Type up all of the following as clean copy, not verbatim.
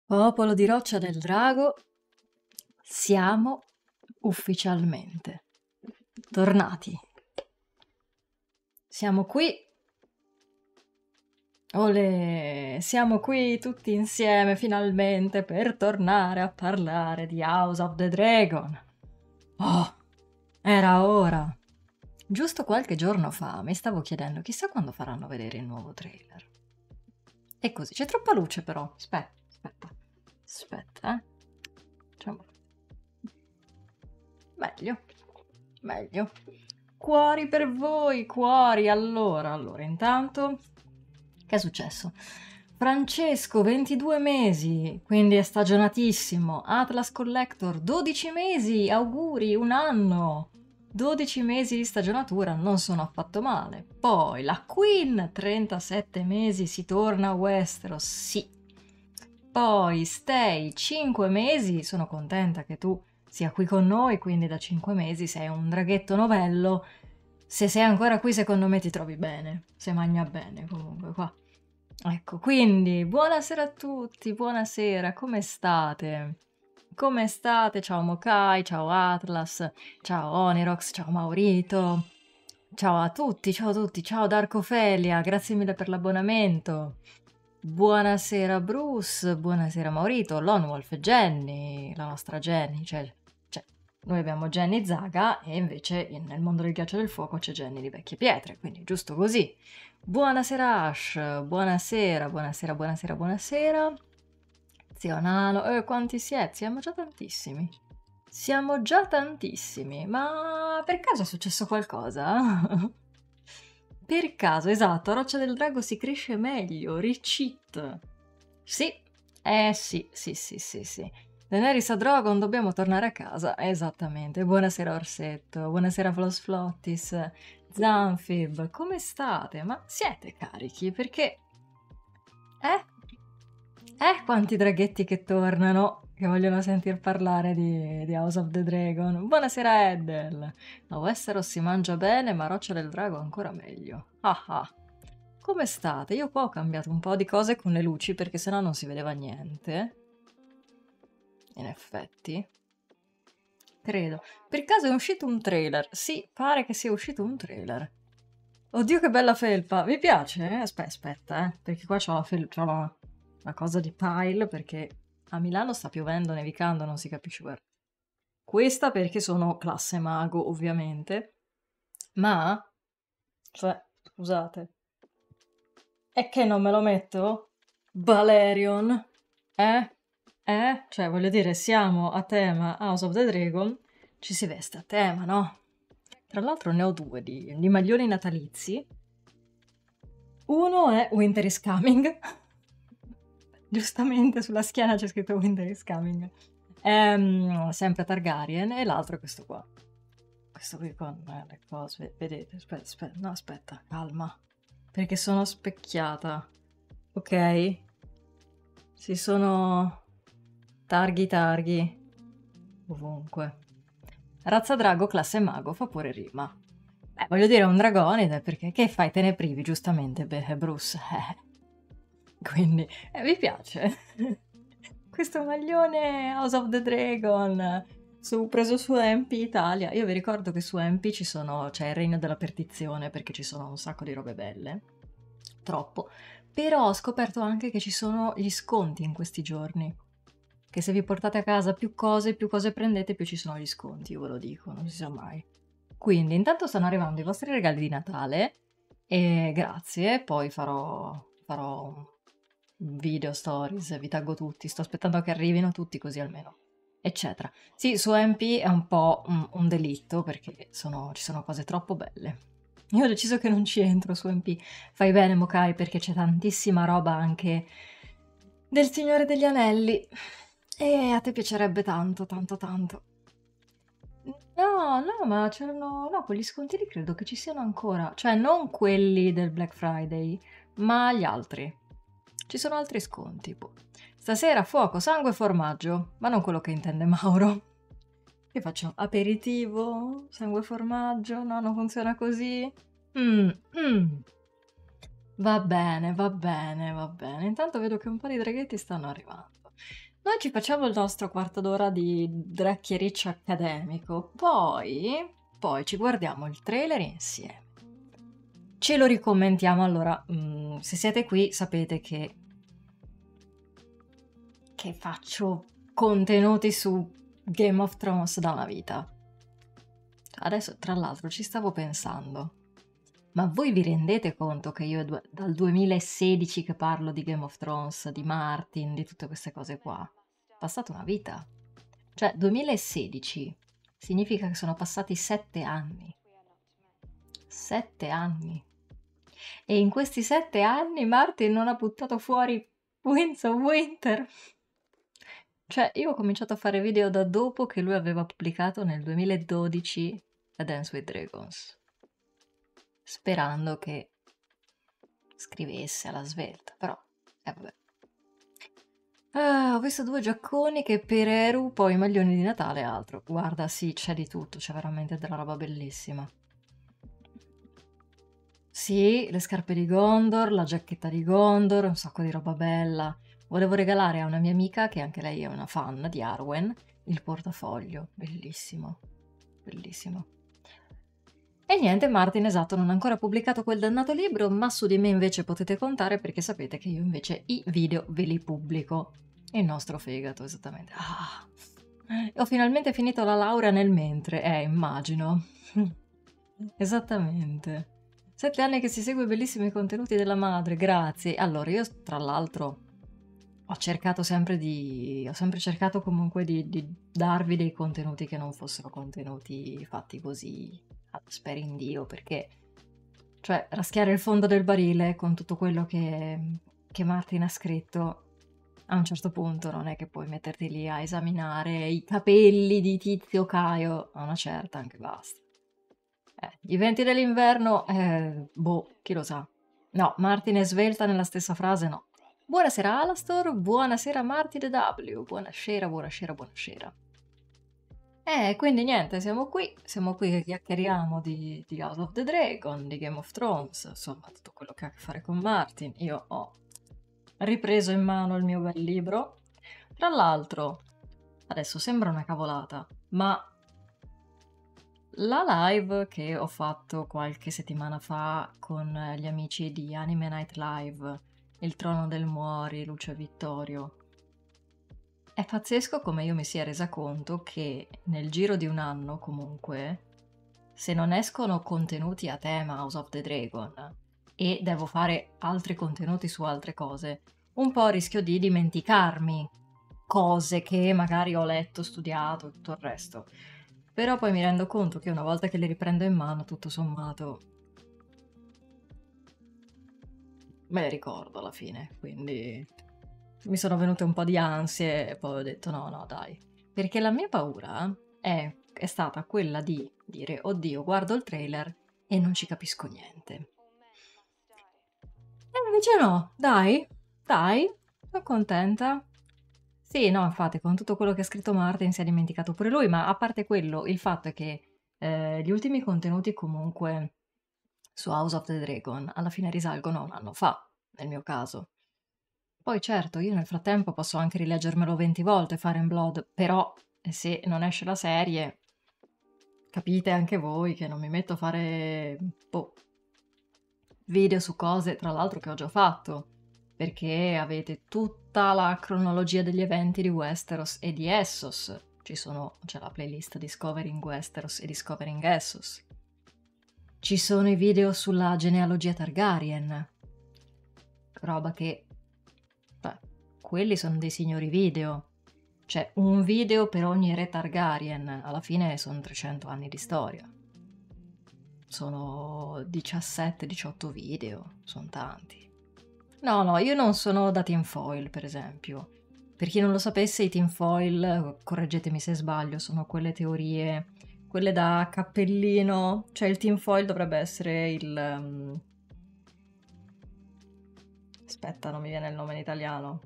Popolo di Roccia del Drago, siamo ufficialmente tornati. Siamo qui. Olè, siamo qui tutti insieme finalmente per tornare a parlare di House of the Dragon. Oh, era ora. Giusto qualche giorno fa mi stavo chiedendo chissà quando faranno vedere il nuovo trailer. E così, c'è troppa luce però. Aspetta, eh. Facciamo. Meglio. Cuori per voi, cuori. Allora, intanto, che è successo? Francesco, 22 mesi, quindi è stagionatissimo. Atlas Collector, 12 mesi, auguri, un anno. 12 mesi di stagionatura non sono affatto male. Poi la Queen, 37 mesi, si torna a Westeros, sì. Poi Stay, 5 mesi, sono contenta che tu sia qui con noi, quindi da 5 mesi sei un draghetto novello. Se sei ancora qui, secondo me ti trovi bene, se magna bene comunque qua. Ecco, quindi buonasera a tutti, buonasera, come state? Come state? Ciao Mokai, ciao Atlas, ciao Onirox, ciao Maurito, ciao a tutti, ciao Dark Ophelia, grazie mille per l'abbonamento. Buonasera Bruce, buonasera Maurito, Lone Wolf e Jenny, la nostra Jenny, cioè noi abbiamo Jenny Zaga e invece nel mondo del ghiaccio del fuoco c'è Jenny di Vecchie Pietre, quindi giusto così. Buonasera Ash, buonasera. Zio Nano, quanti siete? Siamo già tantissimi, ma per caso è successo qualcosa? Per caso, esatto, a Roccia del Drago si cresce meglio, Ricit. Sì, sì. Daenerys a Drogon, dobbiamo tornare a casa, esattamente. Buonasera Orsetto, buonasera Flos Flottis, Zanfib, come state? Ma siete carichi? Perché... quanti draghetti che tornano, che vogliono sentir parlare di House of the Dragon. Buonasera Eddel. A Westeros si mangia bene, ma a Roccia del Drago ancora meglio. Ah ah. Come state? Io qua ho cambiato un po' di cose con le luci perché sennò non si vedeva niente. In effetti. Credo. Per caso è uscito un trailer? Sì, pare che sia uscito un trailer. Oddio che bella felpa! Vi piace? Aspetta, perché qua c'ho la cosa di pile perché a Milano sta piovendo, nevicando, non si capisce guarda. Questa perché sono classe mago, ovviamente. Ma... Cioè, scusate. E che non me lo metto? Balerion? Cioè, voglio dire, siamo a tema House of the Dragon, ci si veste a tema, no? Tra l'altro ne ho due di maglioni natalizi. Uno è Winter is Coming. Giustamente sulla schiena c'è scritto Winter is Coming. Sempre Targaryen. E l'altro è questo qua. Questo qui con le cose. Vedete? Aspetta, calma. Perché sono specchiata. Ok? Si sono targhi ovunque. Razza drago classe mago fa pure rima. Voglio dire un dragonide perché che fai? Te ne privi giustamente, beh, Bruce. Quindi, vi piace? Questo maglione House of the Dragon preso su MP Italia. Io vi ricordo che su MP c'è il regno della perdizione perché ci sono un sacco di robe belle. Troppo. Però ho scoperto anche che ci sono gli sconti in questi giorni. Che se vi portate a casa più cose prendete, più ci sono gli sconti, io ve lo dico, non si sa mai. Quindi, intanto stanno arrivando i vostri regali di Natale e grazie, poi farò video, stories, vi taggo tutti, sto aspettando che arrivino tutti così almeno, eccetera. Sì, su MP è un po' un delitto perché ci sono cose troppo belle. Io ho deciso che non ci entro su MP. Fai bene, Mokai, perché c'è tantissima roba anche del Signore degli Anelli. E a te piacerebbe tanto. No, ma c'erano... No, quegli sconti lì credo che ci siano ancora. Cioè, non quelli del Black Friday, ma gli altri. Ci sono altri sconti. Boh. Stasera fuoco, sangue e formaggio, ma non quello che intende Mauro. Che faccio? Aperitivo? Sangue e formaggio? No, non funziona così? Va bene. Intanto vedo che un po' di draghetti stanno arrivando. Noi ci facciamo il nostro quarto d'ora di dracchiericcio accademico, poi ci guardiamo il trailer insieme. Ce lo ricommentiamo. Allora, se siete qui sapete che faccio contenuti su Game of Thrones da una vita. Adesso, tra l'altro, ci stavo pensando. Ma voi vi rendete conto che io dal 2016 che parlo di Game of Thrones, di Martin, di tutte queste cose qua? È passata una vita. Cioè, 2016 significa che sono passati 7 anni. 7 anni. E in questi 7 anni Martin non ha buttato fuori Winds of Winter. Cioè, io ho cominciato a fare video da dopo che lui aveva pubblicato nel 2012 A Dance with Dragons, sperando che scrivesse alla svelta, però, vabbè. Ho visto 2 giacconi che per Eru, poi maglioni di Natale e altro. Guarda, sì, c'è di tutto, c'è veramente della roba bellissima. Sì, le scarpe di Gondor, la giacchetta di Gondor, un sacco di roba bella. Volevo regalare a una mia amica, che anche lei è una fan di Arwen, il portafoglio. Bellissimo, bellissimo. E niente, Martin, esatto, non ha ancora pubblicato quel dannato libro, ma su di me invece potete contare perché sapete che io invece i video ve li pubblico. Il nostro fegato, esattamente. Ah, ho finalmente finito la laurea nel mentre, immagino. Esattamente. 7 anni che si segue bellissimi contenuti della madre, grazie. Allora, io tra l'altro ho sempre cercato comunque di darvi dei contenuti che non fossero contenuti fatti così speri in Dio, perché cioè raschiare il fondo del barile con tutto quello che Martin ha scritto, a un certo punto non è che puoi metterti lì a esaminare i capelli di Tizio Caio, a una certa anche basta. I venti dell'inverno, boh, chi lo sa. No, Martin e Svelta nella stessa frase, no. Buonasera Alastor, buonasera Martin W, buonasera, buonasera, buonasera. Quindi niente, siamo qui che chiacchieriamo di House of the Dragon, di Game of Thrones, insomma tutto quello che ha a che fare con Martin. Io ho ripreso in mano il mio bel libro. Tra l'altro, adesso sembra una cavolata, ma la live che ho fatto qualche settimana fa con gli amici di Anime Night Live, Il Trono del Muori, Lucio e Vittorio, è pazzesco come io mi sia resa conto che nel giro di un anno, comunque, se non escono contenuti a tema House of the Dragon e devo fare altri contenuti su altre cose, un po' rischio di dimenticarmi cose che magari ho letto, studiato e tutto il resto. Però poi mi rendo conto che una volta che le riprendo in mano, tutto sommato, me le ricordo alla fine, quindi mi sono venute un po' di ansie e poi ho detto no, no, dai. Perché la mia paura è stata quella di dire, oddio, guardo il trailer e non ci capisco niente. E invece no, dai, sono contenta. Sì, no, infatti, con tutto quello che ha scritto Martin si è dimenticato pure lui, ma a parte quello, il fatto è che gli ultimi contenuti comunque su House of the Dragon alla fine risalgono a un anno fa, nel mio caso. Poi certo, io nel frattempo posso anche rileggermelo 20 volte Fire and Blood, però se non esce la serie, capite anche voi che non mi metto a fare boh, video su cose, tra l'altro che ho già fatto, perché avete tutta la cronologia degli eventi di Westeros e di Essos. C'è la playlist Discovering Westeros e Discovering Essos. Ci sono i video sulla genealogia Targaryen, roba che quelli sono dei signori video. Cioè, un video per ogni re Targaryen. Alla fine sono 300 anni di storia. Sono 17-18 video. Sono tanti. No, io non sono da tinfoil, per esempio. Per chi non lo sapesse, i tinfoil, correggetemi se sbaglio, sono quelle teorie, quelle da cappellino. Cioè, il tinfoil dovrebbe essere il... Aspetta, non mi viene il nome in italiano.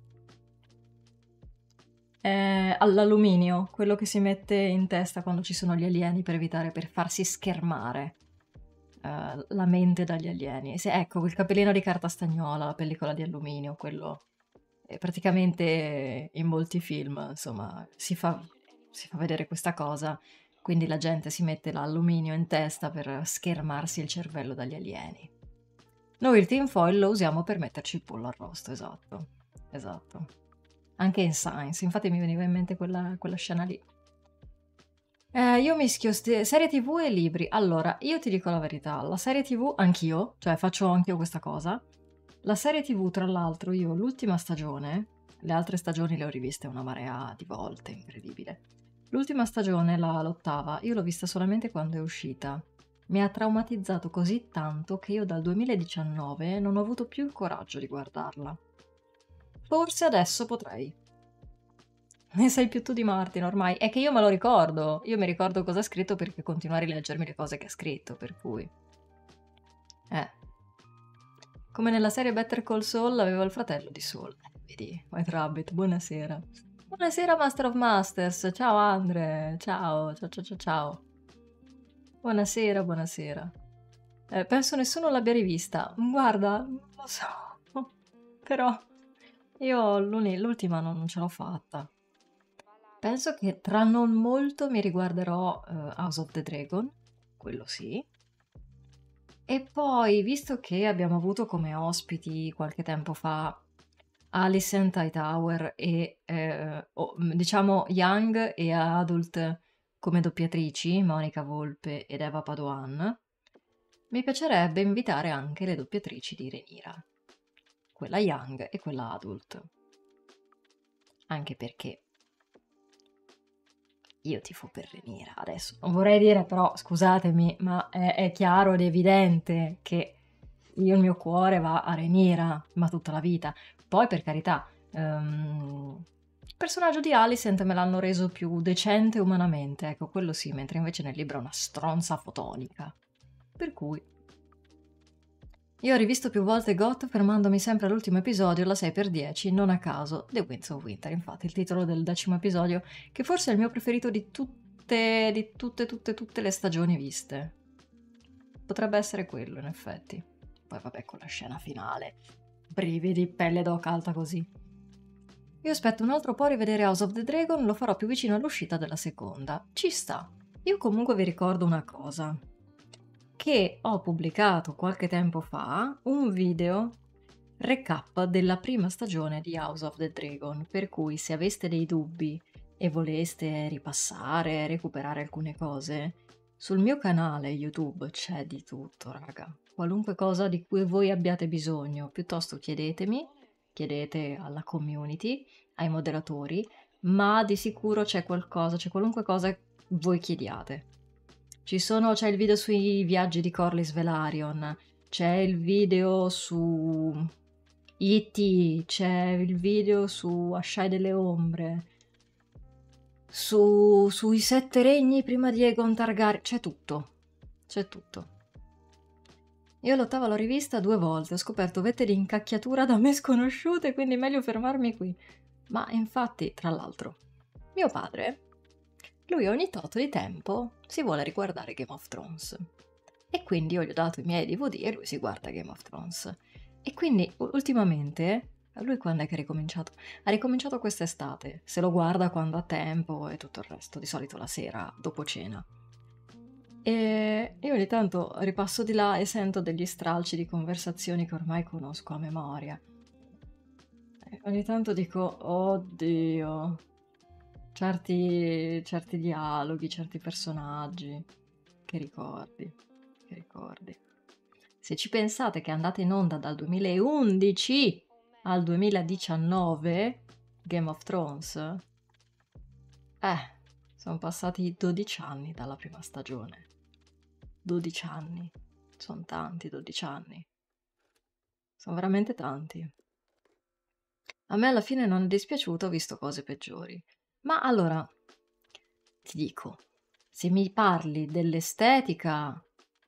All'alluminio, quello che si mette in testa quando ci sono gli alieni per farsi schermare la mente dagli alieni. Ecco, il cappellino di carta stagnola, la pellicola di alluminio, quello E praticamente in molti film, insomma, si fa vedere questa cosa, quindi la gente si mette l'alluminio in testa per schermarsi il cervello dagli alieni. Noi il tinfoil lo usiamo per metterci il pollo arrosto, esatto, esatto. Anche in Science, infatti mi veniva in mente quella scena lì. Io mischio serie TV e libri. Allora, io ti dico la verità, la serie TV anch'io, cioè faccio anch'io questa cosa. La serie TV, tra l'altro, io l'ultima stagione, le altre stagioni le ho riviste una marea di volte, incredibile. L'ultima stagione, l'ottava, io l'ho vista solamente quando è uscita. Mi ha traumatizzato così tanto che io dal 2019 non ho avuto più il coraggio di guardarla. Forse adesso potrei. Ne sai più tu di Martin ormai. È che io me lo ricordo. Io mi ricordo cosa ha scritto perché continuo a rileggermi le cose che ha scritto, per cui... Come nella serie Better Call Saul aveva il fratello di Saul. Vedi, White Rabbit, buonasera. Buonasera Master of Masters. Ciao Andre. Ciao, ciao, ciao, ciao, ciao. Buonasera, buonasera. Penso nessuno l'abbia rivista. Guarda, non lo so. Però io l'ultima non ce l'ho fatta. Penso che tra non molto mi riguarderò House of the Dragon, quello sì. E poi, visto che abbiamo avuto come ospiti qualche tempo fa Alicent Hightower e diciamo Young e Adult come doppiatrici, Monica Volpe ed Eva Padoan, mi piacerebbe invitare anche le doppiatrici di Rhaenyra, quella Young e quella Adult. Anche perché io tifo per Rhaenyra adesso. Non vorrei dire però, scusatemi, ma è chiaro ed evidente che io il mio cuore va a Rhaenyra, ma tutta la vita. Poi, per carità, il personaggio di Alicent me l'hanno reso più decente umanamente, ecco, quello sì, mentre invece nel libro è una stronza fotonica. Per cui... Io ho rivisto più volte GOT fermandomi sempre all'ultimo episodio, la 6x10, non a caso, The Winds of Winter, infatti il titolo del 10° episodio, che forse è il mio preferito di tutte le stagioni viste. Potrebbe essere quello, in effetti. Poi vabbè, con la scena finale, brividi, pelle d'oca alta così. Io aspetto un altro po' a rivedere House of the Dragon, lo farò più vicino all'uscita della seconda. Ci sta. Io comunque vi ricordo una cosa, che ho pubblicato qualche tempo fa un video recap della prima stagione di House of the Dragon, per cui se aveste dei dubbi e voleste ripassare, recuperare alcune cose, sul mio canale YouTube c'è di tutto, raga. Qualunque cosa di cui voi abbiate bisogno, piuttosto chiedetemi, chiedete alla community, ai moderatori, ma di sicuro c'è qualcosa, c'è qualunque cosa voi chiediate. C'è il video sui viaggi di Corlys Velaryon, c'è il video su E.T., c'è il video su Asciai delle Ombre, sui 7 regni prima di Aegon Targaryen, c'è tutto, c'è tutto. Io l'ottava l'ho rivista 2 volte, ho scoperto vette di incacchiatura da me sconosciute, quindi meglio fermarmi qui. Ma infatti, tra l'altro, mio padre... Lui ogni tot di tempo si vuole riguardare Game of Thrones. E quindi io gli ho dato i miei DVD e lui si guarda Game of Thrones. E quindi ultimamente, lui quando è che ha ricominciato? Ha ricominciato quest'estate. Se lo guarda quando ha tempo e tutto il resto, di solito la sera dopo cena. E io ogni tanto ripasso di là e sento degli stralci di conversazioni che ormai conosco a memoria. E ogni tanto dico, oddio... Certi dialoghi, certi personaggi, che ricordi. Se ci pensate che è andata in onda dal 2011 al 2019, Game of Thrones, sono passati 12 anni dalla prima stagione. 12 anni, sono tanti 12 anni. Sono veramente tanti. A me alla fine non è dispiaciuto, ho visto cose peggiori. Ma allora, ti dico, se mi parli dell'estetica,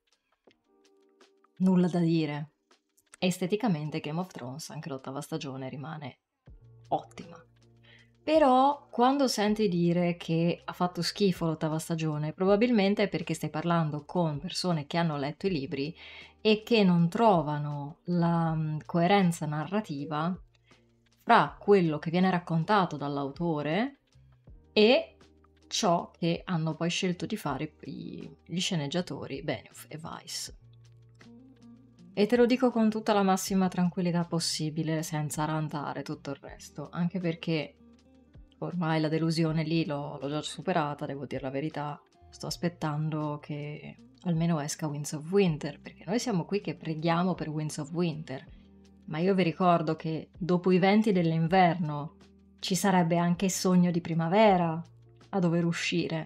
nulla da dire. Esteticamente Game of Thrones, anche l'8ª stagione, rimane ottima. Però, quando senti dire che ha fatto schifo l'8ª stagione, probabilmente è perché stai parlando con persone che hanno letto i libri e che non trovano la coerenza narrativa fra quello che viene raccontato dall'autore e ciò che hanno poi scelto di fare gli sceneggiatori Benioff e Weiss. E te lo dico con tutta la massima tranquillità possibile, senza rantare tutto il resto, anche perché ormai la delusione lì l'ho già superata, devo dire la verità. Sto aspettando che almeno esca Winds of Winter, perché noi siamo qui che preghiamo per Winds of Winter, ma io vi ricordo che dopo i venti dell'inverno ci sarebbe anche il sogno di primavera a dover uscire.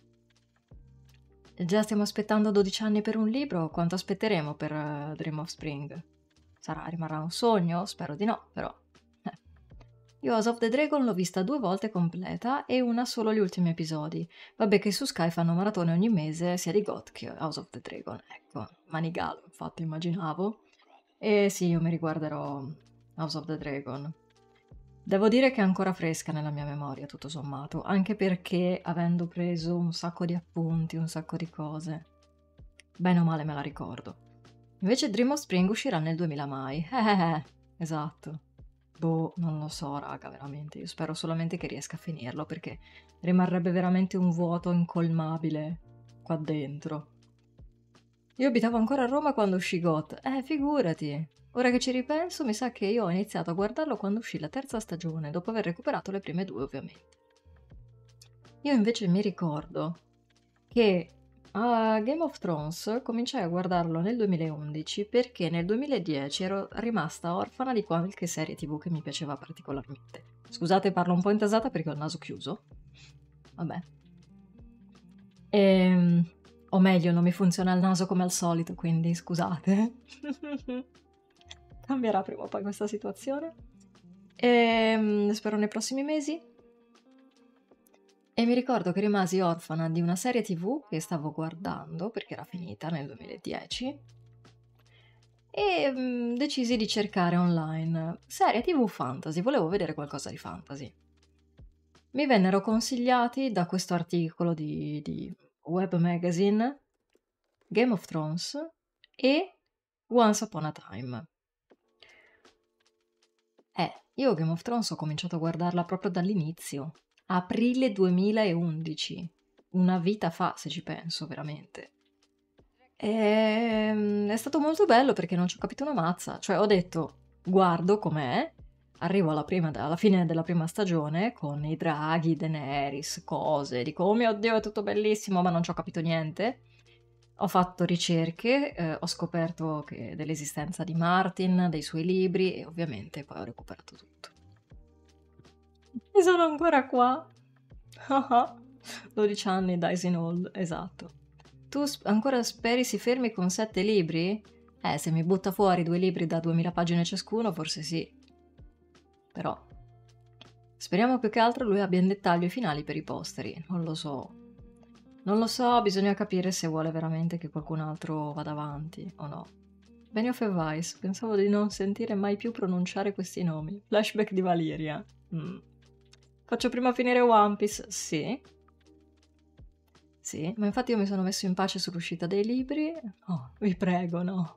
Già stiamo aspettando 12 anni per un libro, quanto aspetteremo per Dream of Spring? Rimarrà un sogno? Spero di no, però. Io House of the Dragon l'ho vista 2 volte completa e una solo gli ultimi episodi. Vabbè che su Sky fanno maratone ogni mese sia di GOT che House of the Dragon. Ecco, Manigalo, infatti immaginavo. E sì, io mi riguarderò House of the Dragon. Devo dire che è ancora fresca nella mia memoria, tutto sommato, anche perché avendo preso un sacco di appunti, un sacco di cose, bene o male me la ricordo. Invece Dream of Spring uscirà nel 2000 mai. Esatto. Boh, non lo so, raga, veramente. Io spero solamente che riesca a finirlo, perché rimarrebbe veramente un vuoto incolmabile qua dentro. Io abitavo ancora a Roma quando uscì GOT. Figurati. Ora che ci ripenso, mi sa che io ho iniziato a guardarlo quando uscì la 3ª stagione, dopo aver recuperato le prime 2, ovviamente. Io invece mi ricordo che a Game of Thrones cominciai a guardarlo nel 2011 perché nel 2010 ero rimasta orfana di qualche serie TV che mi piaceva particolarmente. Scusate, parlo un po' intasata perché ho il naso chiuso. Vabbè. O meglio, non mi funziona il naso come al solito, quindi scusate. Cambierà prima o poi questa situazione. Spero nei prossimi mesi. E mi ricordo che rimasi orfana di una serie TV che stavo guardando, perché era finita nel 2010, e decisi di cercare online serie TV fantasy, volevo vedere qualcosa di fantasy. Mi vennero consigliati da questo articolo di Web Magazine Game of Thrones e Once Upon a Time. Io Game of Thrones ho cominciato a guardarla proprio dall'inizio. Aprile 2011. Una vita fa, se ci penso, veramente. È stato molto bello perché non ci ho capito una mazza. Cioè, ho detto, guardo com'è, arrivo alla fine della prima stagione con i draghi, Daenerys, cose. Dico, oh mio Dio, è tutto bellissimo, ma non ci ho capito niente. Ho fatto ricerche, ho scoperto dell'esistenza di Martin, dei suoi libri e ovviamente poi ho recuperato tutto. E sono ancora qua. 12 anni, Dice in Old, esatto. Tu ancora speri si fermi con 7 libri? Se mi butta fuori 2 libri da 2000 pagine ciascuno, forse sì. Però speriamo più che altro lui abbia in dettaglio i finali per i posteri, non lo so. Non lo so, bisogna capire se vuole veramente che qualcun altro vada avanti o no. Benioff e Weiss, pensavo di non sentire mai più pronunciare questi nomi. Flashback di Valyria. Faccio prima finire One Piece, sì. Sì, ma infatti io mi sono messo in pace sull'uscita dei libri. Oh, vi prego, no.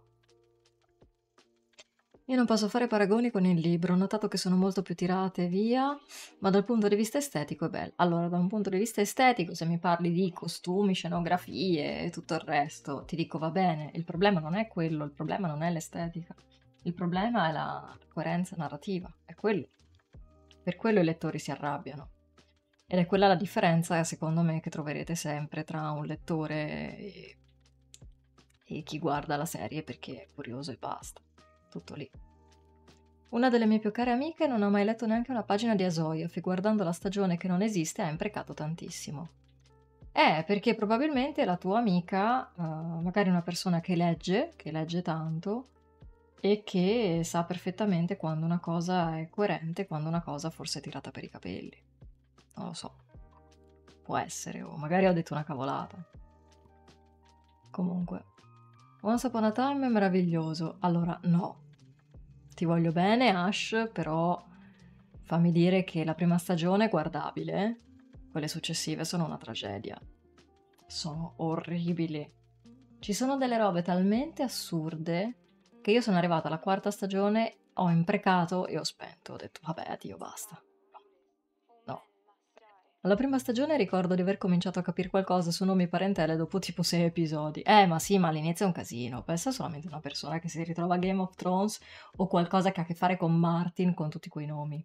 Io non posso fare paragoni con il libro, ho notato che sono molto più tirate via, ma dal punto di vista estetico è bello. Allora, da un punto di vista estetico, se mi parli di costumi, scenografie e tutto il resto, ti dico va bene, il problema non è quello, il problema non è l'estetica, il problema è la coerenza narrativa, è quello. Per quello i lettori si arrabbiano. Ed è quella la differenza, secondo me, che troverete sempre tra un lettore e chi guarda la serie perché è curioso e basta. Tutto lì. Una delle mie più care amiche non ha mai letto neanche una pagina di Asoyaf e guardando la stagione che non esiste ha imprecato tantissimo. Perché probabilmente la tua amica, magari una persona che legge tanto e che sa perfettamente quando una cosa è coerente e quando una cosa forse è tirata per i capelli. Non lo so. Può essere, o magari ho detto una cavolata. Comunque, Once Upon a Time è meraviglioso. Allora, no. Ti voglio bene, Ash, però fammi dire che la prima stagione è guardabile, quelle successive sono una tragedia. Sono orribili. Ci sono delle robe talmente assurde che io sono arrivata alla 4ª stagione, ho imprecato e ho spento. Ho detto, vabbè, addio, basta. No. Alla prima stagione ricordo di aver cominciato a capire qualcosa su nomi e parentele dopo tipo 6 episodi. Ma sì, ma all'inizio è un casino. Pensa solamente a una persona che si ritrova a Game of Thrones o qualcosa che ha a che fare con Martin, con tutti quei nomi.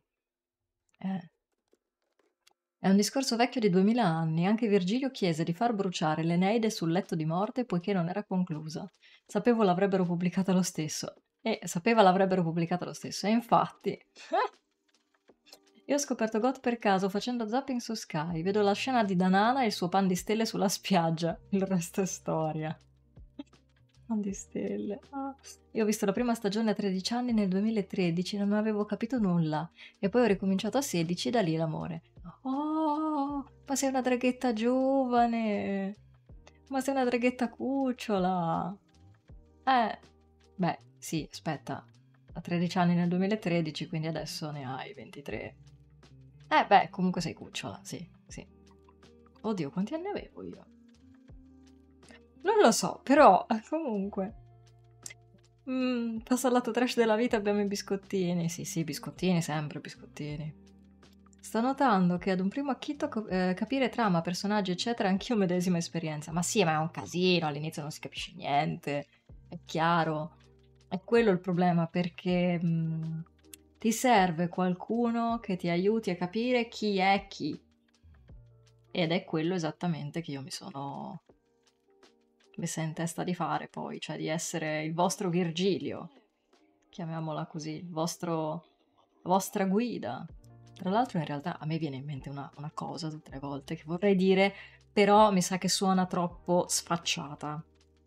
È un discorso vecchio di 2000 anni. Anche Virgilio chiese di far bruciare l'Eneide sul letto di morte poiché non era conclusa. Sapevo l'avrebbero pubblicata lo stesso. E sapeva l'avrebbero pubblicata lo stesso. E infatti... Io ho scoperto GOT per caso facendo zapping su Sky. Vedo la scena di Danana e il suo pan di stelle sulla spiaggia. Il resto è storia. Pan di stelle. Ah. Io ho visto la prima stagione a 13 anni nel 2013, non avevo capito nulla. E poi ho ricominciato a 16, da lì l'amore. Oh, ma sei una draghetta giovane. Ma sei una draghetta cucciola. Beh, sì, aspetta. A 13 anni nel 2013, quindi adesso ne hai 23. Beh, comunque sei cucciola, sì, sì. Oddio, quanti anni avevo io? Non lo so, però, comunque. Passa al lato trash della vita, abbiamo i biscottini. Sì, biscottini, sempre biscottini. Sto notando che ad un primo acchito capire trama, personaggi, eccetera, anch'io medesima esperienza. Ma sì, ma è un casino, all'inizio non si capisce niente, è chiaro. È quello il problema, perché ti serve qualcuno che ti aiuti a capire chi è chi. Ed è quello esattamente che io mi sono messa in testa di fare poi, cioè di essere il vostro Virgilio, chiamiamola così, la vostra guida. Tra l'altro in realtà a me viene in mente una cosa tutte le volte che vorrei dire, però mi sa che suona troppo sfacciata.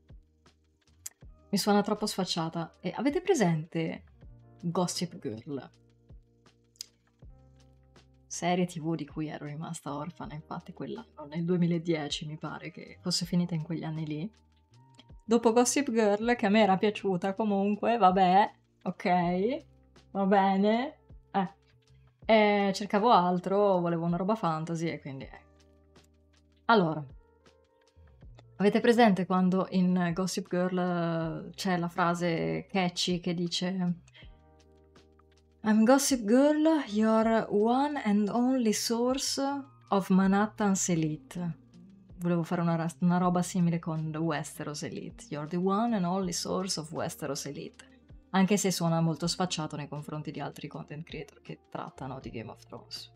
Mi suona troppo sfacciata. E avete presente Gossip Girl? Serie TV di cui ero rimasta orfana, infatti quell'anno, nel 2010 mi pare che fosse finita in quegli anni lì. Dopo Gossip Girl, che a me era piaciuta comunque, vabbè, ok, va bene, cercavo altro, volevo una roba fantasy e quindi... Allora, avete presente quando in Gossip Girl c'è la frase catchy che dice I'm Gossip Girl, your one and only source of Manhattan's elite. Volevo fare una roba simile con The Westeros Elite. You're the one and only source of Westeros Elite. Anche se suona molto sfacciato nei confronti di altri content creator che trattano di Game of Thrones.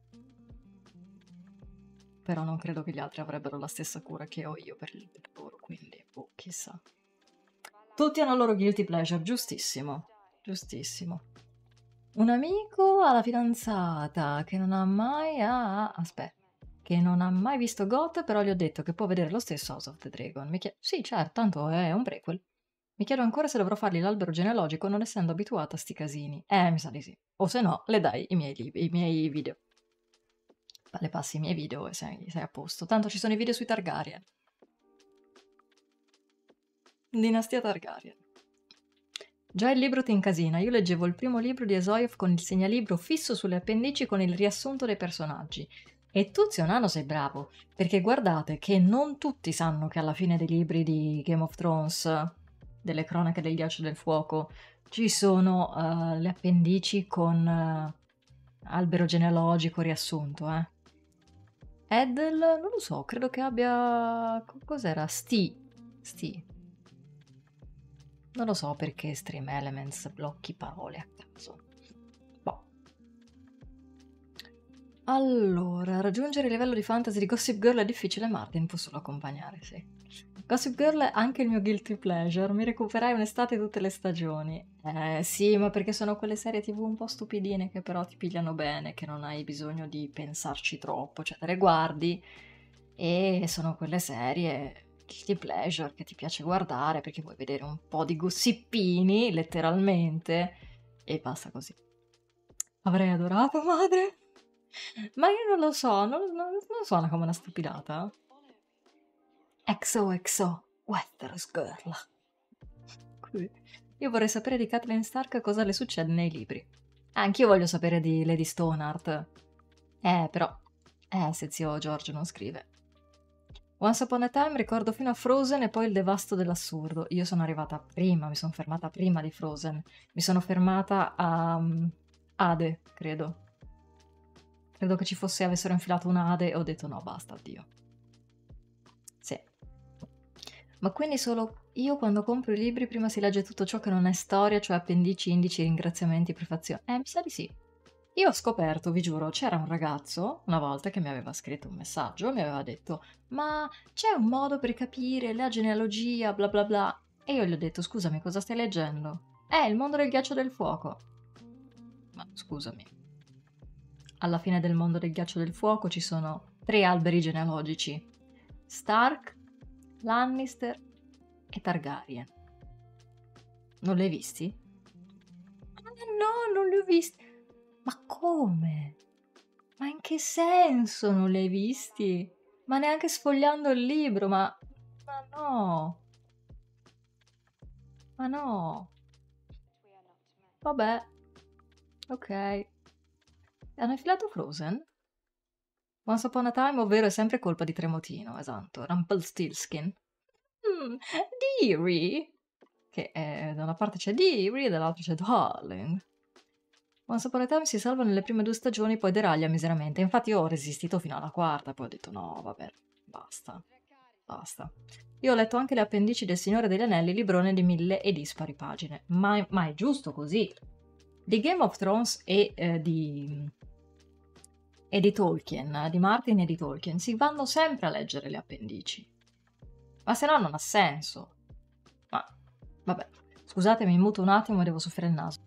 Però non credo che gli altri avrebbero la stessa cura che ho io per loro, quindi, chissà. Tutti hanno il loro guilty pleasure, giustissimo. Giustissimo. Un amico ha la fidanzata che non ha mai... aspetta. Che non ha mai visto GOT, però gli ho detto che può vedere lo stesso House of the Dragon. Sì, certo, tanto è un prequel. Mi chiedo ancora se dovrò fargli l'albero genealogico non essendo abituata a sti casini. Mi sa di sì. O se no, le dai i miei video. Le passi i miei video e sei a posto. Tanto ci sono i video sui Targaryen. Dinastia Targaryen. Già il libro ti incasina. Io leggevo il primo libro di Esoev con il segnalibro fisso sulle appendici con il riassunto dei personaggi. E tu, zio Nano, sei bravo, perché guardate che non tutti sanno che alla fine dei libri di Game of Thrones, delle cronache del ghiaccio e del fuoco, ci sono le appendici con albero genealogico riassunto, Edel, non lo so, credo che abbia... cos'era? Sti. Non lo so perché Stream Elements blocchi parole a caso. Boh. Allora, raggiungere il livello di fantasy di Gossip Girl è difficile, Martin può solo accompagnare, sì. Gossip Girl è anche il mio guilty pleasure, mi recuperai un'estate tutte le stagioni. Sì, ma perché sono quelle serie TV un po' stupidine che però ti pigliano bene, che non hai bisogno di pensarci troppo, cioè te le guardi e sono quelle serie guilty pleasure che ti piace guardare perché vuoi vedere un po' di gossipini, letteralmente, e basta così. Avrei adorato, madre! Ma io non lo so, non suona come una stupidata. XOXO, Westeros Girl. Io vorrei sapere di Catelyn Stark cosa le succede nei libri. Anch'io voglio sapere di Lady Stoneheart. Però... se zio George non scrive. Once Upon a Time ricordo fino a Frozen e poi il devasto dell'assurdo. Io sono arrivata prima, mi sono fermata prima di Frozen. Mi sono fermata a Ade, credo. Credo che ci fosse, avessero infilato una Ade e ho detto no, basta, addio. Sì. Ma quindi solo io quando compro i libri prima si legge tutto ciò che non è storia, cioè appendici, indici, ringraziamenti, prefazioni. Mi sa di sì. Io ho scoperto, vi giuro, c'era un ragazzo una volta che mi aveva scritto un messaggio, mi aveva detto ma c'è un modo per capire la genealogia, bla bla bla. E io gli ho detto scusami, cosa stai leggendo? Il mondo del ghiaccio del fuoco. Ma scusami, alla fine del mondo del ghiaccio del fuoco ci sono 3 alberi genealogici. Stark, Lannister e Targaryen. Non li hai visti? No, non li ho visti. Ma come? Ma in che senso non li hai visti? Ma neanche sfogliando il libro, ma no. Ma no. Vabbè. Ok. Hanno infilato Frozen? Once Upon a Time, ovvero è sempre colpa di Tremotino, esatto. Rumpelstiltskin. Dearie. Che da una parte c'è Dearie e dall'altra c'è Darling. Once Upon a Time si salva nelle prime 2 stagioni, poi deraglia miseramente. Infatti io ho resistito fino alla quarta, poi ho detto no, vabbè, basta, basta. Io ho letto anche le appendici del Signore degli Anelli, librone di 1000 e dispari pagine. Ma è giusto così. Di Game of Thrones e di Tolkien, di Martin e di Tolkien, si vanno sempre a leggere le appendici. Ma se no non ha senso. Ma, vabbè, scusatemi, muto un attimo, devo soffiare il naso.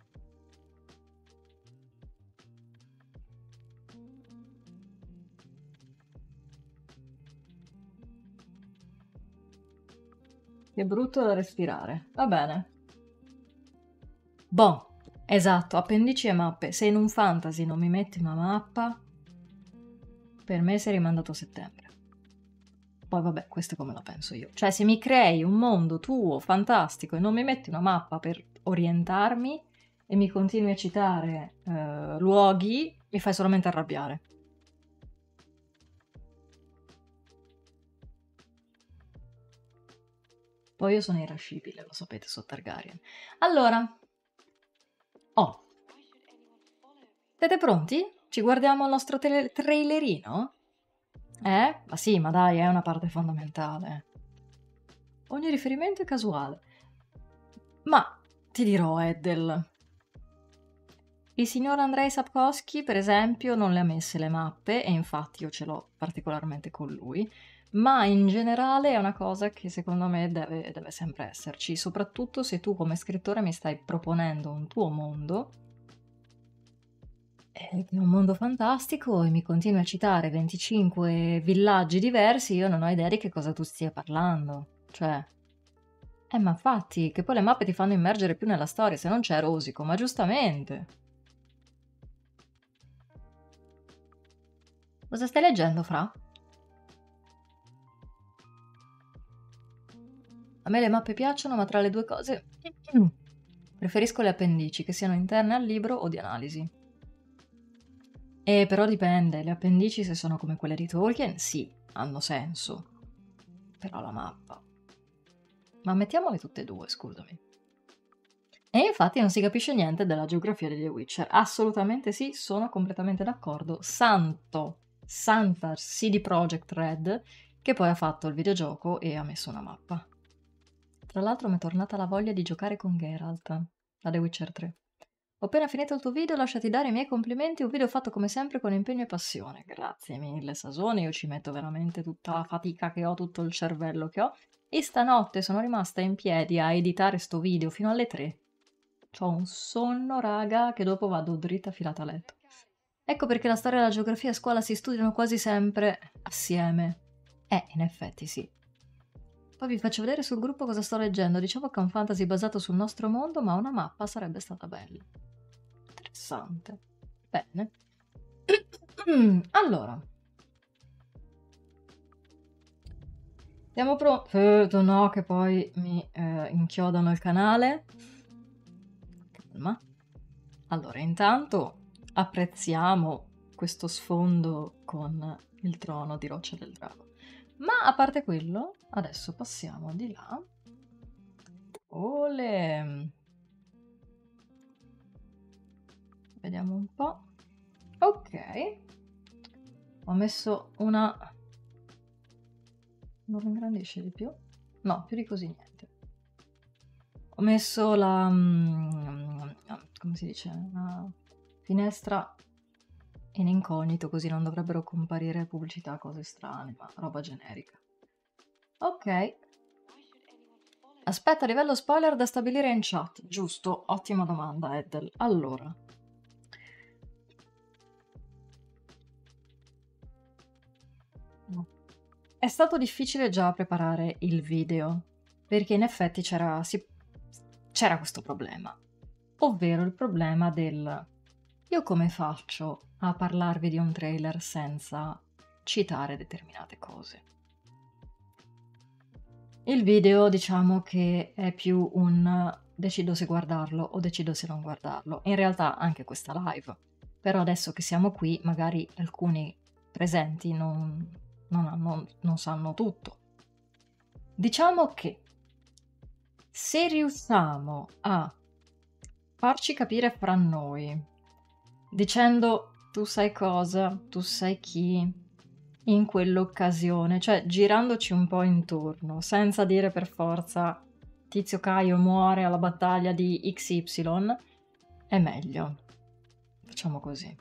Che brutto da respirare. Va bene. Boh, esatto, appendici e mappe. Se in un fantasy non mi metti una mappa, per me sei rimandato a settembre. Poi vabbè, questo è come la penso io. Cioè, se mi crei un mondo tuo fantastico e non mi metti una mappa per orientarmi e mi continui a citare luoghi, mi fai solamente arrabbiare. Poi io sono irascibile, lo sapete, so Targaryen. Allora, siete pronti? Ci guardiamo il nostro trailerino? Ma sì, ma dai, è una parte fondamentale. Ogni riferimento è casuale. Ma ti dirò, Eddel. Il signor Andrei Sapkowski, per esempio, non le ha messe le mappe, e infatti io ce l'ho particolarmente con lui, ma in generale è una cosa che secondo me deve sempre esserci, soprattutto se tu come scrittore mi stai proponendo un tuo mondo, che è un mondo fantastico, e mi continui a citare 25 villaggi diversi, io non ho idea di che cosa tu stia parlando. Cioè... ma infatti, che poi le mappe ti fanno immergere più nella storia, se non c'è rosico, ma giustamente. Cosa stai leggendo, Fra? A me le mappe piacciono, ma tra le due cose preferisco le appendici, che siano interne al libro o di analisi. Però dipende, le appendici se sono come quelle di Tolkien, sì, hanno senso. Però la mappa... Ma mettiamole tutte e due, scusami. E infatti non si capisce niente della geografia degli Witcher. Assolutamente sì, sono completamente d'accordo. Santa CD Projekt Red, che poi ha fatto il videogioco e ha messo una mappa. Tra l'altro mi è tornata la voglia di giocare con Geralt, da The Witcher 3. Ho appena finito il tuo video, lasciati dare i miei complimenti, un video fatto come sempre con impegno e passione. Grazie mille, Sasone, io ci metto veramente tutta la fatica che ho, tutto il cervello che ho. E stanotte sono rimasta in piedi a editare sto video fino alle 3. C'ho un sonno, raga, che dopo vado dritta filata a letto. Ecco perché la storia e la geografia a scuola si studiano quasi sempre assieme. In effetti sì. Poi vi faccio vedere sul gruppo cosa sto leggendo. Dicevo che è un fantasy basato sul nostro mondo, ma una mappa sarebbe stata bella. Interessante. Bene. Allora. Siamo pronti? No, che poi mi inchiodano il canale. Calma. Allora, intanto apprezziamo questo sfondo con il trono di Roccia del Drago. Ma a parte quello, adesso passiamo di là. Ole! Vediamo un po'. Ok. Ho messo una... Non lo ingrandisce di più? No, più di così niente. Ho messo la... come si dice? La finestra in incognito, così non dovrebbero comparire pubblicità, cose strane, ma roba generica. Ok. Aspetta, livello spoiler da stabilire in chat. Giusto, ottima domanda, Eddel. Allora. È stato difficile già preparare il video, perché in effetti c'era questo problema. Ovvero il problema del... Io come faccio a parlarvi di un trailer senza citare determinate cose? Il video diciamo che è più un decido se guardarlo o decido se non guardarlo. In realtà anche questa live. Però adesso che siamo qui, magari alcuni presenti non sanno tutto. Diciamo che se riusciamo a farci capire fra noi, dicendo tu sai cosa, tu sai chi, in quell'occasione, cioè girandoci un po' intorno, senza dire per forza Tizio Caio muore alla battaglia di XY, è meglio. Facciamo così.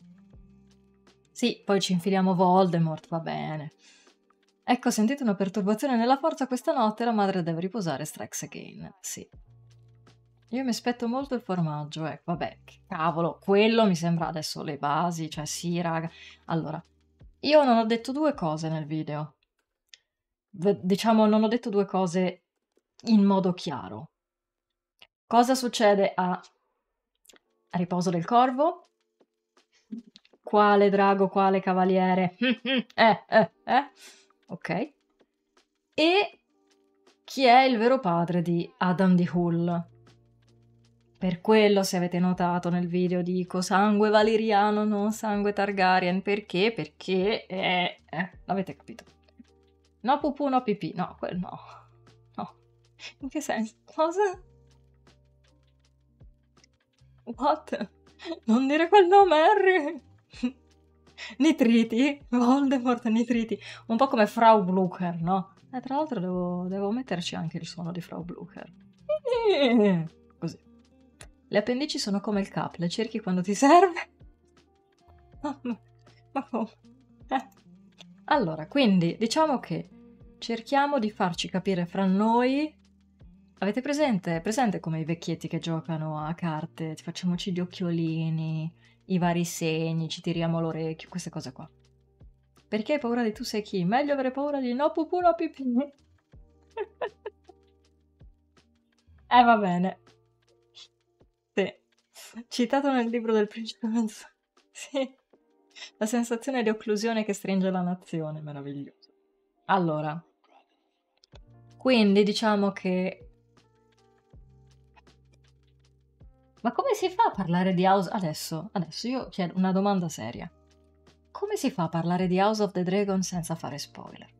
Sì, poi ci infiliamo Voldemort, va bene. Ecco, sentite una perturbazione nella forza questa notte, la madre deve riposare, strikes again. Sì. Io mi aspetto molto il formaggio, vabbè, che cavolo, quello mi sembra adesso le basi, cioè sì, raga. Allora, io non ho detto due cose nel video. Diciamo, non ho detto due cose in modo chiaro. Cosa succede a Riposo del Corvo? Quale drago, quale cavaliere? Ok. E chi è il vero padre di Adam di Hull? Per quello, se avete notato nel video, dico sangue valeriano, non sangue Targaryen. Perché? Perché... l'avete capito. No pupù, no pipì. No, quel no. No. In che senso? Cosa? What? Non dire quel nome, Harry! Nitriti? Voldemort, nitriti. Un po' come Frau Blucher, no? Tra l'altro devo metterci anche il suono di Frau Blucher. Così. Le appendici sono come il cap, le cerchi quando ti serve. Ma come? Allora, quindi diciamo che cerchiamo di farci capire fra noi. Avete presente come i vecchietti che giocano a carte? Ti facciamoci gli occhiolini, i vari segni, ci tiriamo l'orecchio, queste cose qua. Perché hai paura di tu sei chi? Meglio avere paura di no pupù no pipì. Va bene. Sì. Citato nel libro del principe Menzone. Sì. La sensazione di occlusione che stringe la nazione, meraviglioso. Allora, quindi diciamo che... Ma come si fa a parlare di House... Adesso io chiedo una domanda seria. Come si fa a parlare di House of the Dragon senza fare spoiler?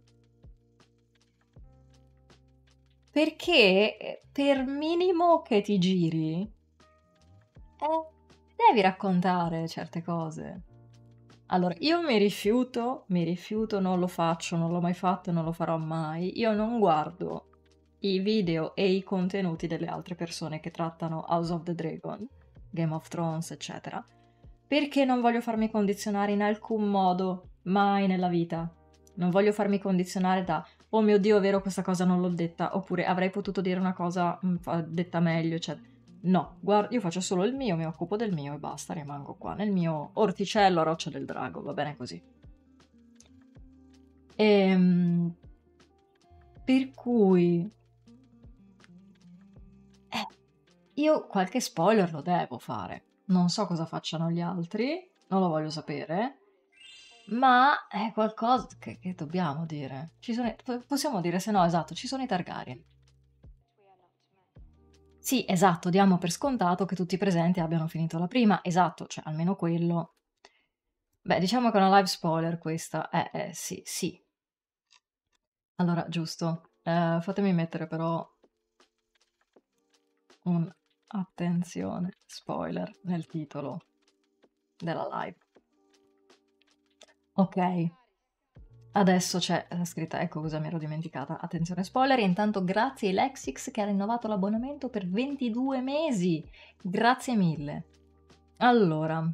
Perché per minimo che ti giri, devi raccontare certe cose. Allora, io mi rifiuto, non lo faccio, non l'ho mai fatto e non lo farò mai. Io non guardo i video e i contenuti delle altre persone che trattano House of the Dragon, Game of Thrones, eccetera, perché non voglio farmi condizionare in alcun modo, mai nella vita. Non voglio farmi condizionare da, oh mio Dio, è vero, questa cosa non l'ho detta, oppure avrei potuto dire una cosa detta meglio, eccetera. No, guarda, io faccio solo il mio, mi occupo del mio e basta, rimango qua nel mio orticello a Roccia del Drago, va bene così. Per cui... io qualche spoiler lo devo fare. Non so cosa facciano gli altri, non lo voglio sapere, ma è qualcosa che dobbiamo dire. Possiamo dire, se no, esatto, ci sono i Targaryen. Sì, esatto, diamo per scontato che tutti i presenti abbiano finito la prima, esatto, cioè almeno quello. Beh, diciamo che è una live spoiler questa. Sì, sì. Allora, giusto. Fatemi mettere però un attenzione spoiler nel titolo della live. Ok, adesso c'è la scritta, ecco cosa mi ero dimenticata. Attenzione spoiler, intanto grazie a Lexix che ha rinnovato l'abbonamento per 22 mesi. Grazie mille. Allora,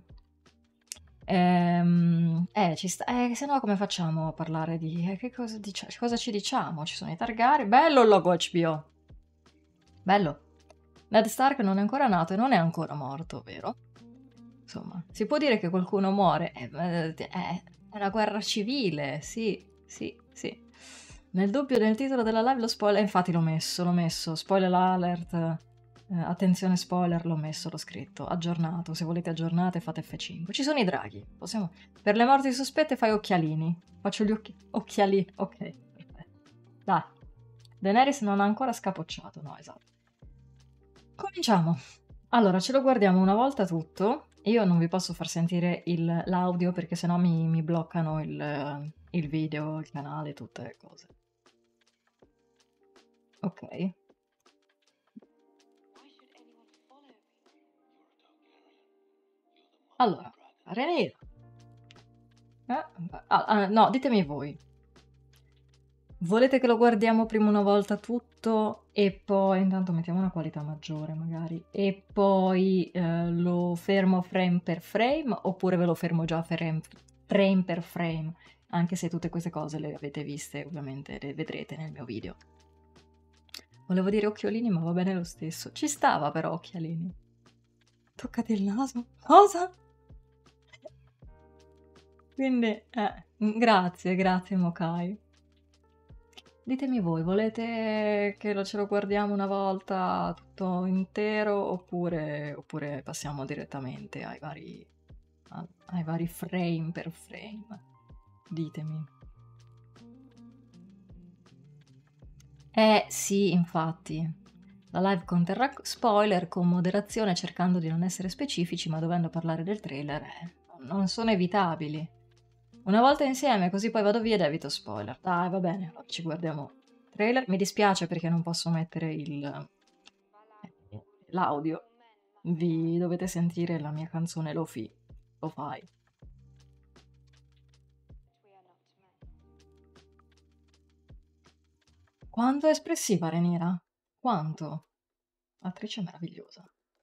ci sta, se no come facciamo a parlare di, che cosa, cosa ci diciamo? Ci sono i Targaryen, bello il logo HBO, bello. Ned Stark non è ancora nato e non è ancora morto, vero? Insomma, si può dire che qualcuno muore, è una guerra civile, sì, sì, sì. Nel dubbio del titolo della live lo spoiler, infatti l'ho messo, spoiler alert, attenzione spoiler, l'ho messo, l'ho scritto, aggiornato, se volete aggiornate fate F5. Ci sono i draghi, possiamo... Per le morti sospette fai occhialini, faccio gli occhialini, ok, perfetto. Dai, Daenerys non ha ancora scapocciato, no, esatto. Cominciamo. Allora, ce lo guardiamo una volta tutto. Io non vi posso far sentire l'audio perché sennò mi bloccano il video, il canale, tutte le cose. Ok. Allora, Rhaenyra. No, ditemi voi. Volete che lo guardiamo prima una volta tutto e poi, intanto mettiamo una qualità maggiore magari, e poi lo fermo frame per frame oppure ve lo fermo già frame per frame, anche se tutte queste cose le avete viste, ovviamente le vedrete nel mio video. Volevo dire occhiolini, ma va bene lo stesso. Ci stava però occhialini. Toccati il naso. Cosa? Quindi, grazie Mokai. Ditemi voi, volete che ce lo guardiamo una volta tutto intero oppure passiamo direttamente ai vari frame per frame? Ditemi. Sì, infatti. La live conterrà spoiler con moderazione cercando di non essere specifici, ma dovendo parlare del trailer, non sono evitabili. Una volta insieme, così poi vado via ed evito spoiler. Dai, va bene, ci guardiamo trailer. Mi dispiace perché non posso mettere l'audio. Vi dovete sentire la mia canzone Lo-Fi. Lo fai. Quanto è espressiva Rhaenyra? Quanto? Attrice meravigliosa.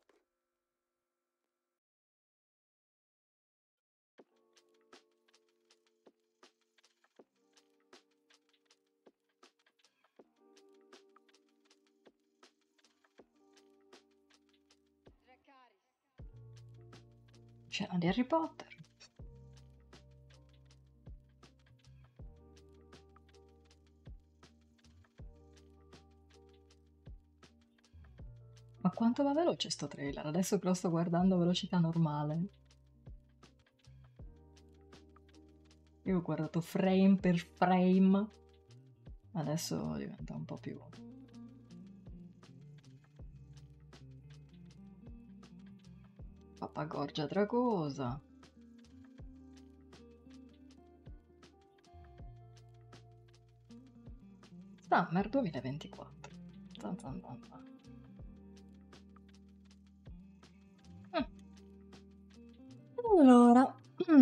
Scena di Harry Potter. Ma quanto va veloce sto trailer? Adesso che lo sto guardando a velocità normale. Io ho guardato frame per frame. Adesso diventa un po' più... Pappagorgia dragosa. Summer 2024. Zan zan zan zan. Allora,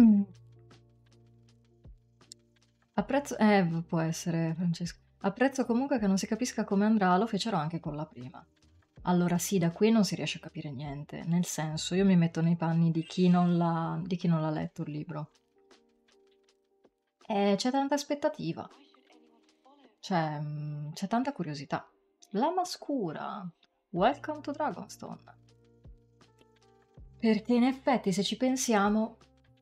apprezzo, può essere Francesco. Apprezzo comunque che non si capisca come andrà, lo fecero anche con la prima. Allora sì, da qui non si riesce a capire niente, nel senso, io mi metto nei panni di chi non l'ha letto il libro. C'è tanta aspettativa, c'è tanta curiosità. Lama scura, welcome to Dragonstone. Perché in effetti, se ci pensiamo,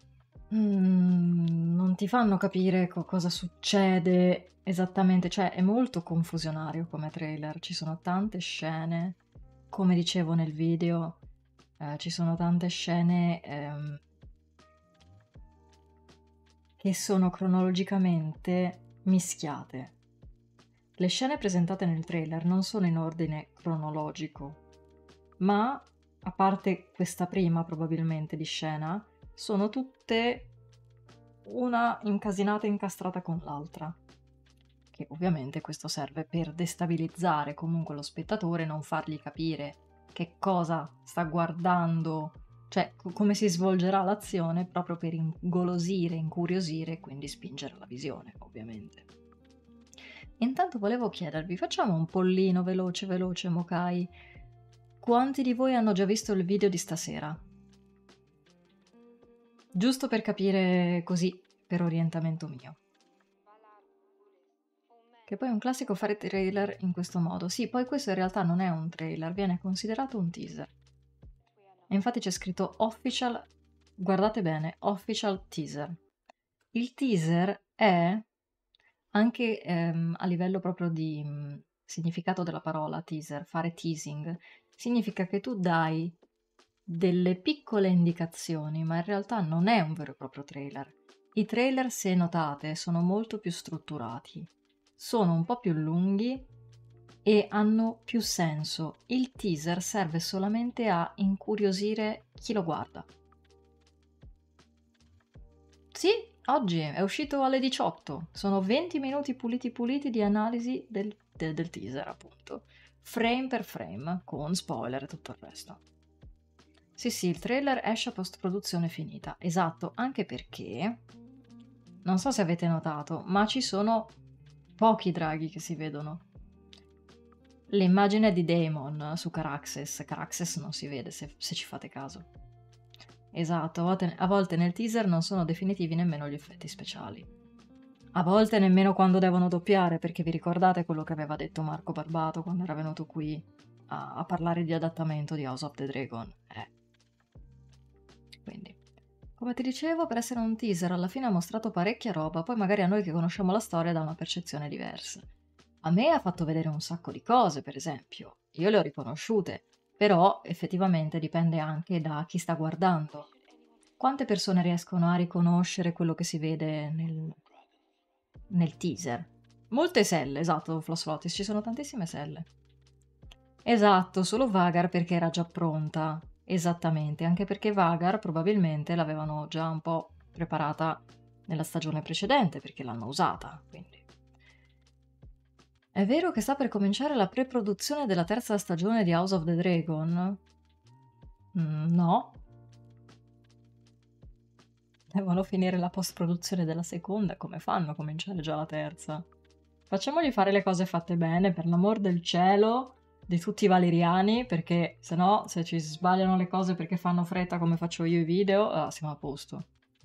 non ti fanno capire cosa succede esattamente, cioè è molto confusionario come trailer, ci sono tante scene, come dicevo nel video, ci sono tante scene che sono cronologicamente mischiate. Le scene presentate nel trailer non sono in ordine cronologico, ma a parte questa prima probabilmente di scena, sono tutte una incasinata e incastrata con l'altra, che ovviamente questo serve per destabilizzare comunque lo spettatore, non fargli capire che cosa sta guardando, cioè come si svolgerà l'azione, proprio per ingolosire, incuriosire e quindi spingere la visione, ovviamente. Intanto volevo chiedervi, facciamo un pollino veloce veloce, Mokai. Quanti di voi hanno già visto il video di stasera? Giusto per capire così, per orientamento mio. Che poi è un classico fare trailer in questo modo. Sì, poi questo in realtà non è un trailer, viene considerato un teaser. E infatti c'è scritto official, guardate bene, official teaser. Il teaser è anche a livello proprio di significato della parola teaser, fare teasing, significa che tu dai delle piccole indicazioni, ma in realtà non è un vero e proprio trailer. I trailer, se notate, sono molto più strutturati, sono un po' più lunghi e hanno più senso. Il teaser serve solamente a incuriosire chi lo guarda. Sì, oggi è uscito alle 18. Sono 20 minuti puliti puliti di analisi del teaser, appunto. Frame per frame, con spoiler e tutto il resto. Sì, sì, il trailer esce a post-produzione finita. Esatto, anche perché... Non so se avete notato, ma ci sono pochi draghi che si vedono. L'immagine di Daemon su Caraxes. Caraxes non si vede se ci fate caso. Esatto, a volte nel teaser non sono definitivi nemmeno gli effetti speciali. A volte nemmeno quando devono doppiare, perché vi ricordate quello che aveva detto Marco Barbato quando era venuto qui a parlare di adattamento di House of the Dragon? Quindi, come ti dicevo, per essere un teaser alla fine ha mostrato parecchia roba, poi magari a noi che conosciamo la storia da una percezione diversa. A me ha fatto vedere un sacco di cose, per esempio. Io le ho riconosciute, però effettivamente dipende anche da chi sta guardando. Quante persone riescono a riconoscere quello che si vede nel teaser? Molte selle, esatto, Flosslotis, ci sono tantissime selle. Esatto, solo Vagar perché era già pronta. Esattamente, anche perché Vagar probabilmente l'avevano già un po' preparata nella stagione precedente perché l'hanno usata, quindi. È vero che sta per cominciare la pre-produzione della terza stagione di House of the Dragon? No. Devono finire la post-produzione della seconda, come fanno a cominciare già la terza? Facciamogli fare le cose fatte bene, per l'amor del cielo, di tutti i valeriani, perché se no, se ci sbagliano le cose perché fanno fretta come faccio io i video, siamo a posto.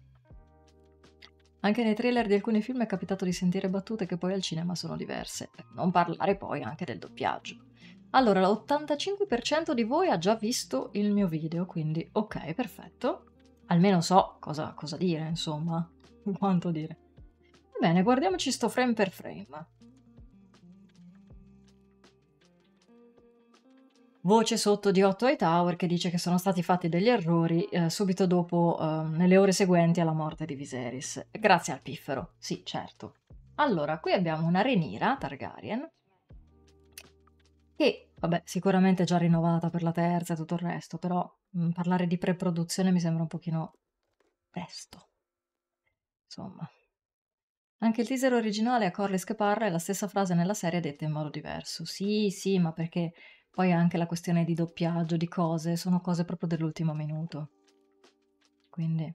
Anche nei trailer di alcuni film è capitato di sentire battute che poi al cinema sono diverse, per non parlare poi anche del doppiaggio. Allora, l'85% di voi ha già visto il mio video, quindi ok, perfetto. Almeno so cosa dire, insomma, quanto dire. Bene, guardiamoci sto frame per frame. Voce sotto di Otto Hightower che dice che sono stati fatti degli errori subito dopo, nelle ore seguenti alla morte di Viserys. Grazie al piffero, sì, certo. Allora, qui abbiamo una Rhaenyra Targaryen che, vabbè, sicuramente già rinnovata per la terza e tutto il resto, però parlare di pre-produzione mi sembra un pochino presto. Insomma. Anche il teaser originale a Corlys che parla è la stessa frase nella serie detta in modo diverso. Sì, sì, ma perché poi anche la questione di doppiaggio, di cose, sono cose proprio dell'ultimo minuto. Quindi...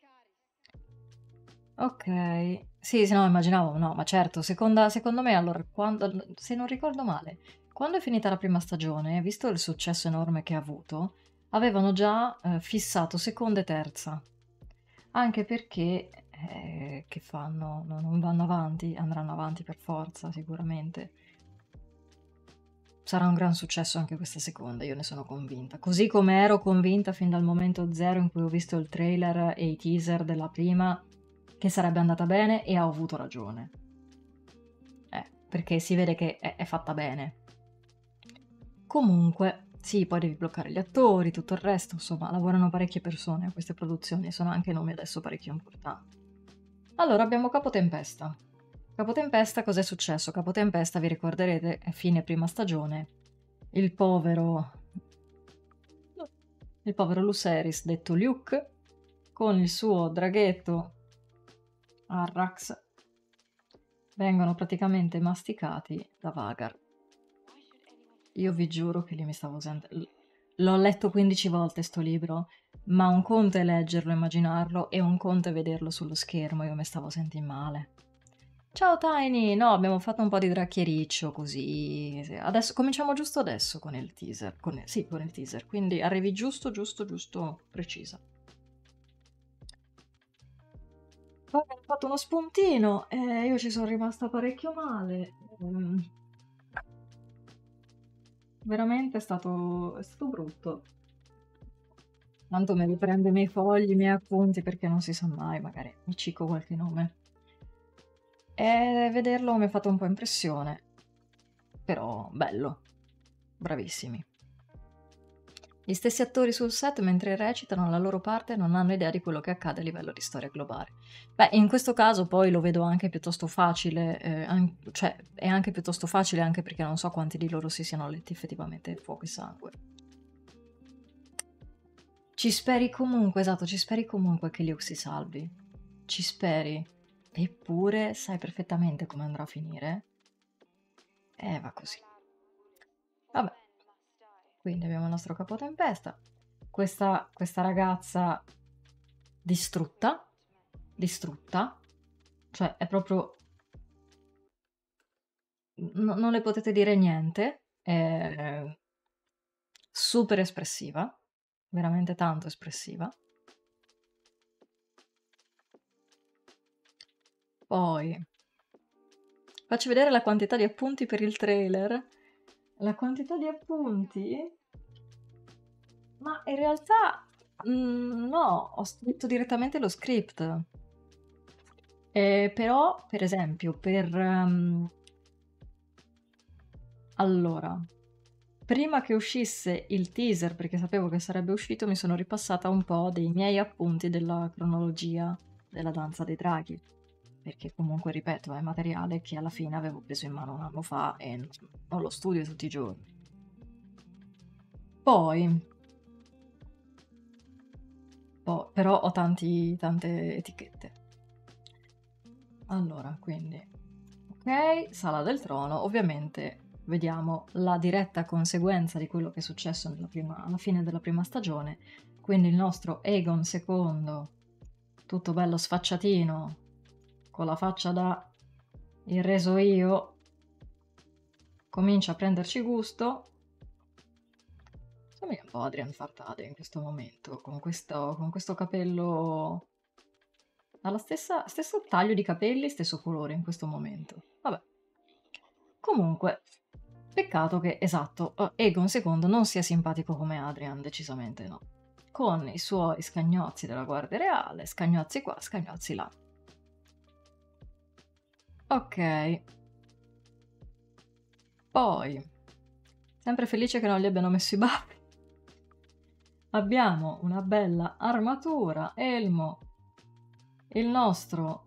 Ok. Sì, sì, no, immaginavo, no, ma certo, secondo me, allora, se non ricordo male, quando è finita la prima stagione, visto il successo enorme che ha avuto, avevano già fissato seconda e terza. Anche perché, che fanno? Non vanno avanti, andranno avanti per forza, sicuramente. Sarà un gran successo anche questa seconda, io ne sono convinta. Così come ero convinta fin dal momento zero in cui ho visto il trailer e i teaser della prima, che sarebbe andata bene e ho avuto ragione. Perché si vede che è fatta bene. Comunque, sì, poi devi bloccare gli attori, tutto il resto, insomma, lavorano parecchie persone a queste produzioni e sono anche nomi adesso parecchio importanti. Allora, abbiamo Capotempesta. Capotempesta, cos'è successo? Capotempesta, vi ricorderete, è fine prima stagione. Il povero... Il povero Lucerys, detto Luke, con il suo draghetto Arrax, vengono praticamente masticati da Vagar. Io vi giuro che lì mi stavo sentendo... L'ho letto 15 volte sto libro, ma un conto è leggerlo, immaginarlo, e un conto è vederlo sullo schermo, io mi stavo sentendo male. Ciao Tiny! No, abbiamo fatto un po' di dracchiericcio così. Adesso cominciamo giusto adesso con il teaser. Sì, con il teaser. Quindi arrivi giusto, precisa. Poi ho fatto uno spuntino e io ci sono rimasta parecchio male. Veramente è stato brutto. Tanto me li prendo i miei fogli, i miei appunti, perché non si sa mai, magari mi cicco qualche nome. E vederlo mi ha fatto un po' impressione, però bello, bravissimi. Gli stessi attori sul set, mentre recitano la loro parte, non hanno idea di quello che accade a livello di storia globale. Beh, in questo caso poi lo vedo anche piuttosto facile, cioè è anche piuttosto facile anche perché non so quanti di loro si siano letti effettivamente Fuoco e Sangue. Ci speri comunque, esatto, ci speri comunque che Luke si salvi. Ci speri. Eppure sai perfettamente come andrà a finire. Va così. Vabbè. Quindi abbiamo il nostro capotempesta. Questa ragazza distrutta. Distrutta. Cioè è proprio... non le potete dire niente. È super espressiva. Veramente tanto espressiva. Poi faccio vedere la quantità di appunti per il trailer. La quantità di appunti? Ma in realtà no, ho scritto direttamente lo script. Però, per esempio, allora, prima che uscisse il teaser, perché sapevo che sarebbe uscito, mi sono ripassata un po' dei miei appunti della cronologia della Danza dei Draghi. Perché comunque, ripeto, è materiale che alla fine avevo preso in mano un anno fa e non lo studio tutti i giorni. Poi, però ho tante etichette. Allora, quindi, ok, Sala del Trono, ovviamente vediamo la diretta conseguenza di quello che è successo alla fine della prima stagione, quindi il nostro Aegon II, tutto bello sfacciatino, con la faccia da il reso io, comincia a prenderci gusto. Somiglia un po' a Adrian Fartade in questo momento, con questo capello... Ha stesso taglio di capelli, stesso colore in questo momento. Vabbè. Comunque, peccato che, esatto, Aegon II non sia simpatico come Adrian, decisamente no. Con i suoi scagnozzi della Guardia Reale, scagnozzi qua, scagnozzi là. Ok. Poi, sempre felice che non gli abbiano messo i baffi. Abbiamo una bella armatura, elmo, il nostro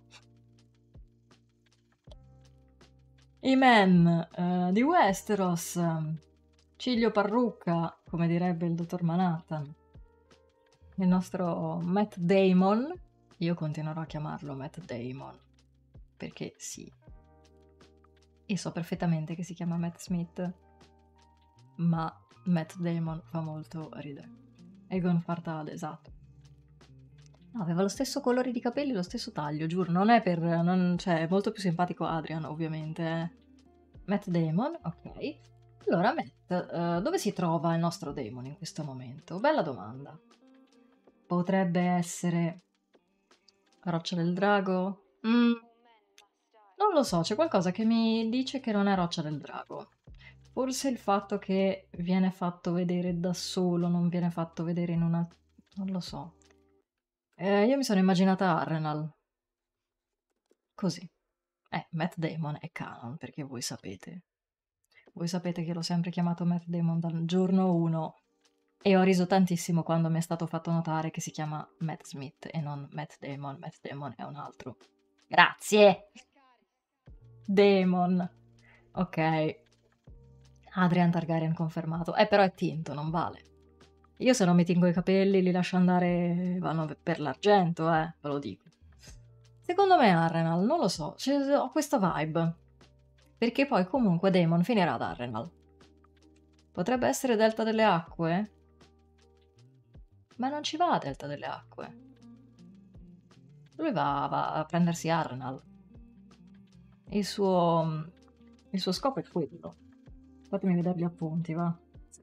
Iman di Westeros, ciglio parrucca, come direbbe il dottor Manhattan, il nostro Matt Damon, io continuerò a chiamarlo Matt Damon, perché sì, e so perfettamente che si chiama Matt Smith, ma Matt Damon fa molto ridere. Egon Fartade, esatto. No, aveva lo stesso colore di capelli, lo stesso taglio, giuro, non è per... cioè, è molto più simpatico Adrian, ovviamente. Matt Damon, ok. Allora, Matt, dove si trova il nostro Damon in questo momento? Bella domanda. Potrebbe essere Roccia del Drago? Non lo so, c'è qualcosa che mi dice che non è Roccia del Drago. Forse il fatto che viene fatto vedere da solo, non viene fatto vedere in una... non lo so. Io mi sono immaginata Arrenal. Così. Matt Damon è canon, perché voi sapete. Voi sapete che l'ho sempre chiamato Matt Damon dal giorno 1 e ho riso tantissimo quando mi è stato fatto notare che si chiama Matt Smith e non Matt Damon. Matt Damon è un altro. Grazie! Damon. Ok. Adrian Targaryen confermato. Però è tinto, non vale. Io se non mi tingo i capelli, li lascio andare, vanno per l'argento, ve lo dico. Secondo me Arrenal, non lo so, ho questa vibe. Perché poi comunque Daemon finirà ad Arrenal. Potrebbe essere Delta delle Acque? Ma non ci va a Delta delle Acque. Lui va a prendersi Arrenal. Il suo scopo è quello. Fatemi vedere gli appunti, va.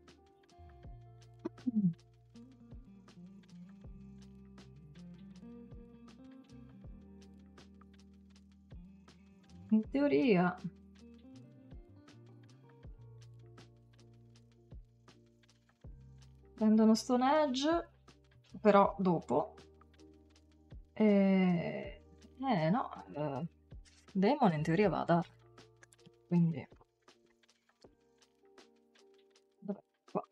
In teoria... prendono Stone Edge, però dopo. No, Demon in teoria va a dar. Quindi... dov'è? Qua.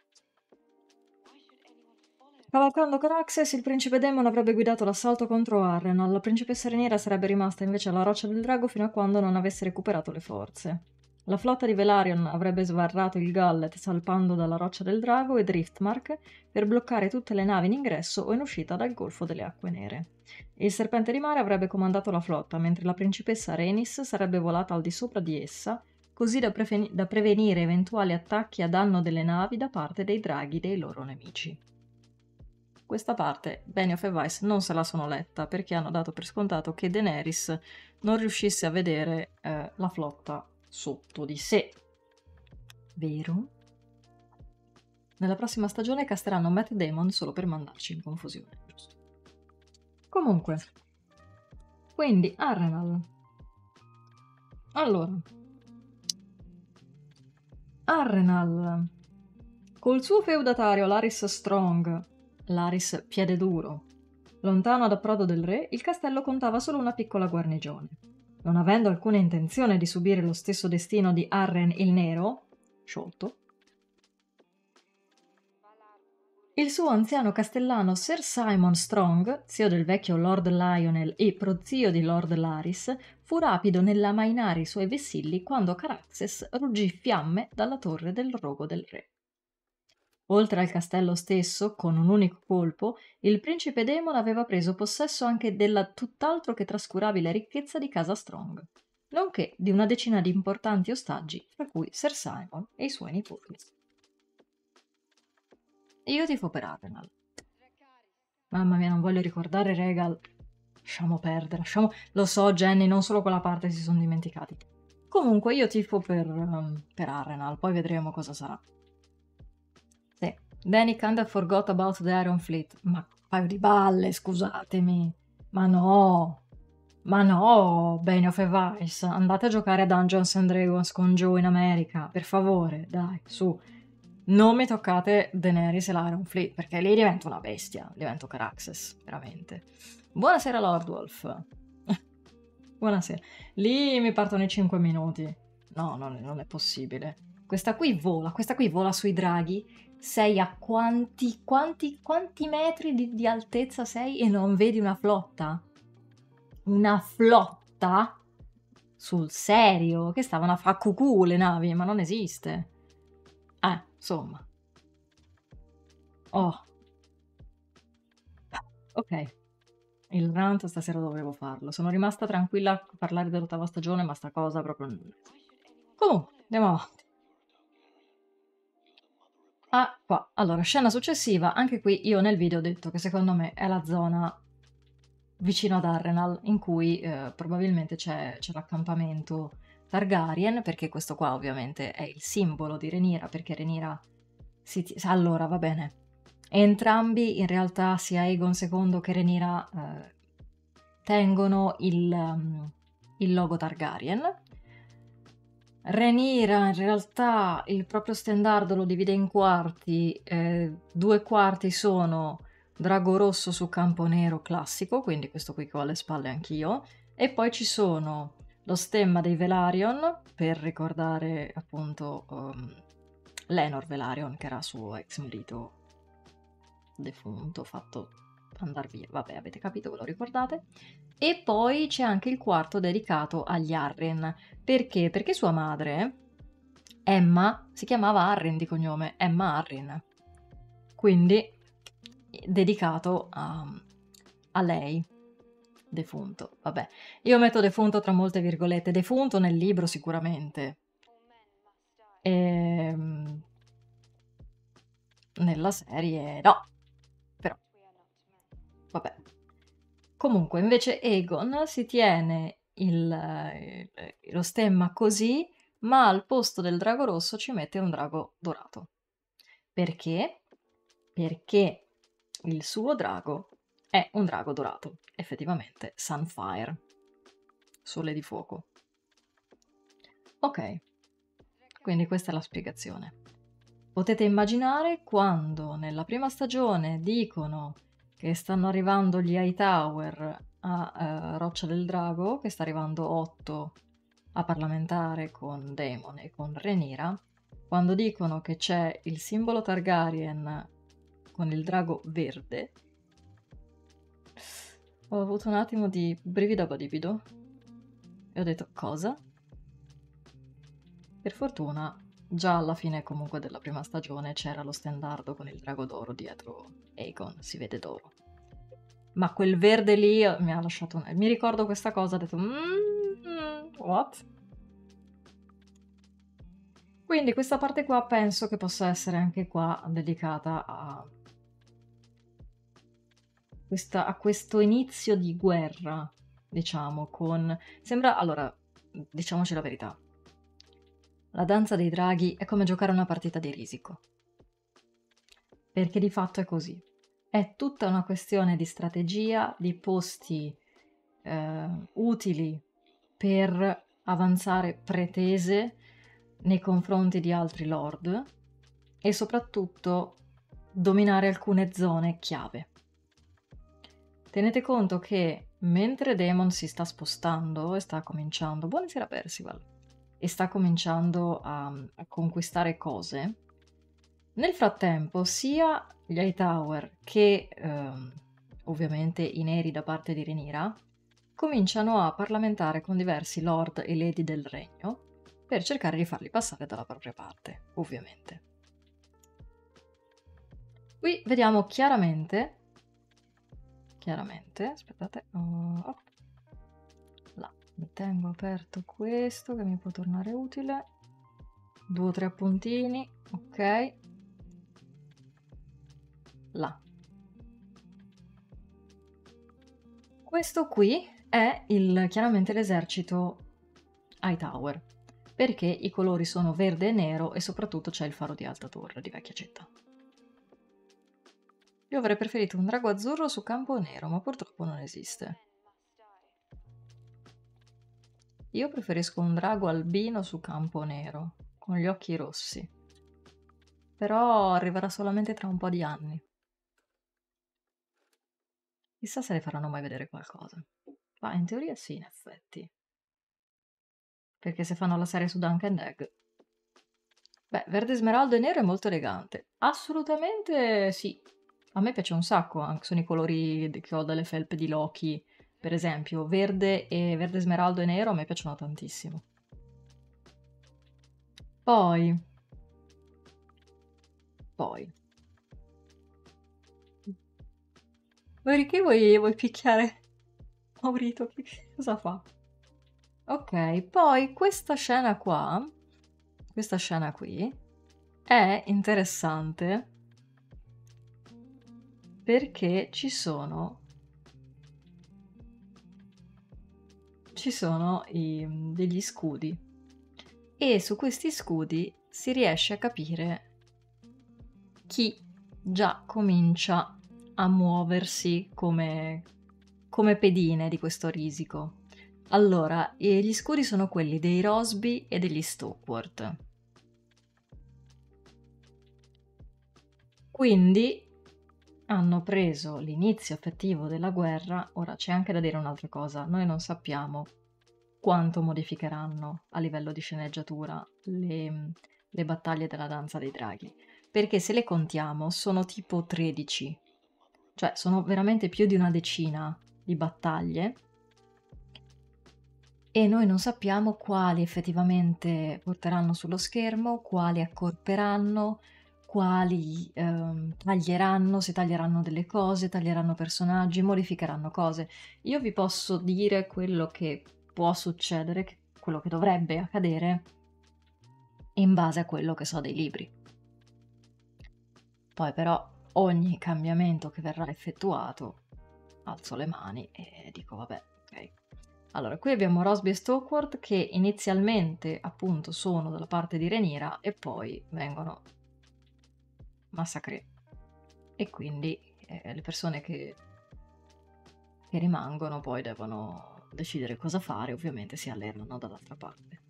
Cavalcando Caraxes, il principe Demon avrebbe guidato l'assalto contro Arrenal. La principessa Rhaenyra sarebbe rimasta invece alla Roccia del Drago fino a quando non avesse recuperato le forze. La flotta di Velaryon avrebbe sbarrato il Gallet salpando dalla Roccia del Drago e Driftmark per bloccare tutte le navi in ingresso o in uscita dal Golfo delle Acque Nere. Il Serpente di Mare avrebbe comandato la flotta, mentre la principessa Rhaenys sarebbe volata al di sopra di essa, così da prevenire eventuali attacchi a danno delle navi da parte dei draghi dei loro nemici. Questa parte Benioff e Weiss non se la sono letta perché hanno dato per scontato che Daenerys non riuscisse a vedere la flotta sotto di sé. Vero? Nella prossima stagione casteranno Matt Damon solo per mandarci in confusione, giusto? Comunque, quindi Arrenal. Allora, Arrenal, col suo feudatario Larys Strong, Larys Piededuro, lontano ad approdo del re, il castello contava solo una piccola guarnigione. Non avendo alcuna intenzione di subire lo stesso destino di Arren il Nero, sciolto, il suo anziano castellano Sir Simon Strong, zio del vecchio Lord Lionel e prozio di Lord Larys, fu rapido nell'ammainare i suoi vessilli quando Caraxes ruggì fiamme dalla torre del rogo del re. Oltre al castello stesso, con un unico colpo, il principe Daemon aveva preso possesso anche della tutt'altro che trascurabile ricchezza di casa Strong, nonché di una decina di importanti ostaggi, fra cui Sir Simon e i suoi nipoti. Io tifo per Arenal. Mamma mia, non voglio ricordare Regal. Lasciamo perdere, lasciamo... Lo so, Jenny, non solo quella parte si sono dimenticati. Comunque, io tifo per Arenal, poi vedremo cosa sarà. Sì. Danny kinda forgot about the Iron Fleet. Ma un paio di balle, scusatemi. Ma no. Ma no, Benioff e Weiss, andate a giocare a Dungeons and Dragons con Joe in America, per favore, dai, su. Non mi toccate Daenerys e l'Iron Fleet, perché lì divento una bestia, divento Caraxes, veramente. Buonasera Lord Wolf. Buonasera. Lì mi partono i 5 minuti. No, non è possibile. Questa qui vola sui draghi. Sei a quanti metri di altezza sei e non vedi una flotta? Una flotta? Sul serio? Che stavano a fa cucù le navi, ma non esiste. Insomma. Oh. Ok. Il rant stasera dovevo farlo. Sono rimasta tranquilla a parlare dell'ottava stagione, ma sta cosa proprio... Comunque, andiamo avanti. Ah, qua. Allora, scena successiva. Anche qui io nel video ho detto che secondo me è la zona vicino ad Arrenal, in cui probabilmente c'è l'accampamento Targaryen, perché questo qua ovviamente è il simbolo di Rhaenyra, perché Rhaenyra... Allora, va bene. Entrambi, in realtà, sia Aegon II che Rhaenyra tengono il logo Targaryen. Rhaenyra, in realtà, il proprio stendardo lo divide in quarti. 2 quarti sono drago rosso su campo nero classico, quindi questo qui che ho alle spalle anch'io. E poi ci sono lo stemma dei Velaryon, per ricordare appunto Lenor Velaryon, che era suo ex marito defunto, fatto andare via. Vabbè, avete capito, ve lo ricordate? E poi c'è anche il quarto dedicato agli Arryn. Perché? Perché sua madre, Emma, si chiamava Arryn di cognome, Emma Arryn. Quindi dedicato a lei. Defunto, vabbè. Io metto defunto tra molte virgolette. Defunto nel libro sicuramente. Nella serie no. Però, vabbè. Comunque, invece Aegon si tiene lo stemma così, ma al posto del drago rosso ci mette un drago dorato. Perché? Perché il suo drago è un drago dorato, effettivamente, Sunfire, sole di fuoco. Ok, quindi questa è la spiegazione. Potete immaginare quando nella prima stagione dicono che stanno arrivando gli Hightower a Roccia del Drago, che sta arrivando Otto a parlamentare con Daemon e con Rhaenyra, quando dicono che c'è il simbolo Targaryen con il drago verde, ho avuto un attimo di brivido a badivido e ho detto cosa? Per fortuna già alla fine comunque della prima stagione c'era lo stendardo con il drago d'oro dietro Aegon, si vede d'oro. Ma quel verde lì mi ha lasciato... Mi ricordo questa cosa, ho detto... what? Quindi questa parte qua penso che possa essere anche qua dedicata a questo inizio di guerra, diciamo, con... Sembra... Allora, diciamoci la verità. La danza dei draghi è come giocare una partita di risico. Perché di fatto è così. È tutta una questione di strategia, di posti utili per avanzare pretese nei confronti di altri lord e soprattutto dominare alcune zone chiave. Tenete conto che mentre Daemon si sta spostando e sta cominciando, buonasera Percival, e sta cominciando a conquistare cose, nel frattempo sia gli Hightower che ovviamente i neri da parte di Rhaenyra cominciano a parlamentare con diversi lord e lady del regno per cercare di farli passare dalla propria parte, ovviamente. Qui vediamo chiaramente, aspettate, là, mi tengo aperto questo che mi può tornare utile, 2 o 3 appuntini, ok, là. Questo qui è chiaramente l'esercito Hightower, perché i colori sono verde e nero e soprattutto c'è il faro di Alta Torre di Vecchia Città. Io avrei preferito un drago azzurro su campo nero, ma purtroppo non esiste. Io preferisco un drago albino su campo nero, con gli occhi rossi. Però arriverà solamente tra un po' di anni. Chissà se le faranno mai vedere qualcosa. Ma in teoria sì, in effetti. Perché se fanno la serie su Dunk and Egg. Beh, verde smeraldo e nero è molto elegante. Assolutamente sì. A me piace un sacco, anche sono i colori che ho dalle felpe di Loki, per esempio, verde smeraldo e nero a me piacciono tantissimo. Poi. Perché vuoi picchiare Maurito? Cosa fa? Ok, poi questa scena qui, è interessante perché ci sono degli scudi e su questi scudi si riesce a capire chi già comincia a muoversi come pedine di questo risico. Allora, gli scudi sono quelli dei Rosby e degli Stokeworth. Quindi hanno preso l'inizio effettivo della guerra. Ora c'è anche da dire un'altra cosa, noi non sappiamo quanto modificheranno a livello di sceneggiatura le battaglie della danza dei draghi, perché se le contiamo sono tipo 13, cioè sono veramente più di una decina di battaglie e noi non sappiamo quali effettivamente porteranno sullo schermo, quali accorperanno, quali taglieranno, se taglieranno delle cose, taglieranno personaggi, modificheranno cose. Io vi posso dire quello che può succedere, quello che dovrebbe accadere in base a quello che so dei libri. Poi però ogni cambiamento che verrà effettuato alzo le mani e dico vabbè, ok. Allora, qui abbiamo Rosby e Stokeworth che inizialmente appunto sono dalla parte di Rhaenyra e poi vengono massacrati. E quindi le persone che rimangono poi devono decidere cosa fare, ovviamente si allenano dall'altra parte.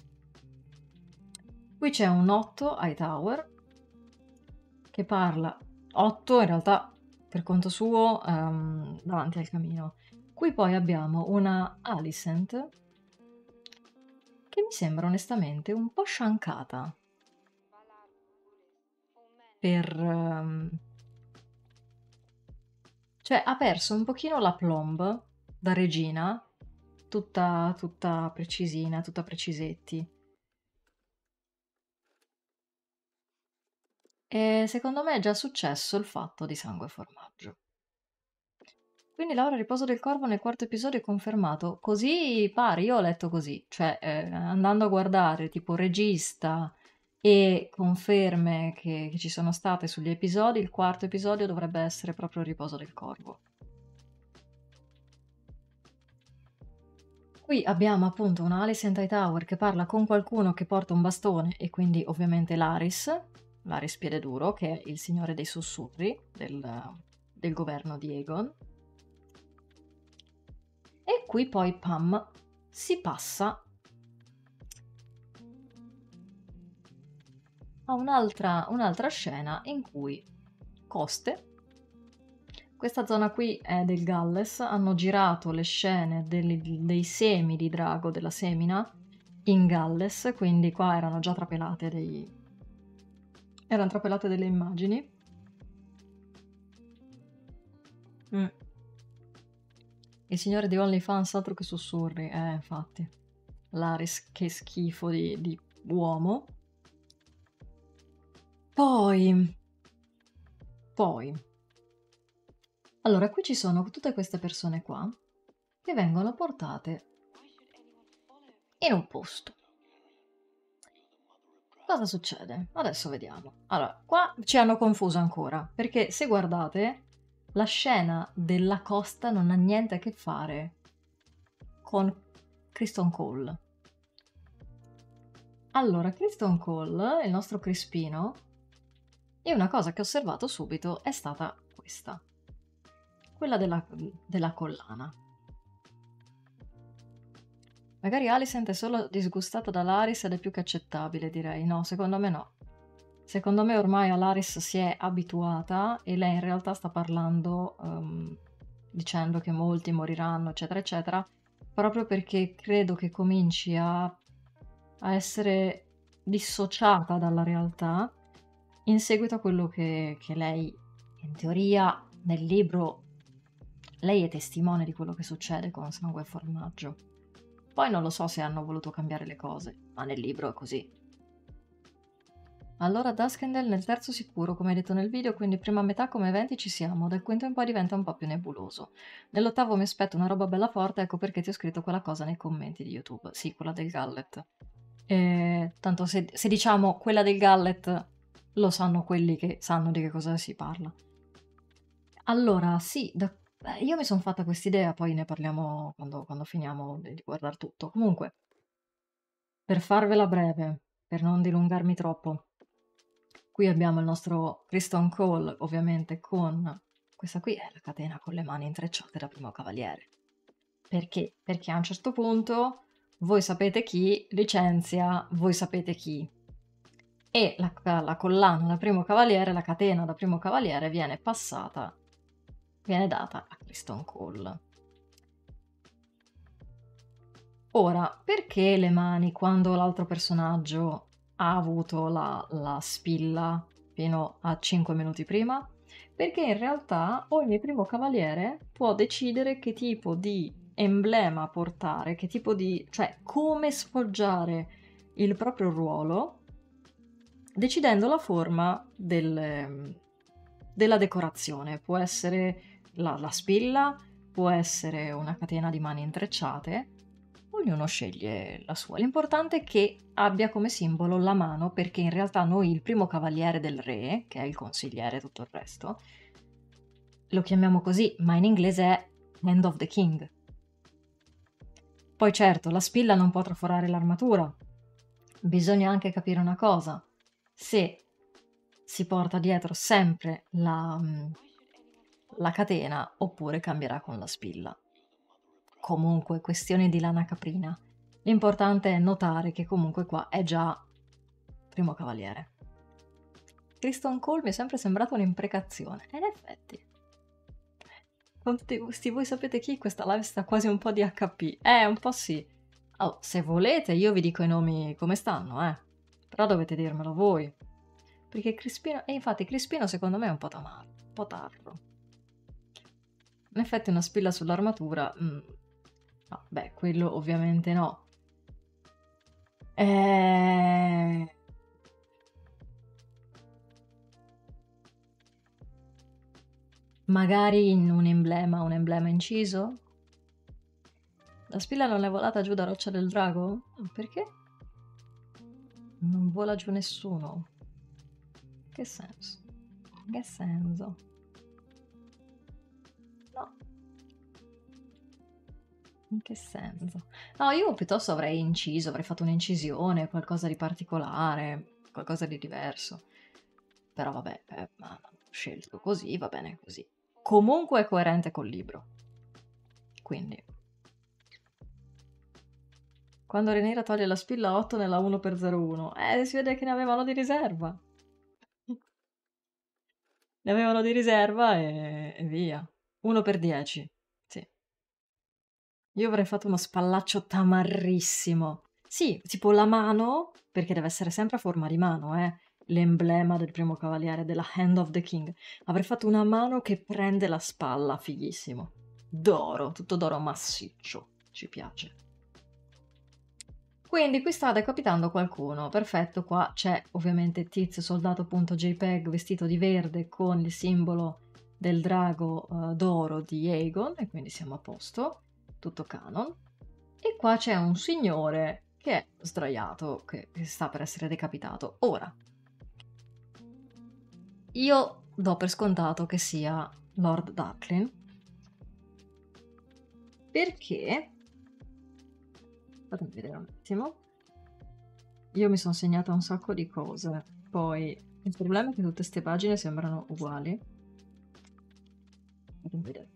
Qui c'è un 8 Hightower che parla 8 in realtà per conto suo davanti al camino. Qui poi abbiamo una Alicent che mi sembra onestamente un po' sciancata per... cioè ha perso un pochino la plomb da regina, tutta precisina, tutta precisetti. E secondo me è già successo il fatto di sangue e formaggio. Quindi Laura Riposo del Corvo nel quarto episodio è confermato. Così pare, io ho letto così, cioè andando a guardare tipo regista e conferme che ci sono state sugli episodi, il quarto episodio dovrebbe essere proprio Riposo del Corvo. Qui abbiamo appunto una Alicent Hightower che parla con qualcuno che porta un bastone e quindi ovviamente Laris Piededuro, che è il signore dei sussurri del governo di Aegon. E qui poi Pam si passa a un'altra scena in cui Coste, questa zona qui è del Galles, hanno girato le scene dei semi di drago della semina in Galles, quindi qua erano già trapelate delle immagini. Il signore di OnlyFans altro che sussurri, infatti. Laris, che schifo di uomo. Poi... Allora, qui ci sono tutte queste persone qua che vengono portate in un posto. Cosa succede? Adesso vediamo. Allora, qua ci hanno confuso ancora, perché se guardate, la scena della costa non ha niente a che fare con Criston Cole. Allora, Criston Cole, il nostro Crispino, e una cosa che ho osservato subito è stata questa, quella della collana. Magari Alicent è solo disgustata da Laris ed è più che accettabile, direi. No, secondo me no. Secondo me ormai a Laris si è abituata e lei in realtà sta parlando dicendo che molti moriranno, eccetera, eccetera, proprio perché credo che cominci a essere dissociata dalla realtà in seguito a quello che lei, in teoria, nel libro, lei è testimone di quello che succede con Sangue e Formaggio. Poi non lo so se hanno voluto cambiare le cose, ma nel libro è così. Allora Duskendale nel terzo sicuro, come hai detto nel video, quindi prima metà come eventi ci siamo, dal quinto in poi diventa un po' più nebuloso. Nell'ottavo mi aspetto una roba bella forte, ecco perché ti ho scritto quella cosa nei commenti di YouTube. Sì, quella del Gallet. Tanto se diciamo quella del Gallet, lo sanno quelli che sanno di che cosa si parla. Allora, sì, io mi sono fatta quest'idea, poi ne parliamo quando finiamo di guardare tutto. Comunque, per farvela breve, per non dilungarmi troppo, qui abbiamo il nostro Criston Cole, ovviamente con... Questa qui è la catena con le mani intrecciate da primo cavaliere. Perché? Perché a un certo punto voi sapete chi licenzia, voi sapete chi. E la collana da primo cavaliere, la catena da primo cavaliere viene passata, viene data a Criston Cole. Ora, perché le mani quando l'altro personaggio ha avuto la spilla fino a 5 minuti prima? Perché in realtà ogni primo cavaliere può decidere che tipo di emblema portare, che tipo di... cioè come sfoggiare il proprio ruolo decidendo la forma della decorazione. Può essere la spilla, può essere una catena di mani intrecciate, ognuno sceglie la sua. L'importante è che abbia come simbolo la mano, perché in realtà noi il primo cavaliere del re, che è il consigliere e tutto il resto, lo chiamiamo così, ma in inglese è Hand of the King. Poi certo, la spilla non può traforare l'armatura. Bisogna anche capire una cosa: se si porta dietro sempre la catena oppure cambierà con la spilla. Comunque, questione di lana caprina. L'importante è notare che comunque qua è già primo cavaliere. Criston Cole mi è sempre sembrata un'imprecazione, e in effetti. Con tutti questi voi sapete chi, questa live sta quasi un po' di HP. Un po' sì. Oh, se volete io vi dico i nomi come stanno, Però dovete dirmelo voi. Perché Crispino... E infatti Crispino secondo me è un po' tamaro, un po' tarlo. In effetti una spilla sull'armatura... No, beh, quello ovviamente no. Magari in un emblema inciso? La spilla non è volata giù da Roccia del Drago? Perché? Non vola giù nessuno. Che senso? Che senso? No. In che senso? No, io piuttosto avrei inciso, avrei fatto un'incisione, qualcosa di particolare, qualcosa di diverso. Però vabbè, ma ho scelto così, va bene così. Comunque è coerente col libro. Quindi. Quando Rhaenyra toglie la spilla 8 nella 1x01, si vede che ne avevano di riserva. Ne avevano di riserva e via. 1x10, sì. Io avrei fatto uno spallaccio tamarrissimo. Sì, tipo la mano, perché deve essere sempre a forma di mano, l'emblema del primo cavaliere, della Hand of the King. Avrei fatto una mano che prende la spalla, fighissimo. D'oro, tutto d'oro massiccio, ci piace. Quindi qui sta decapitando qualcuno, perfetto, qua c'è ovviamente tizio soldato.jpg vestito di verde con il simbolo del drago d'oro di Aegon, e quindi siamo a posto, tutto canon. E qua c'è un signore che è sdraiato, che sta per essere decapitato. Ora, io do per scontato che sia Lord Darklyn, perché... Fatemi vedere un attimo. Io mi sono segnata un sacco di cose, poi il problema è che tutte queste pagine sembrano uguali. Fatemi vedere.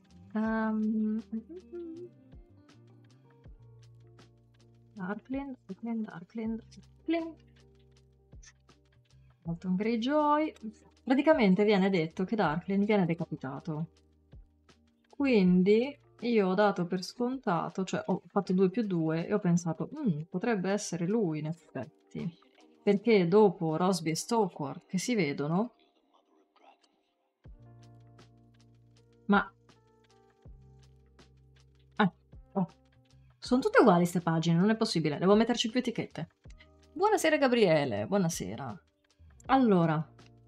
Darklyn. Molto un Greyjoy. Praticamente viene detto che Darklyn viene decapitato. Quindi io ho dato per scontato, cioè ho fatto 2 più 2 e ho pensato, potrebbe essere lui in effetti. Perché dopo Rosby e Stokeworth che si vedono, ma... oh. Sono tutte uguali queste pagine, non è possibile, devo metterci più etichette. Buonasera Gabriele, buonasera. Allora,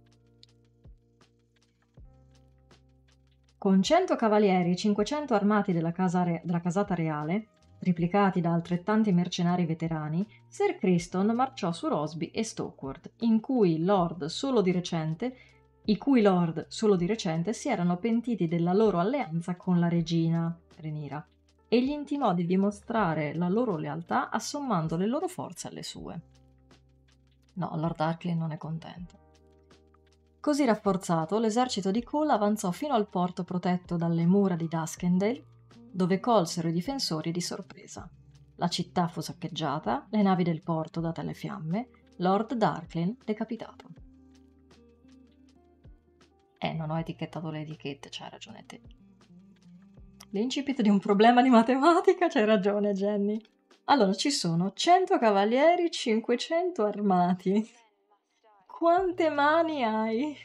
con 100 cavalieri e 500 armati della casata reale, triplicati da altrettanti mercenari veterani, Sir Criston marciò su Rosby e Stokeworth, i cui lord solo di recente si erano pentiti della loro alleanza con la regina Rhaenyra, e gli intimò di dimostrare la loro lealtà assommando le loro forze alle sue. No, Lord Darklyn non è contento. Così rafforzato, l'esercito di Cole avanzò fino al porto protetto dalle mura di Duskendale, dove colsero i difensori di sorpresa. La città fu saccheggiata, le navi del porto date alle fiamme, Lord Darklyn decapitato. Non ho etichettato le etichette, c'hai ragione te. L'incipit di un problema di matematica, c'hai ragione Jenny. Allora, ci sono 100 cavalieri, 500 armati. Quante mani hai?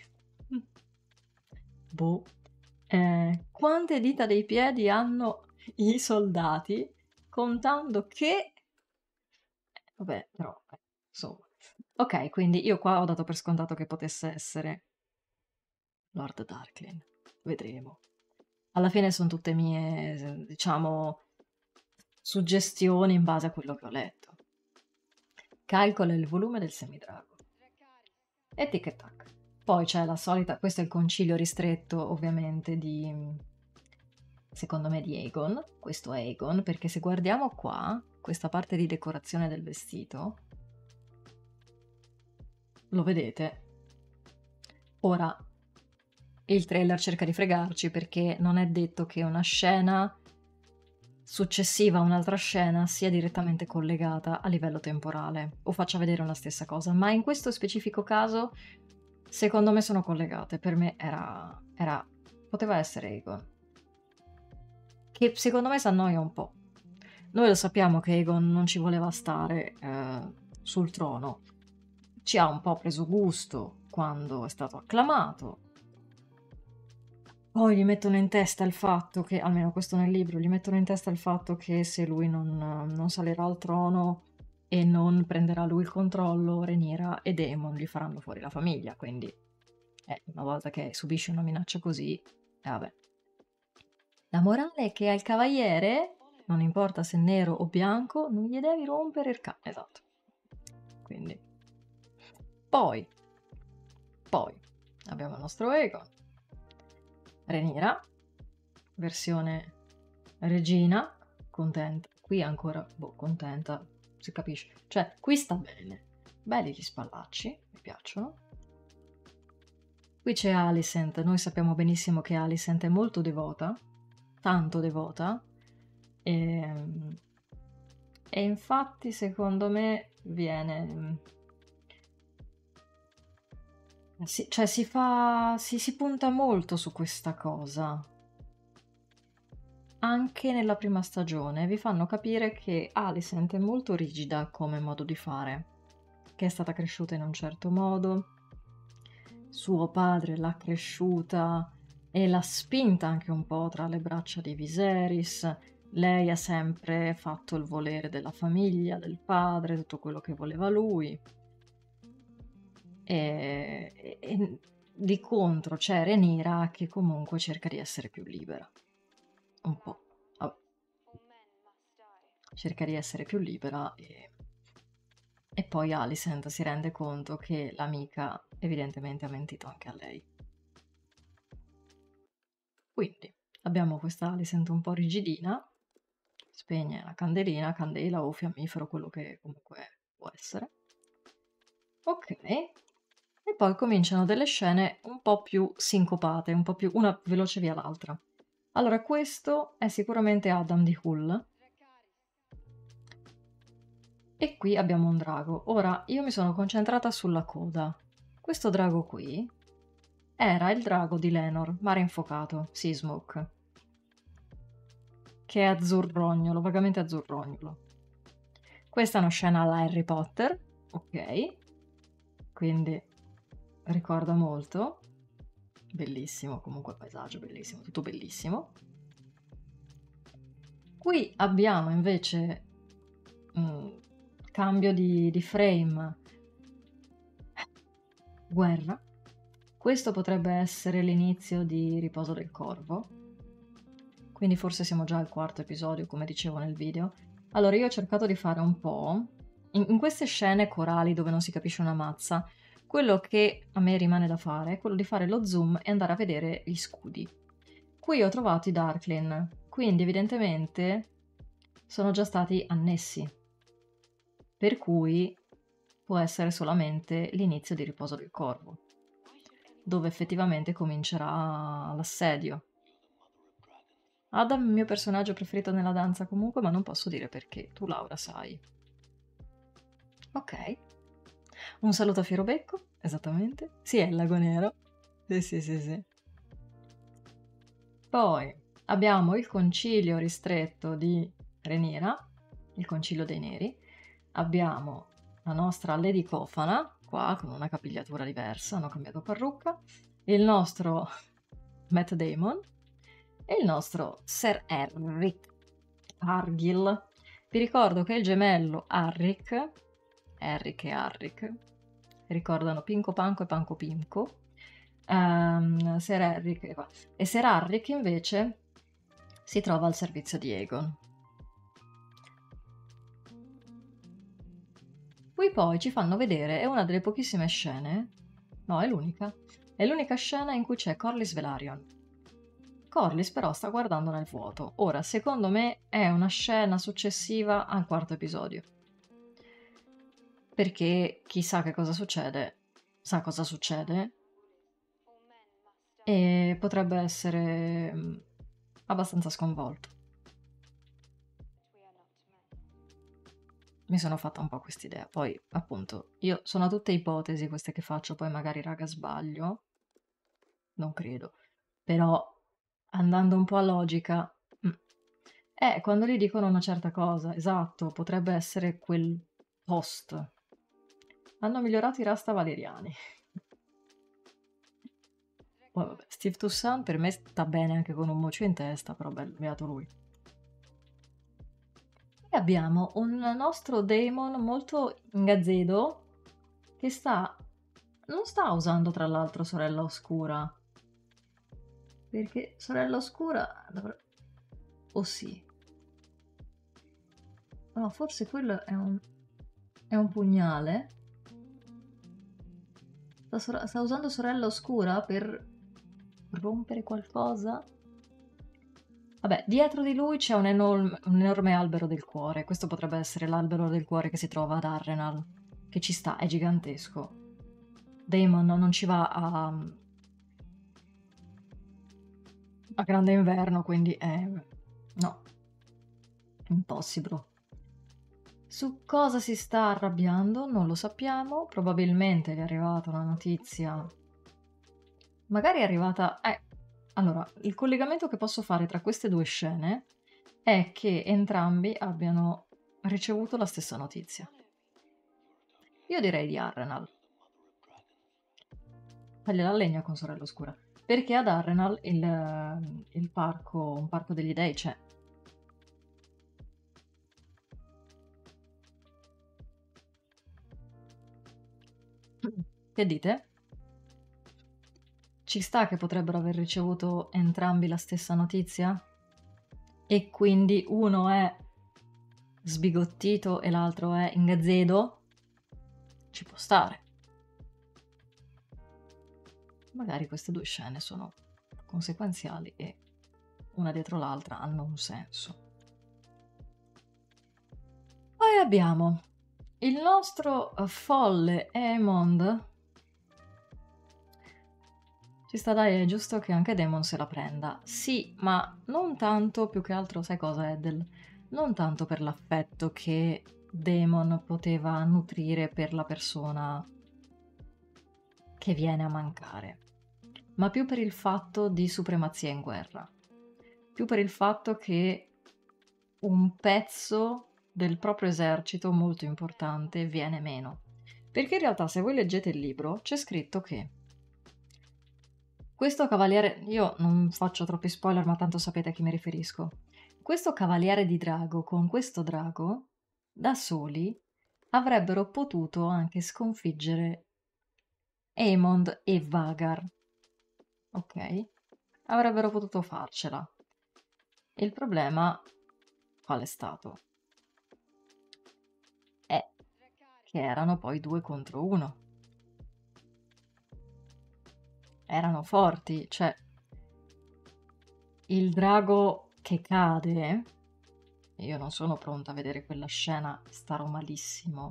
Boh. Quante dita dei piedi hanno i soldati? Contando che... Vabbè, però... insomma. Ok, quindi io qua ho dato per scontato che potesse essere Lord Darkling. Vedremo. Alla fine sono tutte mie, diciamo, suggestioni in base a quello che ho letto. Calcola il volume del semidrago. E tic e tac. Poi c'è la solita, questo è il concilio ristretto ovviamente di, secondo me, di Aegon. Questo è Aegon, perché se guardiamo qua, questa parte di decorazione del vestito, lo vedete? Ora, il trailer cerca di fregarci perché non è detto che una scena successiva a un'altra scena sia direttamente collegata a livello temporale o faccia vedere una stessa cosa, ma in questo specifico caso secondo me sono collegate. Per me poteva essere Aegon, che secondo me si annoia un po'. Noi lo sappiamo che Aegon non ci voleva stare sul trono, ci ha un po' preso gusto quando è stato acclamato. Poi gli mettono in testa il fatto che, almeno questo nel libro, gli mettono in testa il fatto che se lui non salirà al trono e non prenderà lui il controllo, Rhaenyra e Daemon gli faranno fuori la famiglia, quindi una volta che subisce una minaccia così, vabbè. La morale è che al cavaliere, non importa se nero o bianco, non gli devi rompere il cazzo. Esatto. Quindi. Poi abbiamo il nostro Aegon. Rhaenyra, versione regina, contenta. Qui ancora, contenta, si capisce. Cioè, qui sta bene. Belli gli spallacci, mi piacciono. Qui c'è Alicent, noi sappiamo benissimo che Alicent è molto devota, tanto devota, e infatti secondo me viene... cioè si punta molto su questa cosa. Anche nella prima stagione vi fanno capire che Alicent è molto rigida come modo di fare, che è stata cresciuta in un certo modo, suo padre l'ha cresciuta e l'ha spinta anche un po' tra le braccia di Viserys, lei ha sempre fatto il volere della famiglia, del padre, tutto quello che voleva lui. E di contro c'è Rhaenyra che comunque cerca di essere più libera. Un po'. Vabbè. Cerca di essere più libera e poi Alicent si rende conto che l'amica evidentemente ha mentito anche a lei. Quindi abbiamo questa Alicent un po' rigidina, spegne la candelina, candela o fiammifero, quello che comunque può essere. Ok, e poi cominciano delle scene un po' più sincopate, un po' più una veloce via l'altra. Allora, questo è sicuramente Adam di Hull. E qui abbiamo un drago. Ora, io mi sono concentrata sulla coda. Questo drago qui era il drago di Lenor, mare infuocato, Seasmoke, che è azzurrognolo, vagamente azzurrognolo. Questa è una scena alla Harry Potter, ok? Quindi ricorda molto. Bellissimo, comunque il paesaggio bellissimo, tutto bellissimo. Qui abbiamo invece cambio di frame, guerra. Questo potrebbe essere l'inizio di Riposo del Corvo, quindi forse siamo già al quarto episodio, come dicevo nel video. Allora, io ho cercato di fare un po', in queste scene corali dove non si capisce una mazza, quello che a me rimane da fare è quello di fare lo zoom e andare a vedere gli scudi. Qui ho trovato i Darklin, quindi evidentemente sono già stati annessi, per cui può essere solamente l'inizio di Riposo del Corvo, dove effettivamente comincerà l'assedio. Adam è il mio personaggio preferito nella danza comunque, ma non posso dire perché, tu Laura sai. Ok. Un saluto a Fierobecco, esattamente. Sì, è il lago nero. Sì. Poi abbiamo il concilio ristretto di Rhaenyra, il concilio dei neri. Abbiamo la nostra Lady Cofana, qua con una capigliatura diversa, hanno cambiato parrucca. Il nostro Matt Damon e il nostro Sir Eric Cargill. Vi ricordo che il gemello Harrick Eric e Harrick, ricordano Pinco Panco e Panco Pinco. Ser Eric e Ser Harrick invece si trova al servizio di Aegon. Qui poi ci fanno vedere, è una delle pochissime scene, no, è l'unica scena in cui c'è Corlys Velaryon. Corlys però sta guardando nel vuoto. Ora, secondo me, è una scena successiva al quarto episodio. Perché chissà che cosa succede, sa cosa succede, e potrebbe essere abbastanza sconvolto. Mi sono fatta un po' quest'idea. Poi, appunto, io sono tutte ipotesi queste che faccio, poi magari raga sbaglio, non credo. Però, andando un po' a logica, quando gli dicono una certa cosa, esatto, potrebbe essere quel post. Hanno migliorato i Rasta valeriani. Poi, vabbè, Steve Toussaint per me sta bene anche con un mocio in testa, però bello, beato lui. E abbiamo un nostro Daemon molto ingazzedo che non sta usando tra l'altro Sorella Oscura. Perché Sorella Oscura oh sì. No, forse quello è un pugnale. Sta usando Sorella Oscura per rompere qualcosa? Vabbè, dietro di lui c'è un enorme albero del cuore. Questo potrebbe essere l'albero del cuore che si trova ad Arrenal. Che ci sta, è gigantesco. Daemon non ci va a grande inverno, quindi è... no, impossibile. Su cosa si sta arrabbiando non lo sappiamo, probabilmente gli è arrivata una notizia, magari è arrivata... allora, il collegamento che posso fare tra queste due scene è che entrambi abbiano ricevuto la stessa notizia. Io direi di Arrenal. Taglia la legna con Sorella Oscura. Perché ad Arrenal un parco degli dei c'è. Che dite? Ci sta che potrebbero aver ricevuto entrambi la stessa notizia? E quindi uno è sbigottito e l'altro è ingazzedo? Ci può stare. Magari queste due scene sono conseguenziali e una dietro l'altra hanno un senso. Poi abbiamo il nostro folle Aemond. Ci sta, dai, è giusto che anche Demon se la prenda. Sì, ma non tanto, più che altro, sai cosa, Eddel? Non tanto per l'affetto che Demon poteva nutrire per la persona che viene a mancare, ma più per il fatto di supremazia in guerra. Più per il fatto che un pezzo del proprio esercito molto importante viene meno. Perché in realtà, se voi leggete il libro, c'è scritto che questo cavaliere, io non faccio troppi spoiler, ma tanto sapete a chi mi riferisco. Questo cavaliere di drago con questo drago, da soli, avrebbero potuto anche sconfiggere Aemond e Vagar. Ok? Avrebbero potuto farcela. Il problema, qual è stato? È che erano poi 2 contro 1. Erano forti, cioè il drago che cade. Io non sono pronta a vedere quella scena, starò malissimo,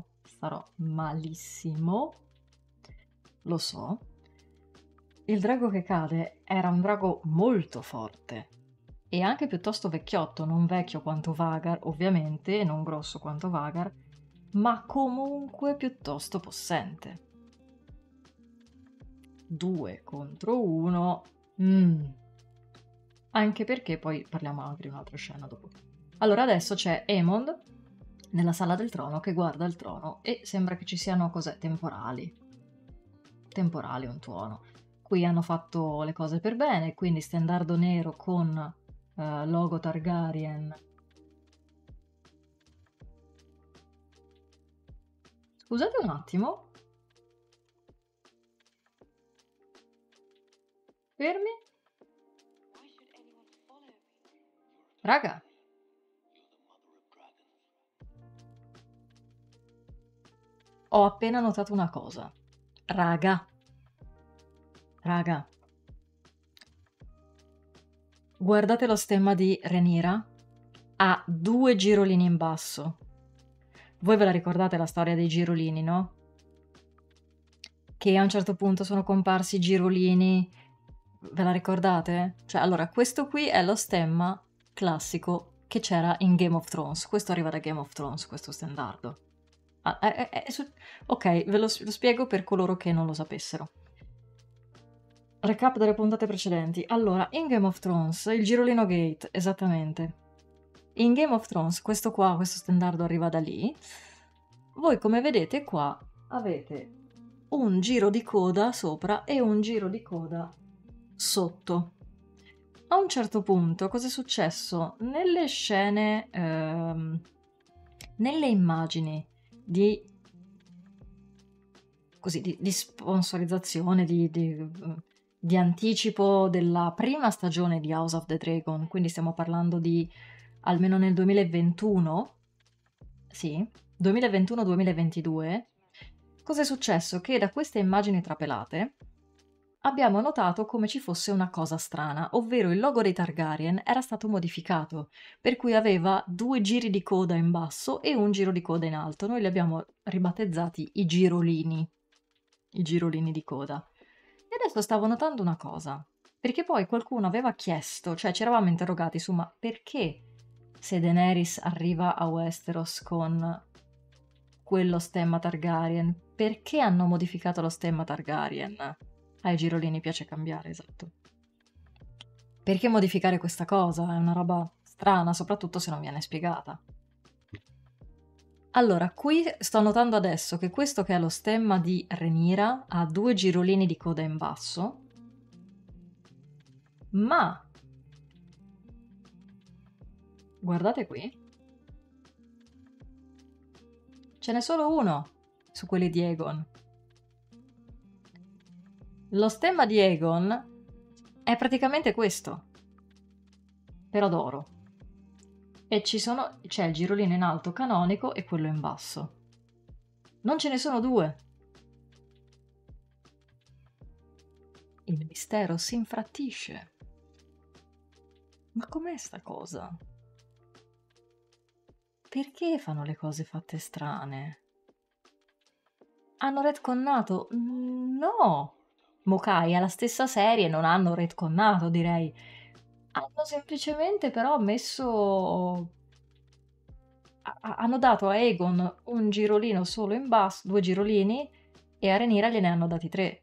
lo so. Il drago che cade era un drago molto forte e anche piuttosto vecchiotto, non vecchio quanto Vagar, ovviamente, e non grosso quanto Vagar, ma comunque piuttosto possente. 2 contro 1. Anche perché poi parliamo anche di un'altra scena dopo. Allora adesso c'è Aemond nella sala del trono che guarda il trono e sembra che ci siano cose temporali. Temporali un tuono. Qui hanno fatto le cose per bene, quindi stendardo nero con logo Targaryen. Scusate un attimo. Fermi. Raga. Ho appena notato una cosa. Raga. Raga. Guardate lo stemma di Rhaenyra. Ha 2 girolini in basso. Voi ve la ricordate la storia dei girolini, no? Che a un certo punto sono comparsi girolini. Ve la ricordate? Cioè, allora, questo qui è lo stemma classico che c'era in Game of Thrones. Questo arriva da Game of Thrones, questo stendardo. Ok, lo spiego per coloro che non lo sapessero. Recap delle puntate precedenti. Allora, in Game of Thrones, il girolino Gate, esattamente. In Game of Thrones, questo qua, questo stendardo arriva da lì. Voi come vedete qua avete un giro di coda sopra e un giro di coda sotto. A un certo punto, cosa è successo? Nelle scene, nelle immagini di sponsorizzazione, di anticipo della prima stagione di House of the Dragon, quindi stiamo parlando di almeno nel 2021, sì, 2021-2022, cosa è successo? Che da queste immagini trapelate abbiamo notato come ci fosse una cosa strana, ovvero il logo dei Targaryen era stato modificato, per cui aveva 2 giri di coda in basso e un giro di coda in alto. Noi li abbiamo ribattezzati i girolini di coda. E adesso stavo notando una cosa, perché poi qualcuno aveva chiesto, cioè ci eravamo interrogati su ma perché se Daenerys arriva a Westeros con quello stemma Targaryen, perché hanno modificato lo stemma Targaryen? Ai girolini piace cambiare, esatto. Perché modificare questa cosa? È una roba strana, soprattutto se non viene spiegata. Allora, qui sto notando adesso che questo che è lo stemma di Rhaenyra ha 2 girolini di coda in basso, ma guardate qui, ce n'è solo uno su quelli di Aegon. Lo stemma di Aegon è praticamente questo, però d'oro. E c'è il girolino in alto canonico e quello in basso. Non ce ne sono 2. Il mistero si infrattisce. Ma com'è sta cosa? Perché fanno le cose fatte strane? Hanno retconnato? No! Mokai è la stessa serie, non hanno retconnato, direi. Hanno semplicemente però messo... hanno dato a Aegon un girolino solo in basso, 2 girolini, e a Rhaenyra gliene hanno dati 3.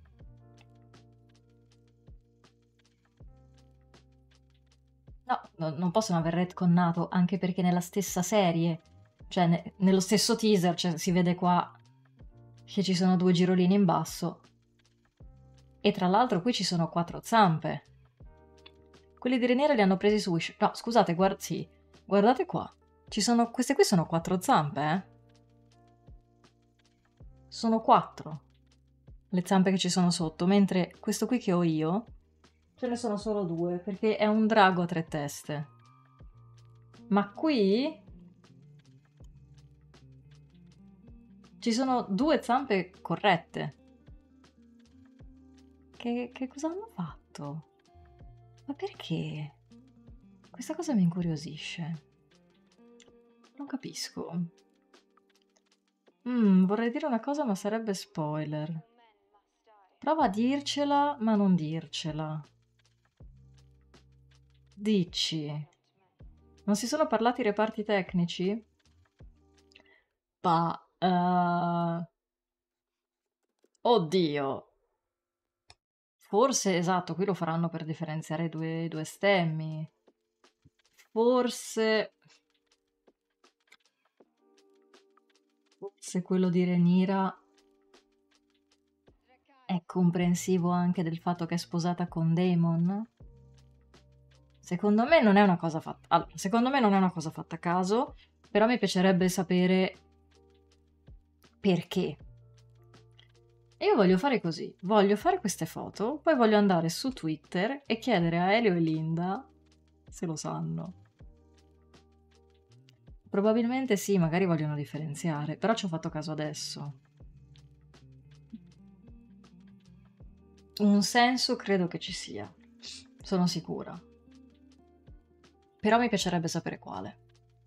No, non possono aver retconnato, anche perché nella stessa serie, cioè nello stesso teaser, cioè, si vede qua che ci sono 2 girolini in basso. E tra l'altro qui ci sono 4 zampe. Quelli di Rhaenyra li hanno presi su Wish. No, scusate, sì, guardate qua. Queste qui sono 4 zampe, eh? Sono 4 le zampe che ci sono sotto, mentre questo qui che ho io ce ne sono solo 2, perché è un drago a 3 teste. Ma qui ci sono 2 zampe corrette. Che cosa hanno fatto? Ma perché? Questa cosa mi incuriosisce. Non capisco. Vorrei dire una cosa, ma sarebbe spoiler. Prova a dircela, ma non dircela. Dici. Non si sono parlati i reparti tecnici? Bah, oddio. Forse, esatto, qui lo faranno per differenziare i due stemmi. Forse quello di Rhaenyra è comprensivo anche del fatto che è sposata con Daemon? Secondo me non è una cosa fatta. Allora, secondo me non è una cosa fatta a caso, però mi piacerebbe sapere Perché? E io voglio fare così, voglio fare queste foto, poi voglio andare su Twitter e chiedere a Elio e Linda se lo sanno. Probabilmente sì, magari vogliono differenziare, però ci ho fatto caso adesso. Un senso credo che ci sia, sono sicura. Però mi piacerebbe sapere quale.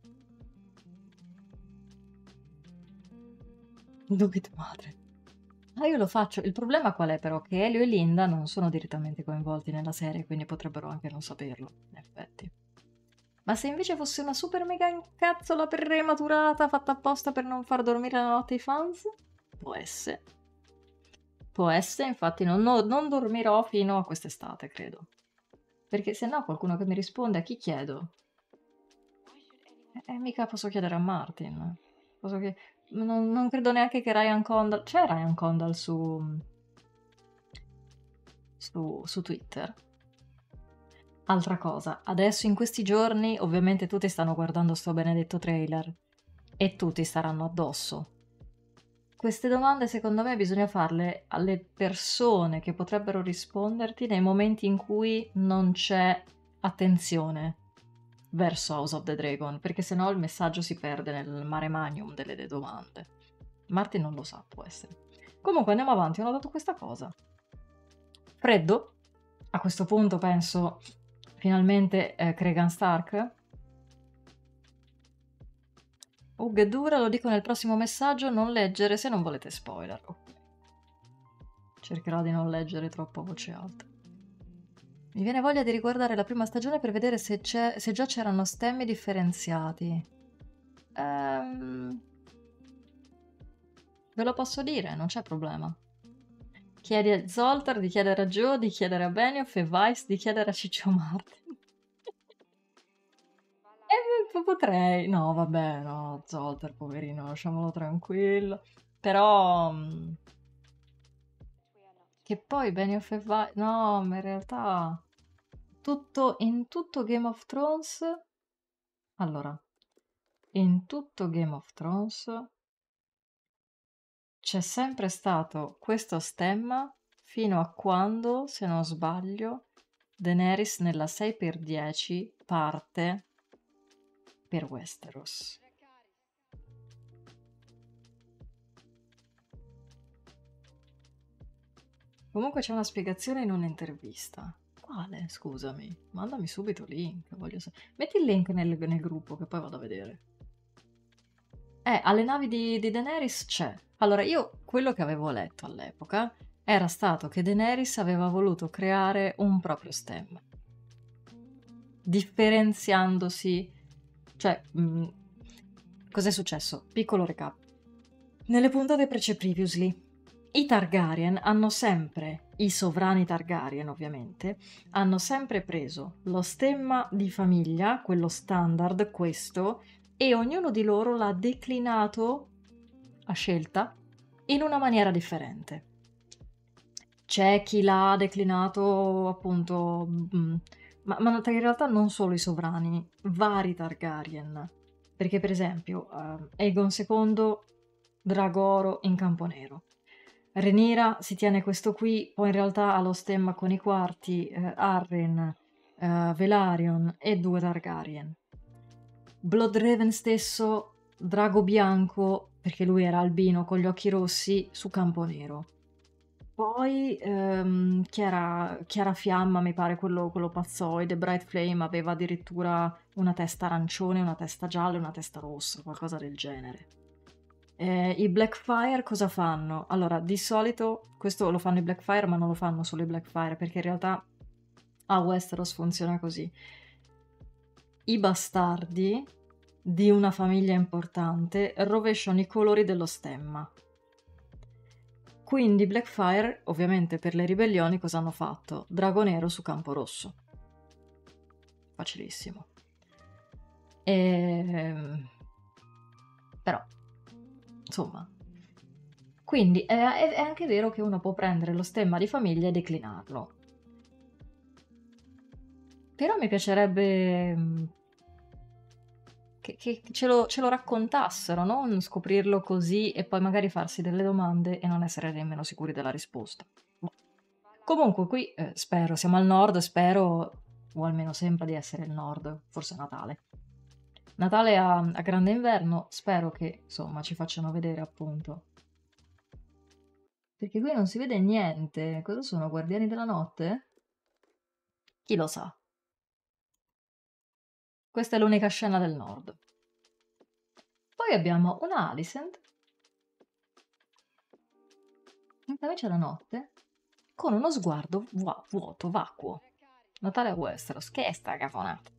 Dubito madre. Ah, io lo faccio. Il problema qual è però? Che Elio e Linda non sono direttamente coinvolti nella serie, quindi potrebbero anche non saperlo, in effetti. Ma se invece fosse una super mega incazzola prematurata fatta apposta per non far dormire la notte i fans? Può essere. Può essere, infatti non dormirò fino a quest'estate, credo. Perché se no qualcuno che mi risponde a chi chiedo? Mica posso chiedere a Martin. Non credo neanche che Ryan Condal... C'è Ryan Condal su Twitter. Altra cosa, adesso in questi giorni ovviamente tutti stanno guardando sto benedetto trailer e tutti staranno addosso. Queste domande secondo me bisogna farle alle persone che potrebbero risponderti nei momenti in cui non c'è attenzione verso House of the Dragon, perché sennò il messaggio si perde nel mare magnum delle domande. Martin non lo sa, può essere. Comunque andiamo avanti, ho notato questa cosa. Freddo? A questo punto penso finalmente Cregan Stark. Che dura, lo dico nel prossimo messaggio, non leggere se non volete spoiler. Ok. Cercherò di non leggere troppo a voce alta. Mi viene voglia di riguardare la prima stagione per vedere se già c'erano stemmi differenziati. Ve lo posso dire, non c'è problema. Chiedi a Zoltar di chiedere a Joe, di chiedere a Benioff e Vice di chiedere a Ciccio Martin. Potrei... No, vabbè, no, Zoltar, poverino, lasciamolo tranquillo. Però... Che poi Benioff e Vice... No, ma in realtà... in tutto Game of Thrones... Allora, in tutto Game of Thrones c'è sempre stato questo stemma fino a quando, se non sbaglio, Daenerys nella 6x10 parte per Westeros. Comunque c'è una spiegazione in un'intervista. Quale? Scusami, mandami subito il link. Metti il link nel gruppo che poi vado a vedere. Alle navi di Daenerys c'è. Allora, io quello che avevo letto all'epoca era stato che Daenerys aveva voluto creare un proprio stemma, differenziandosi. Cioè, cos'è successo? Piccolo recap. Nelle puntate previously, i Targaryen hanno sempre, i sovrani Targaryen ovviamente, hanno sempre preso lo stemma di famiglia, quello standard, questo, e ognuno di loro l'ha declinato a scelta in una maniera differente. C'è chi l'ha declinato appunto, ma in realtà non solo i sovrani, vari Targaryen. Perché per esempio Aegon II, Dragoro in campo nero. Rhaenyra si tiene questo qui, poi in realtà ha lo stemma con i quarti, Arryn, Velaryon e 2 Targaryen. Bloodraven stesso, drago bianco, perché lui era albino con gli occhi rossi, su campo nero. Poi Chiara Fiamma, mi pare quello pazzoide, Bright Flame aveva addirittura una testa arancione, una testa gialla e una testa rossa, qualcosa del genere. I Blackfire cosa fanno? Allora, di solito questo lo fanno i Blackfire, ma non lo fanno solo i Blackfire, perché in realtà a Westeros funziona così. I bastardi di una famiglia importante rovesciano i colori dello stemma. Quindi Blackfire, ovviamente per le ribellioni, cosa hanno fatto? Drago nero su campo rosso. Facilissimo. Però, insomma. Quindi è anche vero che uno può prendere lo stemma di famiglia e declinarlo. Però mi piacerebbe che ce lo raccontassero, non scoprirlo così e poi magari farsi delle domande e non essere nemmeno sicuri della risposta. Boh. Comunque qui spero, siamo al nord, spero, o almeno sembra di essere il nord, forse Natale. Natale a grande inverno, spero che insomma ci facciano vedere appunto. Perché qui non si vede niente. Cosa sono, guardiani della notte? Chi lo sa. Questa è l'unica scena del nord. Poi abbiamo una Alicent in camicia da notte con uno sguardo vuoto, vacuo. Natale a Westeros, che è sta cafonata?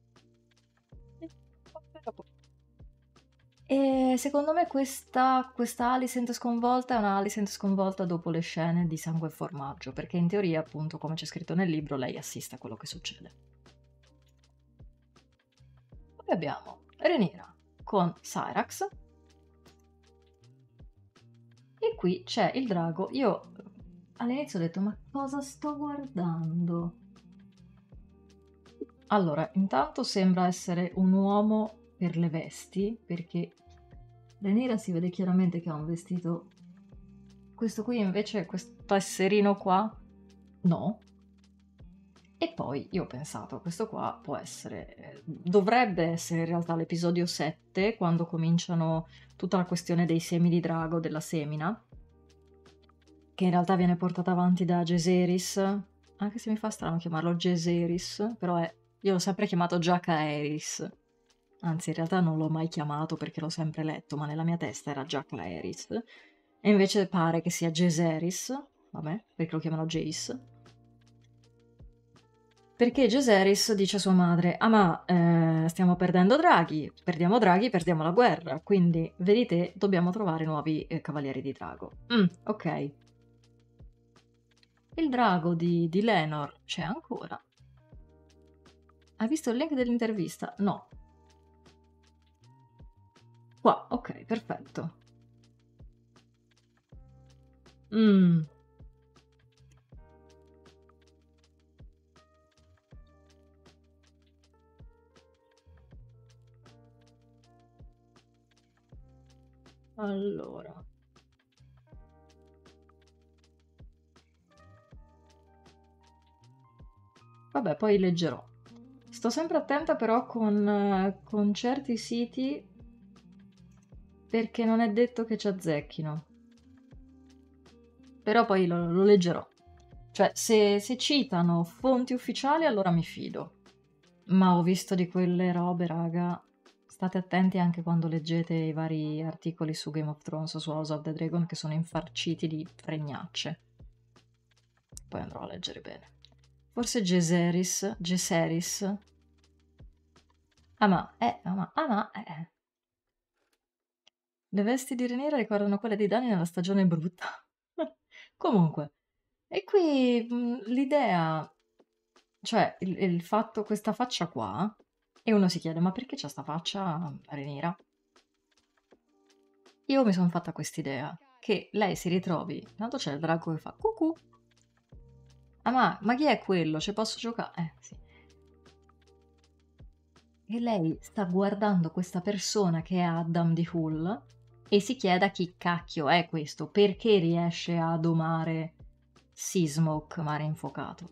E secondo me questa Alicent sconvolta è una Alicent sconvolta dopo le scene di Sangue e Formaggio, perché in teoria, appunto, come c'è scritto nel libro, lei assiste a quello che succede. Poi abbiamo Rhaenyra con Syrax. E qui c'è il drago. Io all'inizio ho detto, ma cosa sto guardando? Allora, intanto sembra essere un uomo per le vesti, perché Rhaenyra si vede chiaramente che ha un vestito. Questo qui invece, questo tesserino qua, no. E poi io ho pensato, questo qua può essere, dovrebbe essere in realtà l'episodio 7, quando cominciano tutta la questione dei semi di drago, della semina, che in realtà viene portata avanti da Geseris, anche se mi fa strano chiamarlo Geseris, però io l'ho sempre chiamato Jacaeris, anzi in realtà non l'ho mai chiamato perché l'ho sempre letto, ma nella mia testa era Jacaeris, e invece pare che sia Geseris, vabbè, perché lo chiamano Jace. Perché Geseris dice a sua madre, ah ma stiamo perdendo draghi, perdiamo la guerra, quindi vedi te, dobbiamo trovare nuovi cavalieri di drago. Ok. Il drago di Lenor c'è ancora? Hai visto il link dell'intervista? No. Qua, ok, perfetto. Mm. Allora. Vabbè, poi leggerò. Sto sempre attenta però con certi siti perché non è detto che ci azzecchino. Però poi lo leggerò. Cioè, se citano fonti ufficiali, allora mi fido. Ma ho visto di quelle robe, raga. State attenti anche quando leggete i vari articoli su Game of Thrones o su House of the Dragon che sono infarciti di fregnacce. Poi andrò a leggere bene. Forse Geseris. Ah ma. Le vesti di Rhaenyra ricordano quelle di Dany nella stagione brutta. Comunque, e qui l'idea, cioè il fatto, questa faccia qua, e uno si chiede, ma perché c'ha sta faccia Rhaenyra? Io mi sono fatta quest'idea, che lei si ritrovi, tanto c'è il drago che fa cucù. Ah ma chi è quello? Ci posso giocare? Sì. E lei sta guardando questa persona che è Adam di Hull e si chiede chi cacchio è questo, perché riesce a domare Seasmoke, mare infuocato.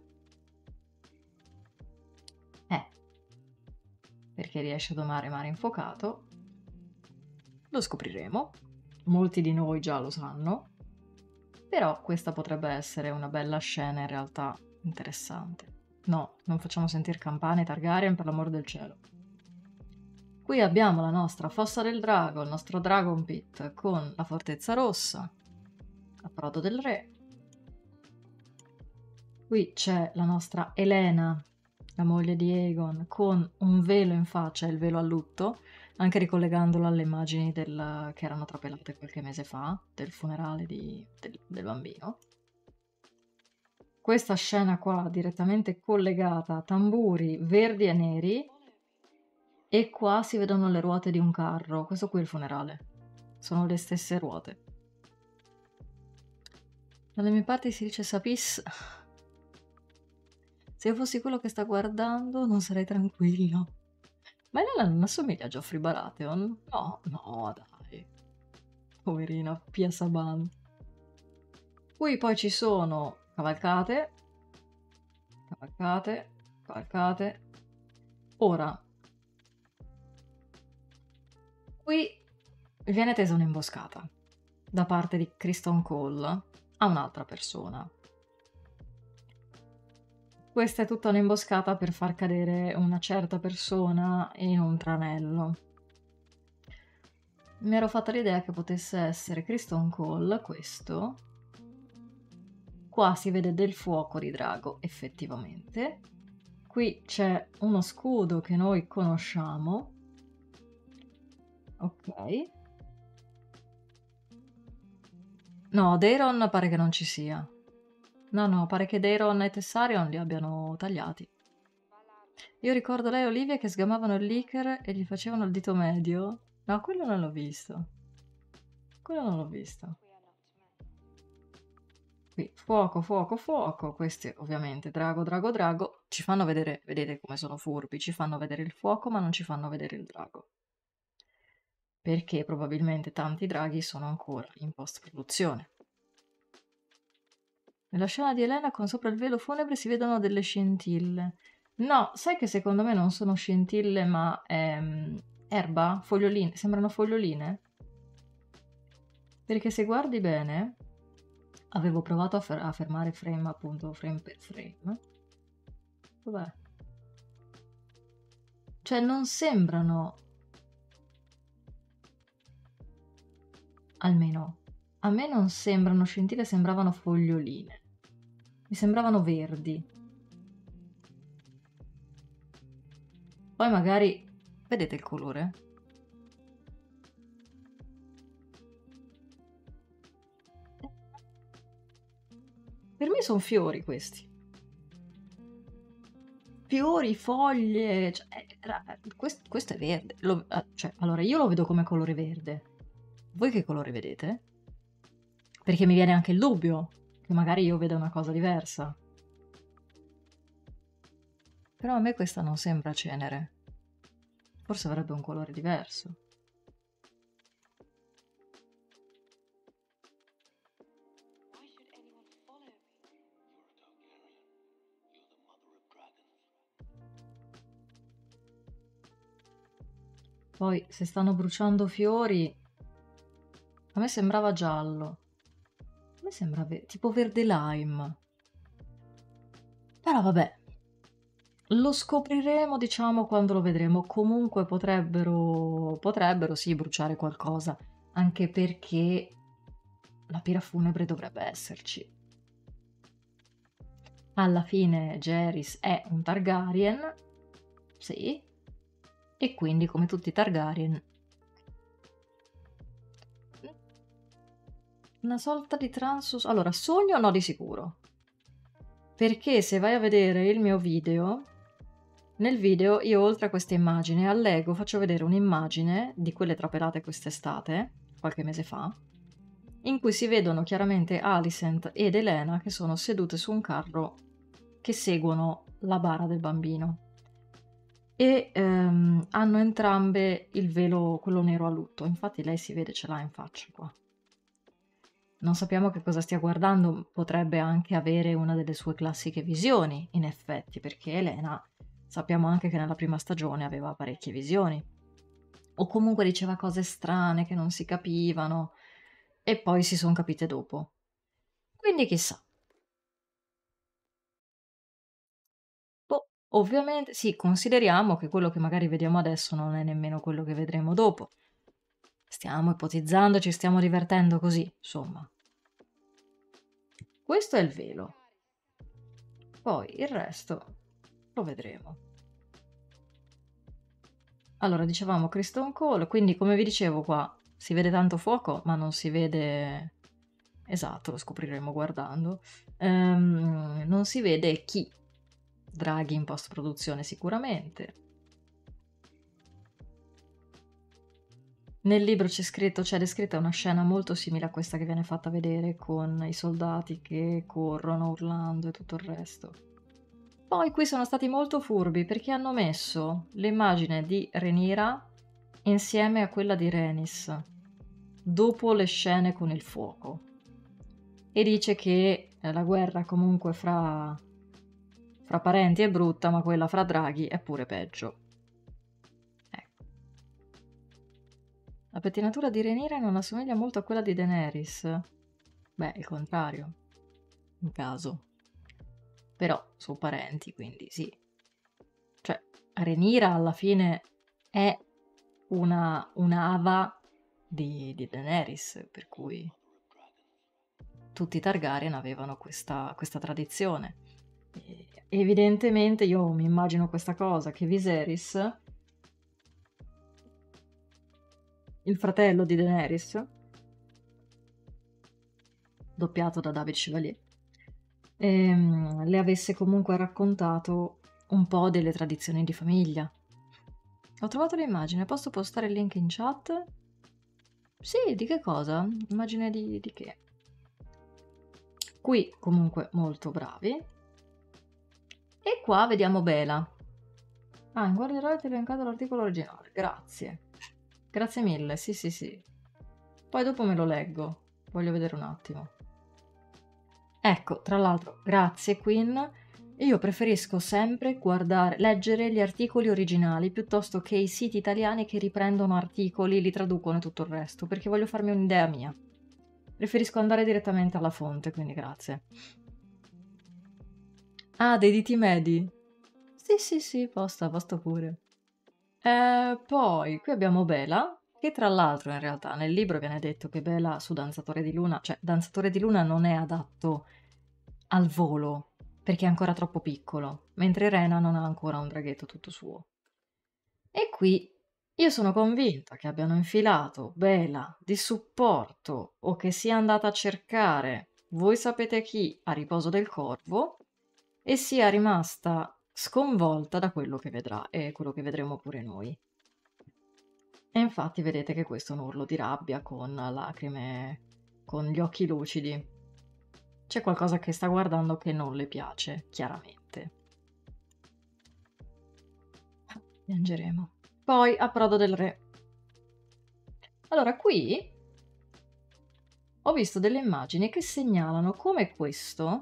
Eh, perché riesce a domare mare infuocato? Lo scopriremo. Molti di noi già lo sanno. Però questa potrebbe essere una bella scena in realtà interessante. No, non facciamo sentire campane Targaryen per l'amor del cielo. Qui abbiamo la nostra Fossa del Drago, il nostro Dragon Pit con la Fortezza Rossa, Approdo del Re. Qui c'è la nostra Elena, la moglie di Aegon, con un velo in faccia, il velo a lutto, anche ricollegandolo alle immagini che erano trapelate qualche mese fa, del funerale del bambino. Questa scena qua direttamente collegata a tamburi verdi e neri, e qua si vedono le ruote di un carro. Questo qui è il funerale. Sono le stesse ruote. Dalle mie parti si dice Sapis. Se io fossi quello che sta guardando, non sarei tranquillo. Ma Elena non assomiglia a Geoffrey Baratheon? No, no, dai. Poverina Pia Saban. Qui poi ci sono cavalcate, cavalcate, cavalcate. Ora, qui viene tesa un'imboscata da parte di Criston Cole a un'altra persona. Questa è tutta un'imboscata per far cadere una certa persona in un tranello. Mi ero fatta l'idea che potesse essere Criston Cole, questo. Qua si vede del fuoco di drago, effettivamente. Qui c'è uno scudo che noi conosciamo. Ok. No, Daeron pare che non ci sia. No, pare che Daeron e Tessarion li abbiano tagliati. Io ricordo lei e Olivia che sgamavano il Licker e gli facevano il dito medio. No, quello non l'ho visto. Quello non l'ho visto. Qui, fuoco, fuoco, fuoco. Questi ovviamente, drago, drago, drago. Ci fanno vedere, vedete come sono furbi, ci fanno vedere il fuoco ma non ci fanno vedere il drago. Perché probabilmente tanti draghi sono ancora in post-produzione. Nella scena di Elena con sopra il velo funebre si vedono delle scintille. No, sai che secondo me non sono scintille ma erba? Foglioline? Sembrano foglioline? Perché se guardi bene, avevo provato a fermare frame appunto, frame per frame. Dov'è? Cioè non sembrano, almeno a me non sembrano scintille, sembravano foglioline. Mi sembravano verdi. Poi magari, vedete il colore? Per me sono fiori questi. Fiori, foglie, cioè, questo è verde. Cioè, allora io lo vedo come colore verde. Voi che colore vedete? Perché mi viene anche il dubbio che magari io veda una cosa diversa. Però a me questa non sembra cenere. Forse avrebbe un colore diverso. Poi, se stanno bruciando fiori, a me sembrava giallo. A me sembra tipo verde lime. Però vabbè, lo scopriremo, diciamo, quando lo vedremo. Comunque potrebbero sì bruciare qualcosa, anche perché la pira funebre dovrebbe esserci. Alla fine Jaehaerys è un Targaryen, sì, e quindi come tutti i Targaryen una sorta di transus. Allora, sogno no di sicuro, perché se vai a vedere il mio video, nel video io oltre a questa immagine allego, faccio vedere un'immagine di quelle trapelate quest'estate, qualche mese fa, in cui si vedono chiaramente Alicent ed Elena che sono sedute su un carro che seguono la bara del bambino e hanno entrambe il velo, quello nero a lutto. Infatti lei si vede, ce l'ha in faccia qua. Non sappiamo che cosa stia guardando, potrebbe anche avere una delle sue classiche visioni, in effetti, perché Elena sappiamo anche che nella prima stagione aveva parecchie visioni. O comunque diceva cose strane che non si capivano e poi si sono capite dopo. Quindi chissà. Boh, ovviamente sì, consideriamo che quello che magari vediamo adesso non è nemmeno quello che vedremo dopo. Stiamo ipotizzando, ci stiamo divertendo così, insomma. Questo è il velo. Poi il resto lo vedremo. Allora, dicevamo Criston Cole, quindi come vi dicevo qua si vede tanto fuoco, ma non si vede... Esatto, lo scopriremo guardando. Non si vede chi. Draghi in post-produzione sicuramente. Nel libro c'è descritta una scena molto simile a questa che viene fatta vedere con i soldati che corrono urlando e tutto il resto. Poi qui sono stati molto furbi perché hanno messo l'immagine di Rhaenyra insieme a quella di Rhaenys, dopo le scene con il fuoco. E dice che la guerra comunque fra parenti è brutta, ma quella fra draghi è pure peggio. Ecco. La pettinatura di Rhaenyra non assomiglia molto a quella di Daenerys. Beh, il contrario, in caso. Però sono parenti, quindi sì. Cioè, Rhaenyra alla fine è un'ava di Daenerys, per cui tutti i Targaryen avevano questa tradizione. E evidentemente io mi immagino questa cosa, che Viserys, il fratello di Daenerys, doppiato da David Chevalier, le avesse comunque raccontato un po' delle tradizioni di famiglia. Ho trovato l'immagine, posso postare il link in chat? Sì, di che cosa? Immagine di che? Qui comunque molto bravi. E qua vediamo Bela. Ah, in guardia ti ho elencato l'articolo originale, grazie. Grazie mille, sì sì sì. Poi dopo me lo leggo, voglio vedere un attimo. Ecco, tra l'altro, grazie Queen. Io preferisco sempre leggere gli articoli originali piuttosto che i siti italiani che riprendono articoli, li traducono e tutto il resto, perché voglio farmi un'idea mia. Preferisco andare direttamente alla fonte, quindi grazie. Ah, dei diti medi? Sì, sì, sì, posta pure. Poi, qui abbiamo Bela, che tra l'altro in realtà nel libro viene detto che Bela su Danzatore di Luna, cioè Danzatore di Luna non è adatto al volo, perché è ancora troppo piccolo, mentre Rena non ha ancora un draghetto tutto suo. E qui io sono convinta che abbiano infilato Bela di supporto o che sia andata a cercare voi sapete chi a riposo del corvo e sia rimasta sconvolta da quello che vedrà e quello che vedremo pure noi. E infatti vedete che questo è un urlo di rabbia con lacrime, con gli occhi lucidi. C'è qualcosa che sta guardando che non le piace, chiaramente. Piangeremo. Poi approdo del re. Allora, qui ho visto delle immagini che segnalano come questo,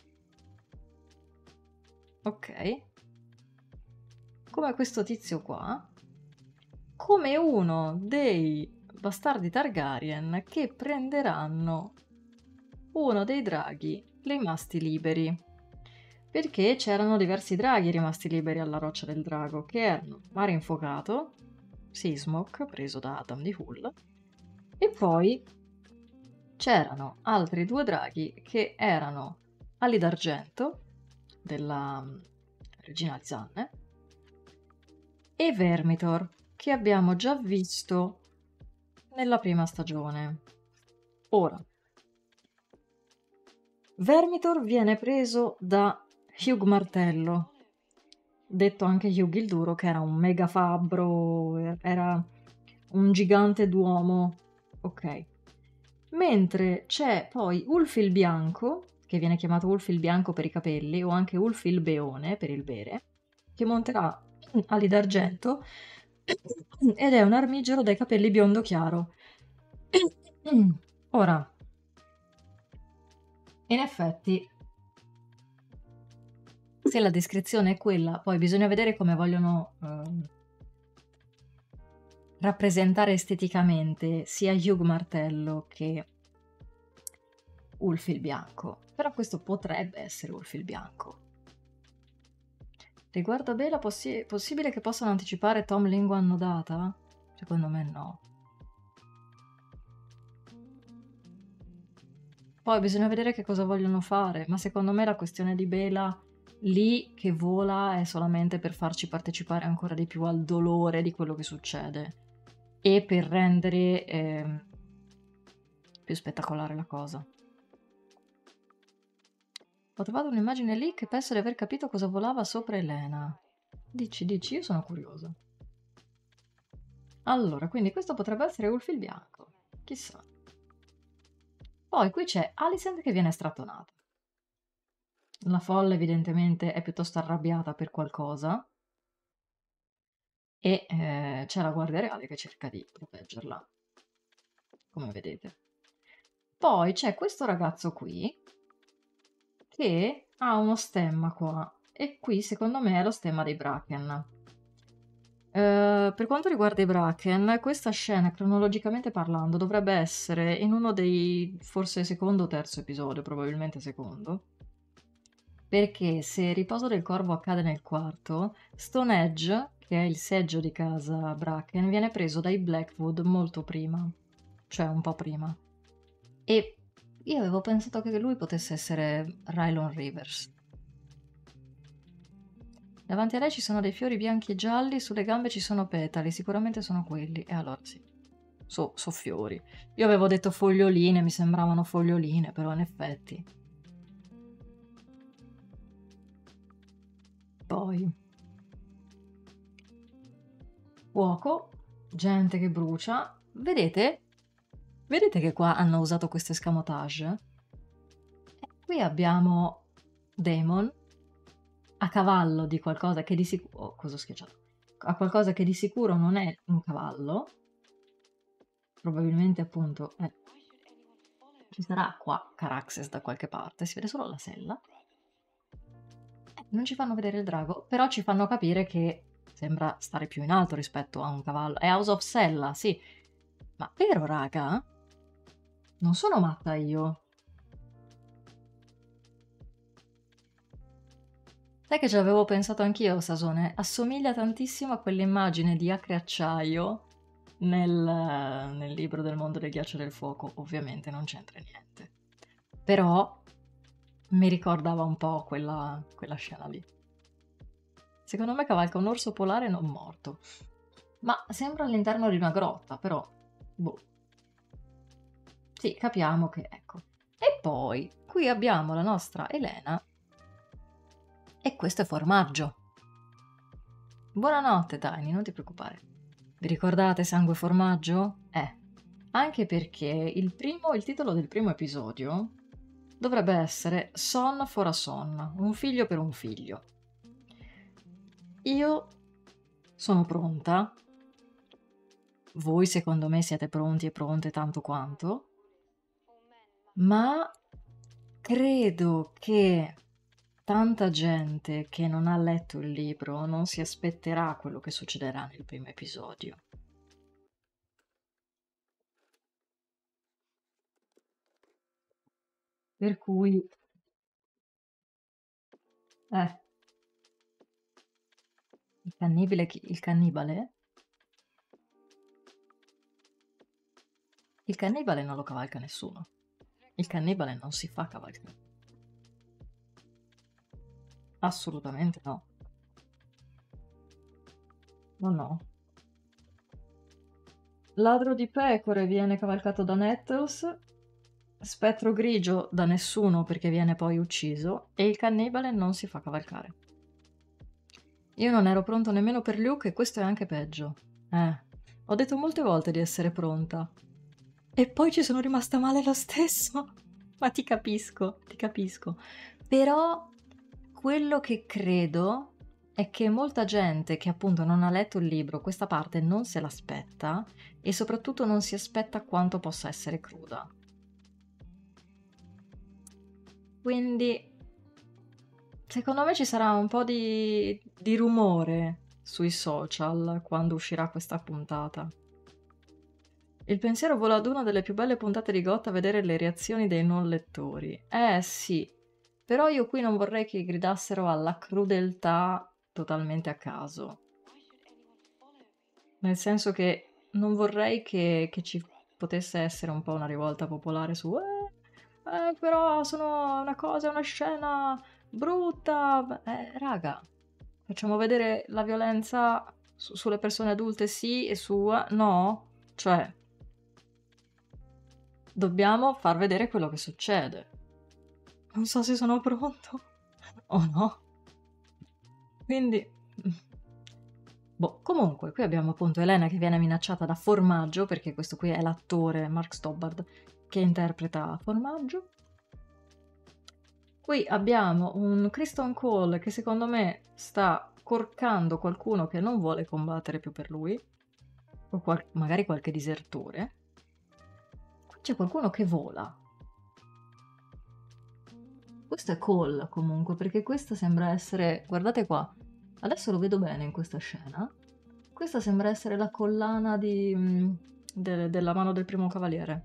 ok, come questo tizio qua, come uno dei bastardi Targaryen che prenderanno uno dei draghi rimasti liberi. Perché c'erano diversi draghi rimasti liberi alla Roccia del Drago, che erano Mare Infuocato, Seasmoke, preso da Adam di Hull, e poi c'erano altri due draghi che erano Ali d'Argento, della Regina Alzanne, e Vermitor, che abbiamo già visto nella prima stagione. Ora, Vermitor viene preso da Hugh Martello, detto anche Hugh il Duro, che era un mega fabbro, era un gigante d'uomo. Ok. Mentre c'è poi Ulf il Bianco, che viene chiamato Ulf il Bianco per i capelli, o anche Ulf il Beone per il bere, che monterà ali d'argento ed è un armigero dai capelli biondo chiaro. Ora, in effetti, se la descrizione è quella, poi bisogna vedere come vogliono rappresentare esteticamente sia Hugh Martello che Ulf il Bianco. Però questo potrebbe essere Ulf il Bianco. Riguardo a Bela, possibile che possano anticipare Tom lingua annodata? Secondo me no. Poi bisogna vedere che cosa vogliono fare, ma secondo me la questione di Bela lì che vola è solamente per farci partecipare ancora di più al dolore di quello che succede e per rendere più spettacolare la cosa. Ho trovato un'immagine lì che penso di aver capito cosa volava sopra Elena. Dici, io sono curiosa. Allora, quindi questo potrebbe essere Ulf il Bianco. Chissà. Poi qui c'è Alicent che viene strattonata. La folla evidentemente è piuttosto arrabbiata per qualcosa e c'è la Guardia Reale che cerca di proteggerla, come vedete. Poi c'è questo ragazzo qui che ha uno stemma qua e qui secondo me è lo stemma dei Bracken. Per quanto riguarda i Bracken, questa scena cronologicamente parlando dovrebbe essere in uno dei forse secondo o terzo episodio, probabilmente secondo, perché se Riposo del Corvo accade nel quarto, Stonehenge, che è il seggio di casa Bracken, viene preso dai Blackwood molto prima, cioè un po' prima. E io avevo pensato che lui potesse essere Rylon Rivers. Davanti a lei ci sono dei fiori bianchi e gialli, sulle gambe ci sono petali, sicuramente sono quelli. E allora sì, so fiori. Io avevo detto foglioline, mi sembravano foglioline, però in effetti. Poi, fuoco, gente che brucia. Vedete? Vedete che qua hanno usato questo escamotage? Qui abbiamo Damon a cavallo di qualcosa che di sicuro... Oh, cosa ho schiacciato? A qualcosa che di sicuro non è un cavallo. Probabilmente appunto ci sarà qua Caraxes da qualche parte, si vede solo la sella. Non ci fanno vedere il drago, però ci fanno capire che sembra stare più in alto rispetto a un cavallo. È House of Sella, sì. Ma vero, raga? Non sono matta io. Sai che ci avevo pensato anch'io, Sasone? Assomiglia tantissimo a quell'immagine di Acre Acciaio nel libro del mondo del ghiaccio e del fuoco. Ovviamente non c'entra niente. Però mi ricordava un po' quella scena lì. Secondo me cavalca un orso polare non morto. Ma sembra all'interno di una grotta, però... Boh. Sì, capiamo che... Ecco. E poi, qui abbiamo la nostra Elena. E questo è formaggio. Buonanotte, Tiny, non ti preoccupare. Vi ricordate Sangue e Formaggio? Anche perché il titolo del primo episodio dovrebbe essere Son for a Son, un figlio per un figlio. Io sono pronta. Voi secondo me siete pronti e pronte tanto quanto. Ma credo che tanta gente che non ha letto il libro non si aspetterà quello che succederà nel primo episodio. Per cui, eh, il cannibale? Il cannibale non lo cavalca nessuno. Il cannibale non si fa cavalcare. Assolutamente no. No, no. Ladro di pecore viene cavalcato da Nettles, spettro grigio da nessuno perché viene poi ucciso, e il cannibale non si fa cavalcare. Io non ero pronto nemmeno per Luke e questo è anche peggio. Ho detto molte volte di essere pronta. E poi ci sono rimasta male lo stesso. Ma ti capisco, ti capisco. Però quello che credo è che molta gente che appunto non ha letto il libro questa parte non se l'aspetta e soprattutto non si aspetta quanto possa essere cruda. Quindi secondo me ci sarà un po' di rumore sui social quando uscirà questa puntata. Il pensiero vola ad una delle più belle puntate di GOT a vedere le reazioni dei non lettori. Sì, però io qui non vorrei che gridassero alla crudeltà totalmente a caso. Nel senso che non vorrei che ci potesse essere un po' una rivolta popolare su però sono una cosa, una scena brutta. Raga, facciamo vedere la violenza sulle persone adulte sì e su no? Cioè, dobbiamo far vedere quello che succede. Non so se sono pronto o no. Quindi... Boh, comunque, qui abbiamo appunto Elena che viene minacciata da Formaggio, perché questo qui è l'attore Mark Stobbard che interpreta Formaggio. Qui abbiamo un Criston Cole che secondo me sta corcando qualcuno che non vuole combattere più per lui, o magari qualche disertore. Qui c'è qualcuno che vola. Questo è Cole comunque, perché questa sembra essere... Guardate qua, adesso lo vedo bene in questa scena. Questa sembra essere la collana della mano del primo cavaliere.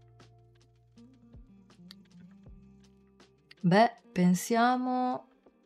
Beh, pensiamo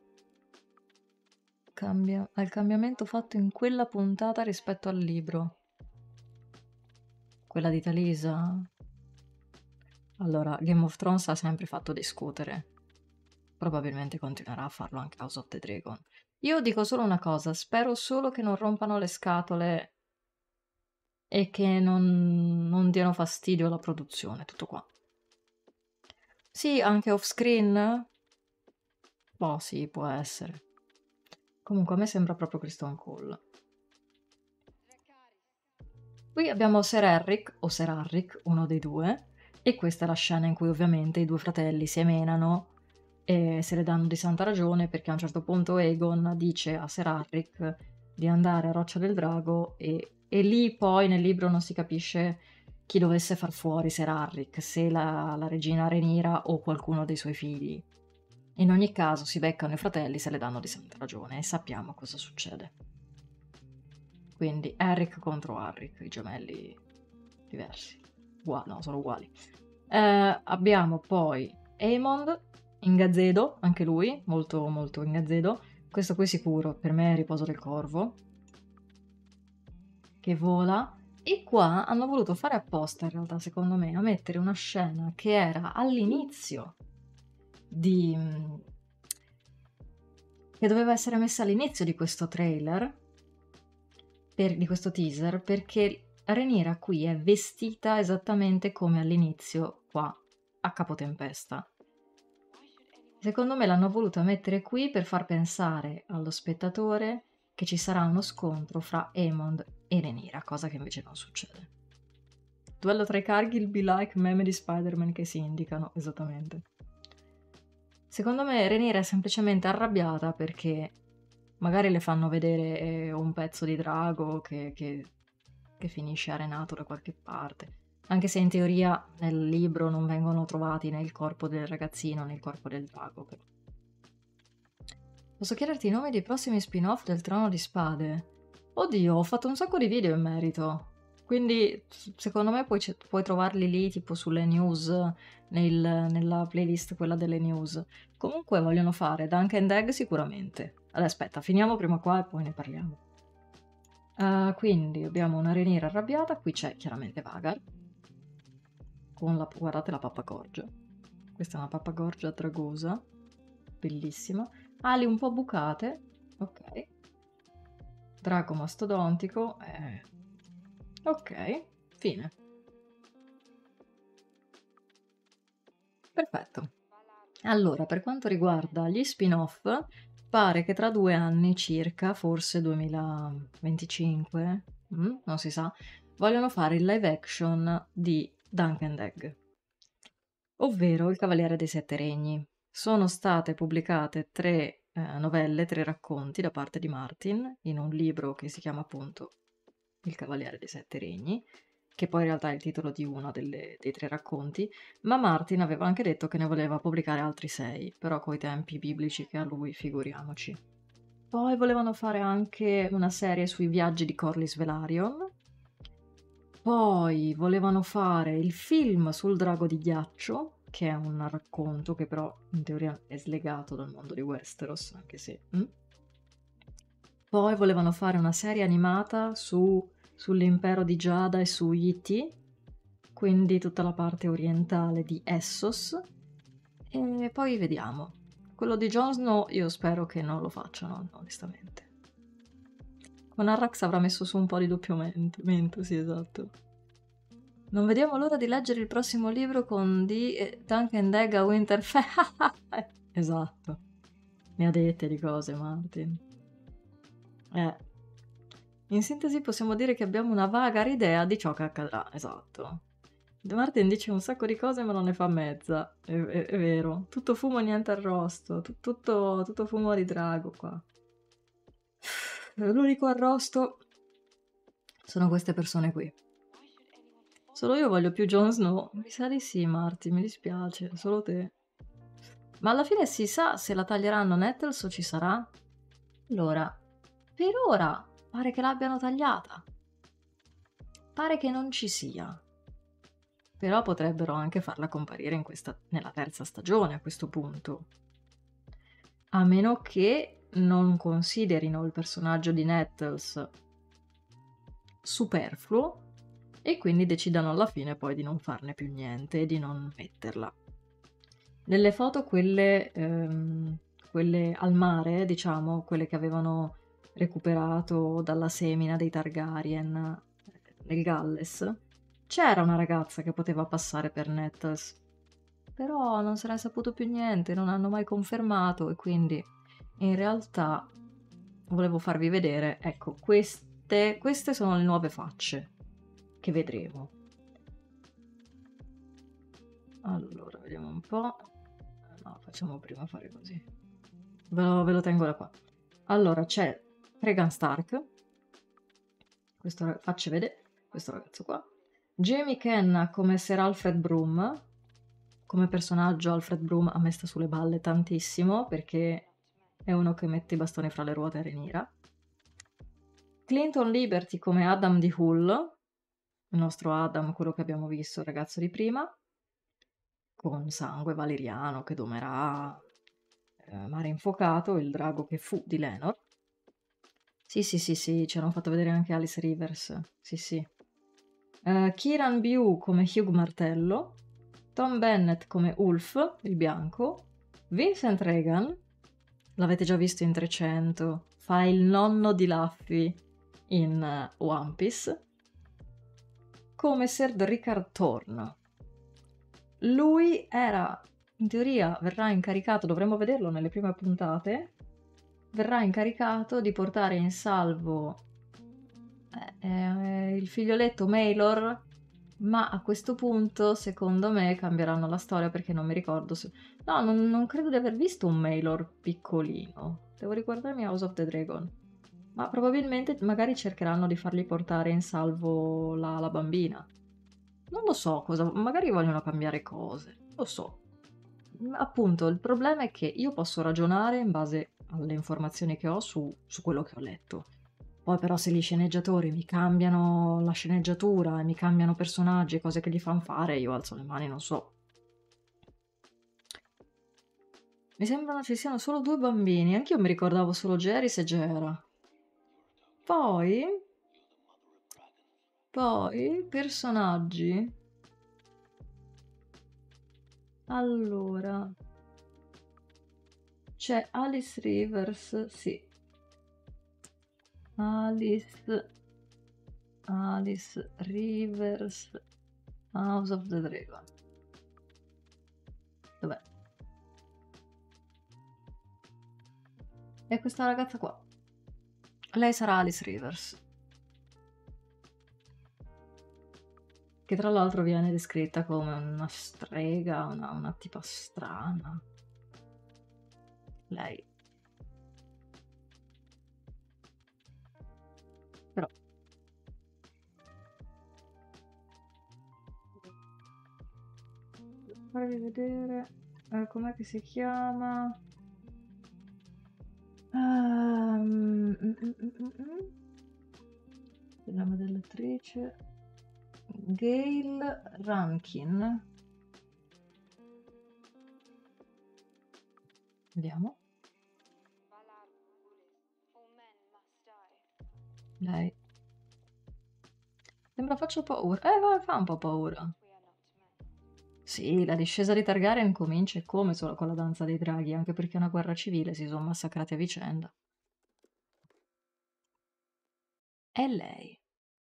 al cambiamento fatto in quella puntata rispetto al libro. Quella di Talisa. Allora, Game of Thrones ha sempre fatto discutere. Probabilmente continuerà a farlo anche House of the Dragon. Io dico solo una cosa, spero solo che non rompano le scatole e che non diano fastidio alla produzione, tutto qua. Sì, anche off screen? Boh, sì, può essere. Comunque a me sembra proprio Criston Cole. Qui abbiamo Ser Erric, o Ser Arric, uno dei due, e questa è la scena in cui ovviamente i due fratelli si emenano e se le danno di santa ragione perché a un certo punto Aegon dice a Ser Arric di andare a Roccia del Drago e lì poi nel libro non si capisce chi dovesse far fuori Ser Arric, se la regina Rhaenyra o qualcuno dei suoi figli. In ogni caso si beccano i fratelli, se le danno di santa ragione e sappiamo cosa succede. Quindi Eric contro Harrick, i gemelli diversi. No, sono uguali. Abbiamo poi Aemond, Ingazzedo, anche lui, molto molto Ingazzedo. Questo qui sicuro, per me è Riposo del Corvo, che vola. E qua hanno voluto fare apposta, in realtà, secondo me, a mettere una scena che era all'inizio che doveva essere messa all'inizio di questo trailer, di questo teaser, perché Rhaenyra qui è vestita esattamente come all'inizio qua, a Capotempesta. Secondo me l'hanno voluta mettere qui per far pensare allo spettatore che ci sarà uno scontro fra Aemond e Rhaenyra, cosa che invece non succede. Duello tra i Cargill be like meme di Spider-Man che si indicano, esattamente. Secondo me Rhaenyra è semplicemente arrabbiata perché magari le fanno vedere un pezzo di drago che finisce arenato da qualche parte. Anche se in teoria nel libro non vengono trovati né il corpo del ragazzino né il corpo del drago. Però. Posso chiederti i nomi dei prossimi spin-off del Trono di Spade? Oddio, ho fatto un sacco di video in merito. Quindi secondo me puoi trovarli lì tipo sulle news, nella playlist quella delle news. Comunque vogliono fare Dunk and Egg sicuramente. Allora aspetta, finiamo prima qua e poi ne parliamo. Quindi abbiamo una Rhaenyra arrabbiata, qui c'è chiaramente Vagar, con guardate la pappagorgia. Questa è una pappagorgia dragosa, bellissima. Ali un po' bucate, ok. Drago mastodontico, ok, fine. Perfetto. Allora, per quanto riguarda gli spin-off, pare che tra 2 anni circa, forse 2025, non si sa, vogliono fare il live action di Dunk and Egg, ovvero Il Cavaliere dei Sette Regni. Sono state pubblicate 3 novelle, 3 racconti da parte di Martin in un libro che si chiama appunto Il Cavaliere dei Sette Regni, che poi in realtà è il titolo di uno dei 3 racconti, ma Martin aveva anche detto che ne voleva pubblicare altri 6, però coi tempi biblici che ha lui, figuriamoci. Poi volevano fare anche una serie sui viaggi di Corlys Velaryon, poi volevano fare il film sul drago di ghiaccio, che è un racconto che però in teoria è slegato dal mondo di Westeros, anche se... Poi volevano fare una serie animata sull'impero di Giada e su Yti, quindi tutta la parte orientale di Essos, e poi vediamo. Quello di Jon Snow io spero che non lo facciano, onestamente. Con Arrax avrà messo su un po' di doppiamento, sì, esatto. Non vediamo l'ora di leggere il prossimo libro con Dunk and Egg a Winterfell. Esatto. Ne ha dette di cose, Martin. In sintesi possiamo dire che abbiamo una vaga idea di ciò che accadrà, esatto. Martin dice un sacco di cose ma non ne fa mezza, è vero. Tutto fumo, niente arrosto, tutto fumo di drago qua. L'unico arrosto sono queste persone qui. Solo io voglio più Jon Snow. Mi sa di sì, Marti, mi dispiace, solo te. Ma alla fine si sa se la taglieranno Nettles o ci sarà? Allora, per ora pare che l'abbiano tagliata. Pare che non ci sia. Però potrebbero anche farla comparire nella terza stagione a questo punto. A meno che non considerino il personaggio di Nettles superfluo e quindi decidano alla fine poi di non farne più niente e di non metterla. Nelle foto quelle al mare, diciamo, quelle che avevano recuperato dalla semina dei Targaryen nel Galles, c'era una ragazza che poteva passare per Nettles, però non se ne è saputo più niente, non hanno mai confermato e quindi in realtà volevo farvi vedere, ecco, queste sono le nuove facce che vedremo. Allora, vediamo un po'. No, facciamo prima fare così. Ve lo tengo da qua. Allora, c'è Cregan Stark. Facci vedere questo ragazzo qua. Jaime Kenna come Sir Alfred Broom. Come personaggio Alfred Broom a me sta sulle balle tantissimo perché è uno che mette i bastoni fra le ruote a Rhaenyra. Clinton Liberty come Adam di Hull, il nostro Adam, quello che abbiamo visto, il ragazzo di prima, con sangue valeriano che domerà Mare Infuocato, il drago che fu di Lenor. Sì, ci hanno fatto vedere anche Alice Rivers, sì. Kieran Bew come Hugh Martello, Tom Bennett come Ulf, il bianco, Vincent Regan, l'avete già visto in 300, fa il nonno di Luffy in One Piece, come Sir Rickard Thorne. Lui era, in teoria, verrà incaricato, dovremmo vederlo nelle prime puntate, verrà incaricato di portare in salvo il figlioletto Maelor, ma a questo punto, secondo me, cambieranno la storia perché non mi ricordo se... No, non credo di aver visto un Maelor piccolino. Devo riguardarmi House of the Dragon. Ma probabilmente magari cercheranno di fargli portare in salvo la bambina. Non lo so cosa, magari vogliono cambiare cose, lo so. Appunto, il problema è che io posso ragionare in base alle informazioni che ho su quello che ho letto. Poi però se gli sceneggiatori mi cambiano la sceneggiatura e mi cambiano personaggi e cose che gli fanno fare, io alzo le mani, non so. Mi sembrano ci siano solo 2 bambini, anch'io mi ricordavo solo Jaehaerys e Jaehaera. Poi, personaggi. Allora, c'è Alice Rivers, sì. Alice Rivers, House of the Dragon. Dov'è? E questa ragazza qua. Lei sarà Alice Rivers. Che tra l'altro viene descritta come una strega, una tipa strana. Lei. Però. Farvi vedere com'è che si chiama. Il nome dell'attrice. Gail Rankin. Vediamo. Lei. Sembra faccia paura. Fa un po' paura. Sì, la discesa di Targaryen comincia e come solo con la danza dei draghi, anche perché è una guerra civile, si sono massacrati a vicenda. È lei.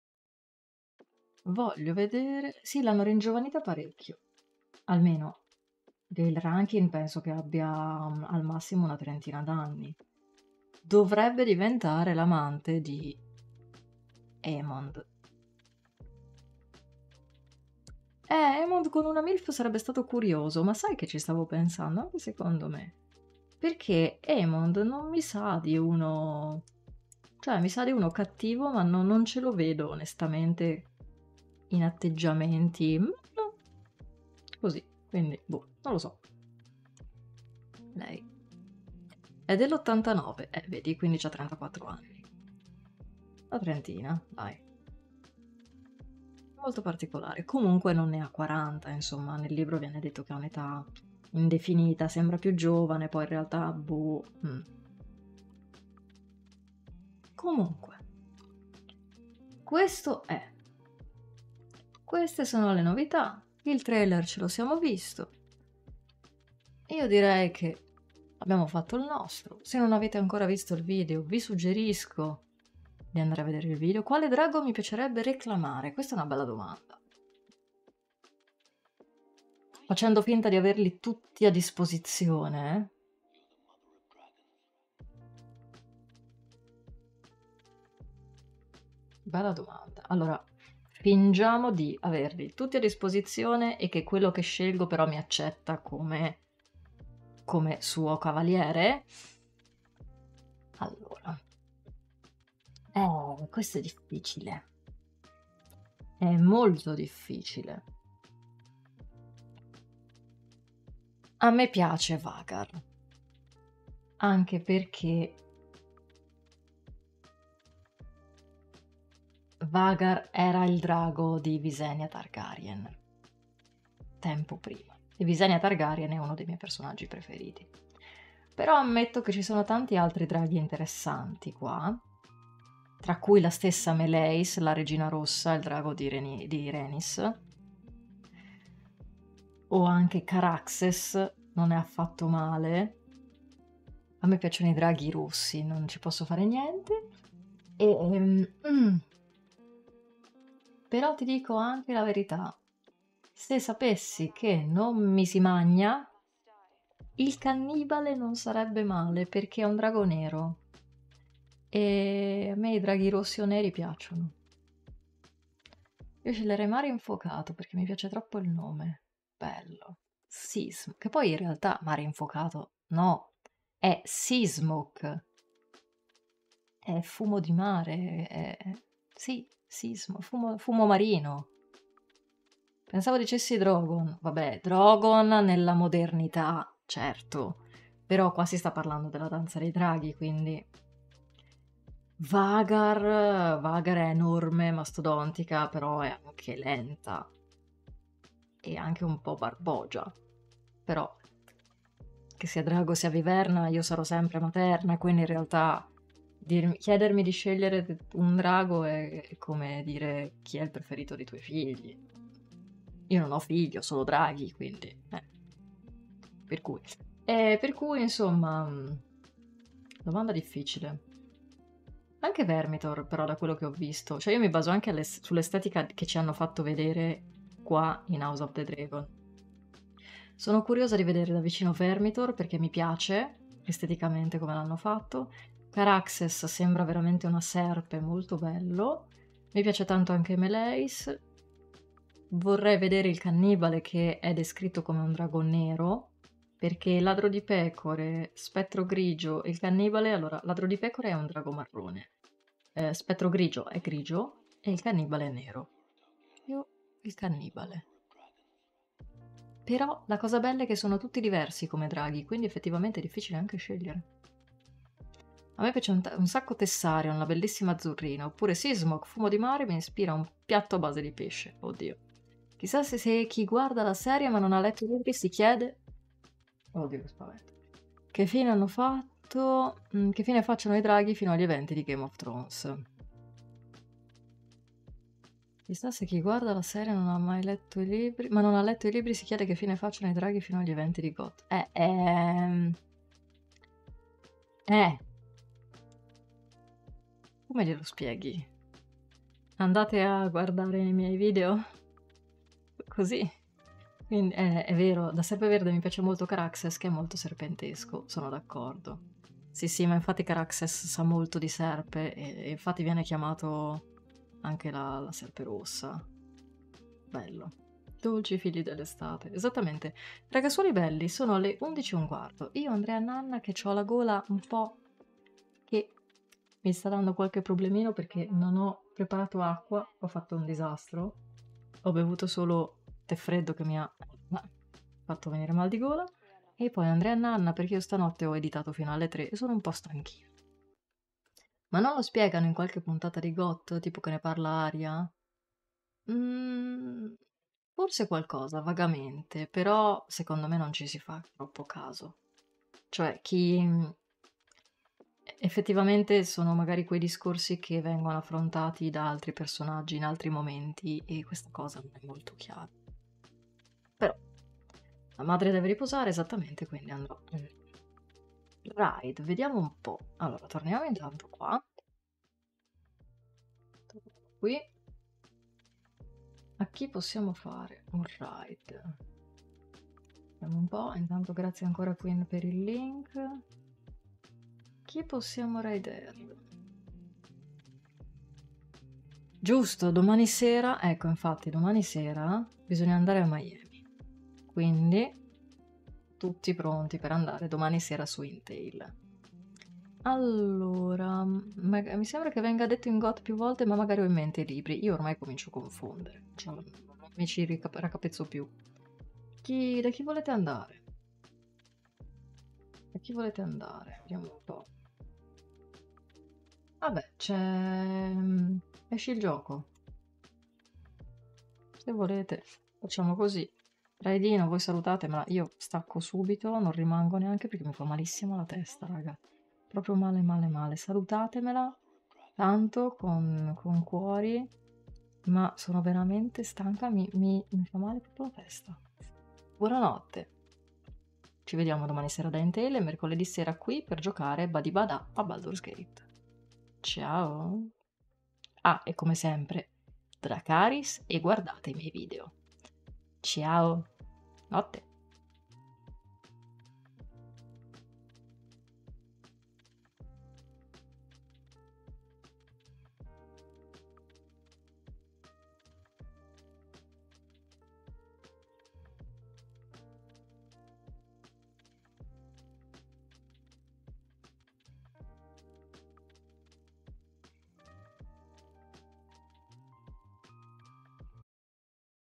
Voglio vedere... Sì, l'hanno ringiovanita parecchio. Almeno Gail Rankin penso che abbia al massimo una trentina d'anni. Dovrebbe diventare l'amante di Aemond. Emond con una MILF sarebbe stato curioso, ma sai che ci stavo pensando? Anche secondo me. Perché Emond non mi sa di uno... Cioè, mi sa di uno cattivo, ma non ce lo vedo onestamente in atteggiamenti. No. Così, quindi, boh, non lo so. Lei è dell'89, vedi, quindi c'ha 34 anni. La trentina, dai. Molto particolare. Comunque non ne ha 40, insomma, nel libro viene detto che ha un'età indefinita, sembra più giovane, poi in realtà, boh. Comunque, questo è. Queste sono le novità. Il trailer ce lo siamo visto. Io direi che abbiamo fatto il nostro. Se non avete ancora visto il video, vi suggerisco di andare a vedere il video. Quale drago mi piacerebbe reclamare? Questa è una bella domanda. Facendo finta di averli tutti a disposizione. Bella domanda. Allora, fingiamo di averli tutti a disposizione e che quello che scelgo però mi accetta come suo cavaliere. Allora, questo è difficile. È molto difficile. A me piace Vagar, anche perché Vagar era il drago di Visenya Targaryen, tempo prima. E Visenya Targaryen è uno dei miei personaggi preferiti. Però ammetto che ci sono tanti altri draghi interessanti qua, tra cui la stessa Meleis, la regina rossa, il drago di Rhaenys, o anche Caraxes, non è affatto male. A me piacciono i draghi rossi, non ci posso fare niente. Però ti dico anche la verità. Se sapessi che non mi si magna, il cannibale non sarebbe male perché è un drago nero. E a me i draghi rossi o neri piacciono. Io sceglierei Mare Infuocato perché mi piace troppo il nome. Bello. Sism. Che poi in realtà Mare Infuocato no, è Seasmoke. È fumo di mare. Sì, sismo, fumo marino. Pensavo dicessi Drogon. Vabbè, Drogon nella modernità, certo. Però qua si sta parlando della danza dei draghi, quindi... Vagar è enorme, mastodontica, però è anche lenta. E anche un po' barbogia. Però, che sia drago sia viverna, io sarò sempre materna, quindi in realtà chiedermi di scegliere un drago è come dire chi è il preferito dei tuoi figli. Io non ho figli, ho solo draghi, quindi... Per cui, insomma... Domanda difficile. Anche Vermitor, però, da quello che ho visto. Cioè, io mi baso anche sull'estetica che ci hanno fatto vedere qua in House of the Dragon. Sono curiosa di vedere da vicino Vermitor perché mi piace esteticamente come l'hanno fatto. Caraxes sembra veramente una serpe, molto bello. Mi piace tanto anche Meleis. Vorrei vedere il cannibale che è descritto come un drago nero, perché il ladro di pecore, spettro grigio e il cannibale, allora, ladro di pecore è un drago marrone, spettro grigio è grigio e il cannibale è nero. Io il cannibale. Però la cosa bella è che sono tutti diversi come draghi, quindi effettivamente è difficile anche scegliere. A me piace un sacco Tessarion, una bellissima azzurrina, oppure Seasmoke, fumo di mare, mi ispira un piatto a base di pesce. Oddio. Chissà se chi guarda la serie ma non ha letto i libri si chiede... Oddio, che spavento. Che fine hanno fatto? Che fine facciano i draghi fino agli eventi di Game of Thrones? Chissà se chi guarda la serie non ha mai letto i libri, ma non ha letto i libri si chiede che fine facciano i draghi fino agli eventi di GOT. Come glielo spieghi? Andate a guardare i miei video? Così. Quindi, è vero, da Serpeverde mi piace molto Caraxes, che è molto serpentesco, sono d'accordo. Sì, ma infatti Caraxes sa molto di serpe e infatti viene chiamato anche la serpe rossa. Bello. Dolci figli dell'estate, esattamente. Ragazzuoli belli, sono le 11:15. Io, Andrea Nanna, che ho la gola un po' che mi sta dando qualche problemino perché non ho preparato acqua, ho fatto un disastro. Ho bevuto solo tè freddo che mi ha fatto venire mal di gola. E poi Andrea Nanna perché io stanotte ho editato fino alle 3 e sono un po' stanchina. Ma non lo spiegano in qualche puntata di GOT, tipo che ne parla Aria? Mm, forse qualcosa, vagamente, però secondo me non ci si fa troppo caso. Cioè, effettivamente sono magari quei discorsi che vengono affrontati da altri personaggi in altri momenti e questa cosa non è molto chiara. Però la madre deve riposare esattamente, quindi andrò. Ride, vediamo un po'. Allora, torniamo intanto qua. Qui. A chi possiamo fare un ride? Vediamo un po', intanto grazie ancora Queen per il link. Chi possiamo rider? Giusto, domani sera, ecco infatti domani sera bisogna andare a Miami. Quindi tutti pronti per andare domani sera su Intail. Allora, mi sembra che venga detto in GOT più volte, ma magari ho in mente i libri. Io ormai comincio a confondere, cioè, non mi ci raccapezzo più. Da chi volete andare? Da chi volete andare? Vediamo un po'. Vabbè, c'è... esce il gioco. Se volete, facciamo così. Raidino, voi salutate, ma io stacco subito, non rimango neanche perché mi fa malissimo la testa, raga. Proprio male, male, male. Salutatemela tanto con cuori, ma sono veramente stanca, mi fa male proprio la testa. Buonanotte. Ci vediamo domani sera da Intel e mercoledì sera qui per giocare Badibada a Baldur's Gate. Ciao! Ah, e come sempre, Dracaris e guardate i miei video. Ciao! Notte!